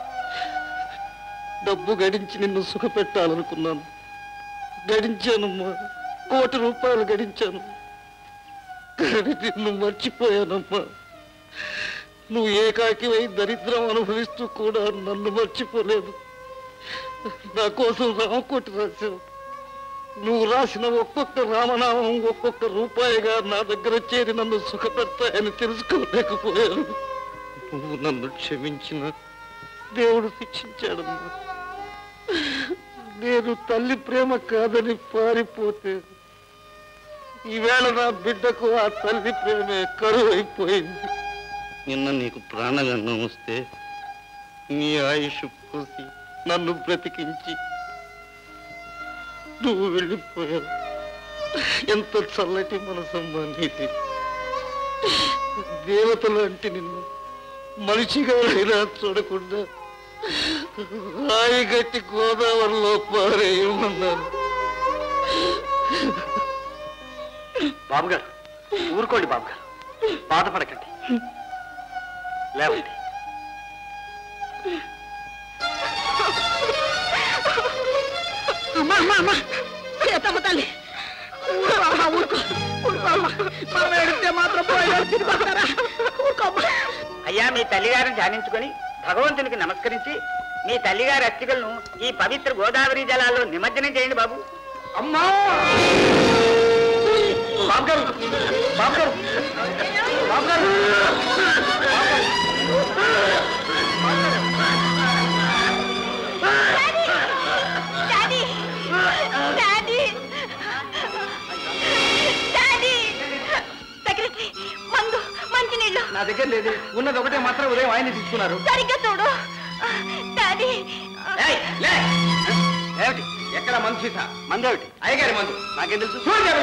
డబ్బు గడించి నిన్ను సుఖపెట్టాలనుకున్నాను. గడించానమ్మా, కోటి రూపాయలు గడించాను. కానీ నిన్ను మర్చిపోయానమ్మా. నువ్వు ఏకాకివై దరిద్రం అనుభవిస్తూ కూడా నన్ను మర్చిపోలేదు. నా కోసం రామకోటి రాశావు. నువ్వు రాసిన ఒక్కొక్క రామనామం ఒక్కొక్క రూపాయిగా నా దగ్గర చేరి నన్ను సుఖపెడతాయని తెలుసుకోలేకపోయాను. నువ్వు నన్ను క్షమించిన దేవుడు శిక్షించాడమ్మా. నేను తల్లి ప్రేమ కాదని పారిపోతే ఈవేళ నా బిడ్డకు ఆ తల్లి ప్రేమే కరువైపోయింది. నిన్న నీకు ప్రాణగండం వస్తే నీ ఆయుష్ పోసి నన్ను బ్రతికించి నువ్వు వెళ్ళిపోయావు. ఎంత చల్లటి మనసమ్మా నీది. దేవతలాంటి నిన్ను మనిషిగా అయినా చూడకుండా రాయి గట్టి గోదావరిలో పారేయమన్నాను. బాబు గారు, ఊరుకోండి బాబు గారు, బాధపడకండి. లేవండి. అమ్మా అమ్మా అమ్మా, సీతమ్మ తల్లి, ఊరుకోమ్మా, ఊరుకో ఊరుకోమ్మా. మనం ఏడితే మాత్రం పోయాడు తిరిగిపోతారా? ఊరుకోమ్మా. అయ్యా, మీ తల్లిగారిని ధ్యానించుకొని భగవంతునికి నమస్కరించి మీ తల్లిగారి అస్థికలను ఈ పవిత్ర గోదావరి జలాల్లో నిమజ్జనం చేయండి బాబు. అమ్మా బాబు గారు, బాబు గారు, బాబు గారు, డాడీ, డాడీ, డాడీ, సెక్రటరీ, మందు, మంచినీళ్ళు. నా దగ్గర లేదు. ఉన్నది ఒకటే మాత్రం ఉదయం ఆయన తీసుకున్నారు. సరిగ్గా చూడు డాడీ. ఏమిటి? ఎక్కడ మందు సీత? మందు ఏమిటి? అయ్యగారి మందు. నాకేం తెలుసు?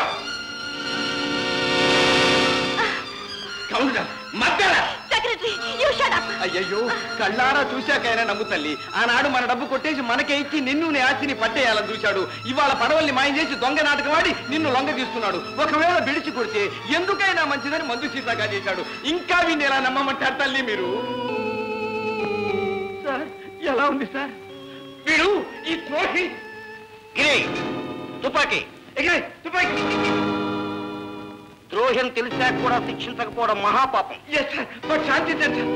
Secretary, you shut up. అయ్యయ్యో, కళ్ళారా చూశాకైనా నమ్ము తల్లి. ఆనాడు మన డబ్బు కొట్టేసి మనకే ఇచ్చి నిన్ను నీ ఆస్తిని పట్టేయాలని చూశాడు. ఇవాళ పడవల్ని మాయం చేసి దొంగ నాటకవాడి నిన్ను లొంగ తీస్తున్నాడు. ఒకవేళ విడిచి కొడితే ఎందుకైనా మంచిదని మందు సీతాగా చేశాడు. ఇంకా వీడిని ఎలా నమ్మమంటారు తల్లి మీరు? సార్, ఎలా ఉంది సార్? వీడు ఈ ద్రోహి. గిరి, తుపాకీ ఎగిరి, తుపాకీ. ద్రోహం తెలిసాక కూడా శిక్షించకపోవడం మహాపాపం. శాంతించండి.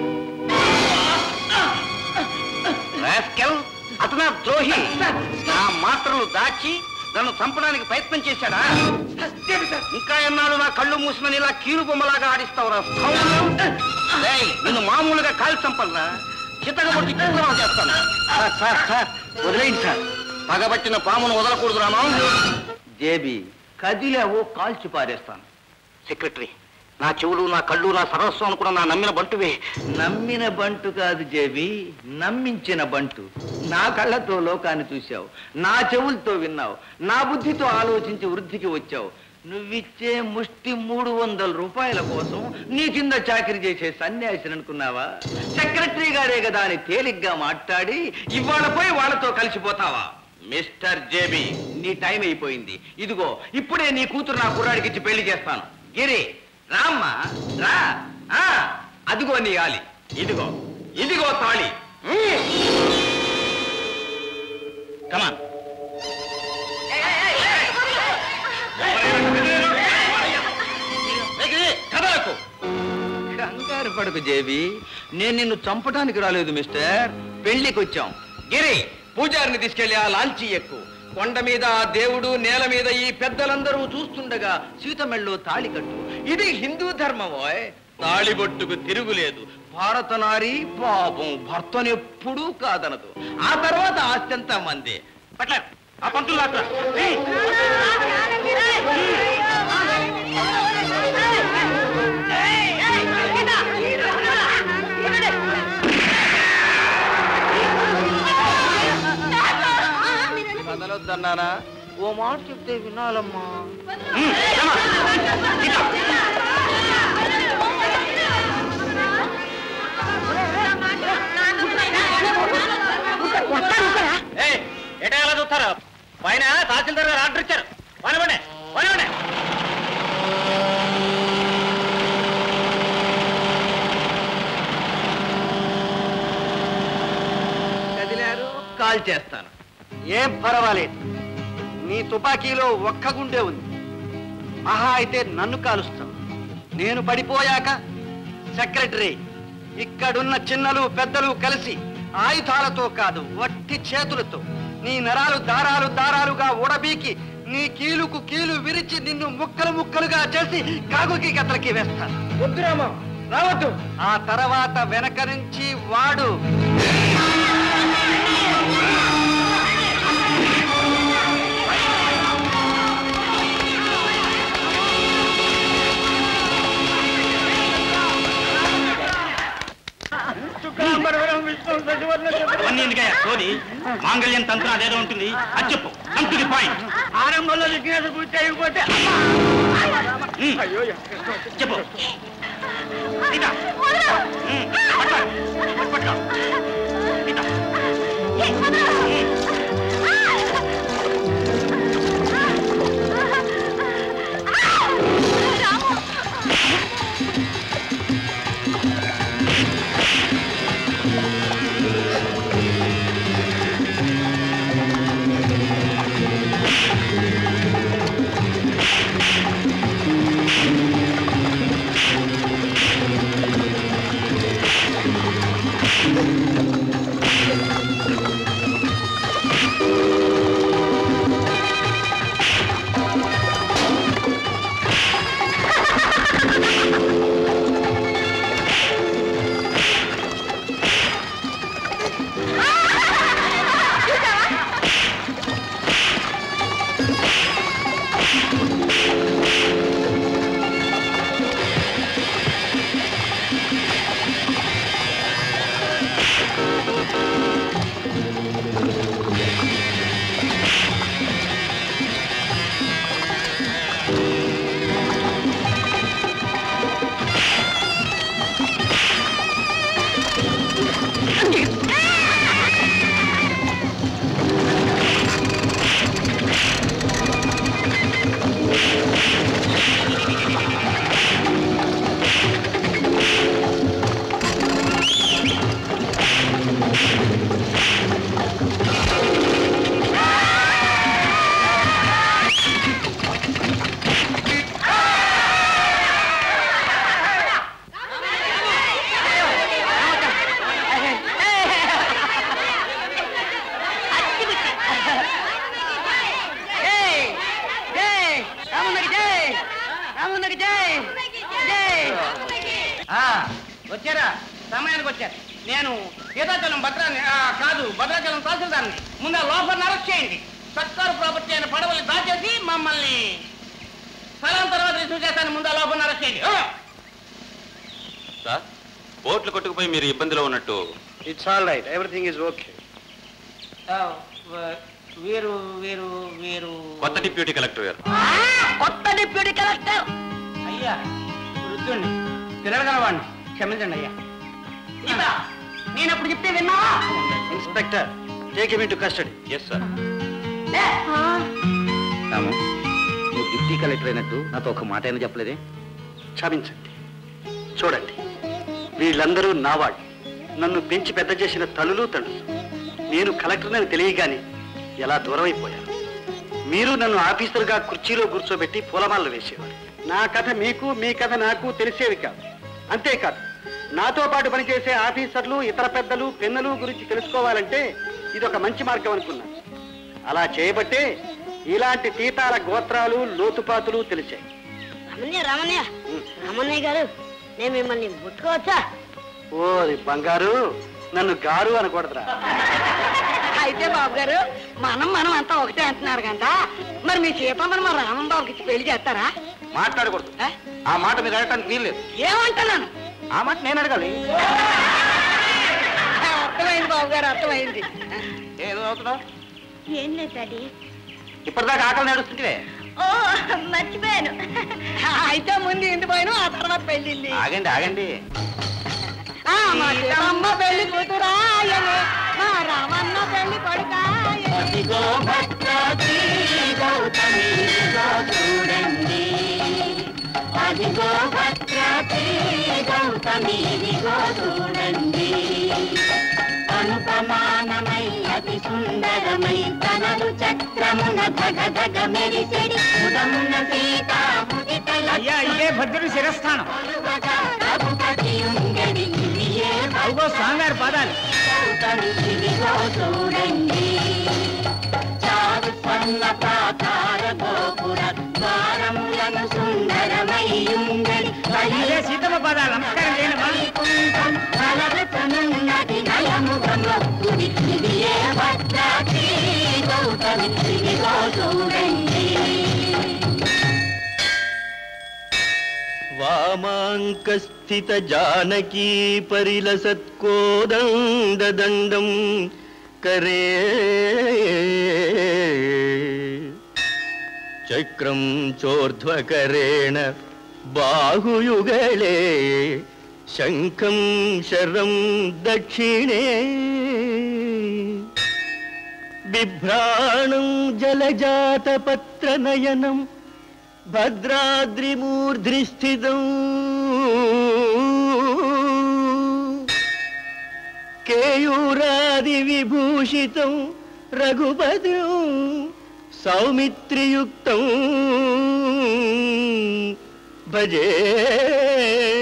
అతను ద్రోహి. నా మాత్రలు దాచి నన్ను చంపడానికి ప్రయత్నం చేశాడా? ఇంకా ఎన్నాళ్ళు నా కళ్ళు మూసిన ఇలా కీలు బొమ్మలాగా ఆడిస్తావురా? నిన్ను మామూలుగా కాలు చంపలరా, చిత్తగబట్టి చిత్రం చేస్తాను. సార్ సార్ వదిలేయండి సార్, పగబట్టిన పామును వదలకూడదు రామా. జేబీ, కదిలేవో కాల్చి పారేస్తాను. సెక్రటరీ, నా చెవులు, నా కళ్ళు, నా సర్వస్వం అనుకున్న నా నమ్మిన బంటువే. నమ్మిన బంటు కాదు జేబీ, నమ్మించిన బంటు. నా కళ్ళతో లోకాన్ని చూశావు, నా చెవులతో విన్నావు, నా బుద్ధితో ఆలోచించి వృద్ధికి వచ్చావు. నువ్విచ్చే ముష్టి మూడు వందల రూపాయల కోసం నీ కింద చాకరీ చేసే సన్యాసిని అనుకున్నావా? సెక్రటరీ గారే కదా అని తేలిగ్గా మాట్లాడి ఇవాళ పోయి వాళ్ళతో కలిసిపోతావా? మిస్టర్ జేబీ, నీ టైం అయిపోయింది. ఇదిగో ఇప్పుడే నీ కూతురు నా కుర్రాడికి ఇచ్చి పెళ్లి చేస్తాను. గిరి, రామ్మా రా. ఆ, అదిగో నీ ఆలి, ఇదిగో ఇదిగో తాళి. కమాన్. కదలకు. కంగారు పడుకు జేబీ, నేను నిన్ను చంపడానికి రాలేదు మిస్టర్. పెళ్లికి వచ్చాం. గిరి, పూజారిని తీసుకెళ్లి ఆ లాంచీ ఎక్కు. కొండ మీద ఆ దేవుడు, నేల మీద ఈ పెద్దలందరూ చూస్తుండగా సీతమెళ్ళో తాళి కట్టు. ఇది హిందూ ధర్మం. తాళిబొట్టుకు తిరుగులేదు. భారత నారి పాపం భర్తనెప్పుడూ కాదనదు. ఆ తర్వాత ఆస్తంతా మంది. పట్ల ఆ పంతులు అక్కడ కదలొద్దన్నానా? ఓ మాట చెప్తే వినాలమ్మా. ఎటా ఎలా చూస్తారు? పైన తహసీల్దార్ గారు ఆర్డర్ ఇచ్చారు. వనవండి వనవండి. కదిలారు, కాల్ చేస్తాను. ఏం పర్వాలేదు. నీ తుపాకీలో ఒక్క గుండె ఉంది. మహా అయితే నన్ను కాలుస్తావు. నేను పడిపోయాక సెక్రటరీ ఇక్కడున్న చిన్నలు పెద్దలు కలిసి ఆయుధాలతో కాదు, వట్టి చేతులతో నీ నరాలు దారాలు దారాలుగా ఉడబీకి నీ కీలుకు కీలు విరిచి నిన్ను ముక్కలు ముక్కలుగా చేసి కాగుకి గతలకి వేస్తాను. వద్దురామా, రావద్దు. ఆ తర్వాత వెనక నుంచి వాడు అవన్నీ ఎందుకయ్యా సోది? మాంగళ్యం తంత్రం అదేదో ఉంటుంది, అది చెప్పు. Come to the point. ఆరంభంలో విఘ్నేశ్వర పూజ చేయకపోతే చెప్పు. వచ్చారా? సమయానికి వచ్చారు. నేను సీతాచలం భద్రాన్ని కాదు భద్రాచలం తహసీల్దార్ని. ముందు లోపల అరెస్ట్ చేయండి. సర్కారు ప్రాపర్టీ అయిన పడవల్ని దాచేసి మమ్మల్ని స్థలం తర్వాత రిసీవ్ చేస్తాను. ముందు లోపల అరెస్ట్ చేయండి. సార్, బోట్లు కొట్టుకుపోయి మీరు ఇబ్బందిలో ఉన్నట్టు. It's all right, everything is okay. వీరు వీరు వీరు కొత్త డిప్యూటీ కలెక్టర్ గారు. కొత్త డిప్యూటీ కలెక్టర్ అయ్యా, వృద్ధుణ్ణి తిరగలవాడిని, క్షమించండి అయ్యా. నేను అప్పుడు చెప్తే విన్నావా? Inspector, take him into custody. Yes sir. Ramu, నువ్వు డిప్యూటీ కలెక్టర్ అయినట్టు నాతో ఒక మాట అయినా చెప్పలేదే? క్షమించండి. చూడండి, వీళ్ళందరూ నావాళ్ళు. నన్ను పెంచి పెద్ద చేసిన తల్లులు తండ్రులు. నేను కలెక్టర్నని తెలియగానే ఎలా దూరం అయిపోయాను. మీరు నన్ను ఆఫీసర్గా కుర్చీలో కూర్చోబెట్టి పూలమాలలు వేసేవారు. నా కథ మీకు, మీ కథ నాకు తెలిసేవి కాదు. అంతేకాదు, నాతో పాటు పనిచేసే ఆఫీసర్లు ఇతర పెద్దలు పెన్నులు గురించి తెలుసుకోవాలంటే ఇదొక మంచి మార్గం అనుకున్నా. అలా చేయబట్టే ఇలాంటి తీతాల గోత్రాలు లోతుపాతులు తెలిసాయి. రమణ్య రమణ్య రమణయ్య గారు నేను మిమ్మల్ని ముట్టుకోవచ్చా? ఓ బంగారు, నన్ను గారు అనకూడదురా. అయితే బాబు గారు మనం మనం అంతా ఒకటే అంటున్నారు కదా, మరి మీ సీతమ్మని మా రామన్ బాబుకి ఇచ్చి పెళ్లి చేస్తారా? మాట్లాడకూడదు, ఆ మాట మీరు అడగటానికి వీల్లేదు. ఏమంటున్నాను? ఆ మాట నేను అడగాలి. అర్థమైంది బాబు గారు, అర్థమైంది. ఏదో అవుతున్నావు? ఏం లేదు డాడీ. ఇప్పటిదాకా ఆకలి నడుస్తుంటే ఓ మర్చిపోయాను. అయితే ముందు ఇంటి పోయిన ఆ తర్వాత పెళ్ళింది. ఆగండి ఆగండి. మా సీతమ్మ పెళ్లి కూతురాయనే, మా రామన్న పెళ్లి కొడుకాయనే. చూడండి అదిగో భద్రాద్రి గౌతమి చూడండి, అనుపమానమై అతి సుందరమై తనలు చక్రమున ధగ ధగ మెరిసెడి ముదమున సీతా ముదితల ఇదే భద్రుడి శిరస్థానం. రఘుపతి ఉండెడి ఇదియే స్వామివారి పాదాలు. ఇదిగో చూడండి చారు స్వర్ణ ప్రాకార గోపుర ద్వారములను సుందరమై ఉండెడి సీతమ్మ పాదాలు. నమస్కారం చేయనమ్మా. కలవతనున్నది నయముగమొక్కుడి ఇదియే భద్రాద్రి గౌతమి ఇదిగో చూడండి. వామాంకస్థిత జానకీ పరిలసత్కోదండం కరే చక్రం చోర్ధ్వకరేణ బాహుయుగళే శంఖం శరం దక్షిణే బిభ్రాణం జలజాతపత్రనయనం భద్రాద్రిమూర్ధ్ని స్థితం కేయూరాది విభూషితం రఘుపతిం సౌమిత్రియుక్తం భజే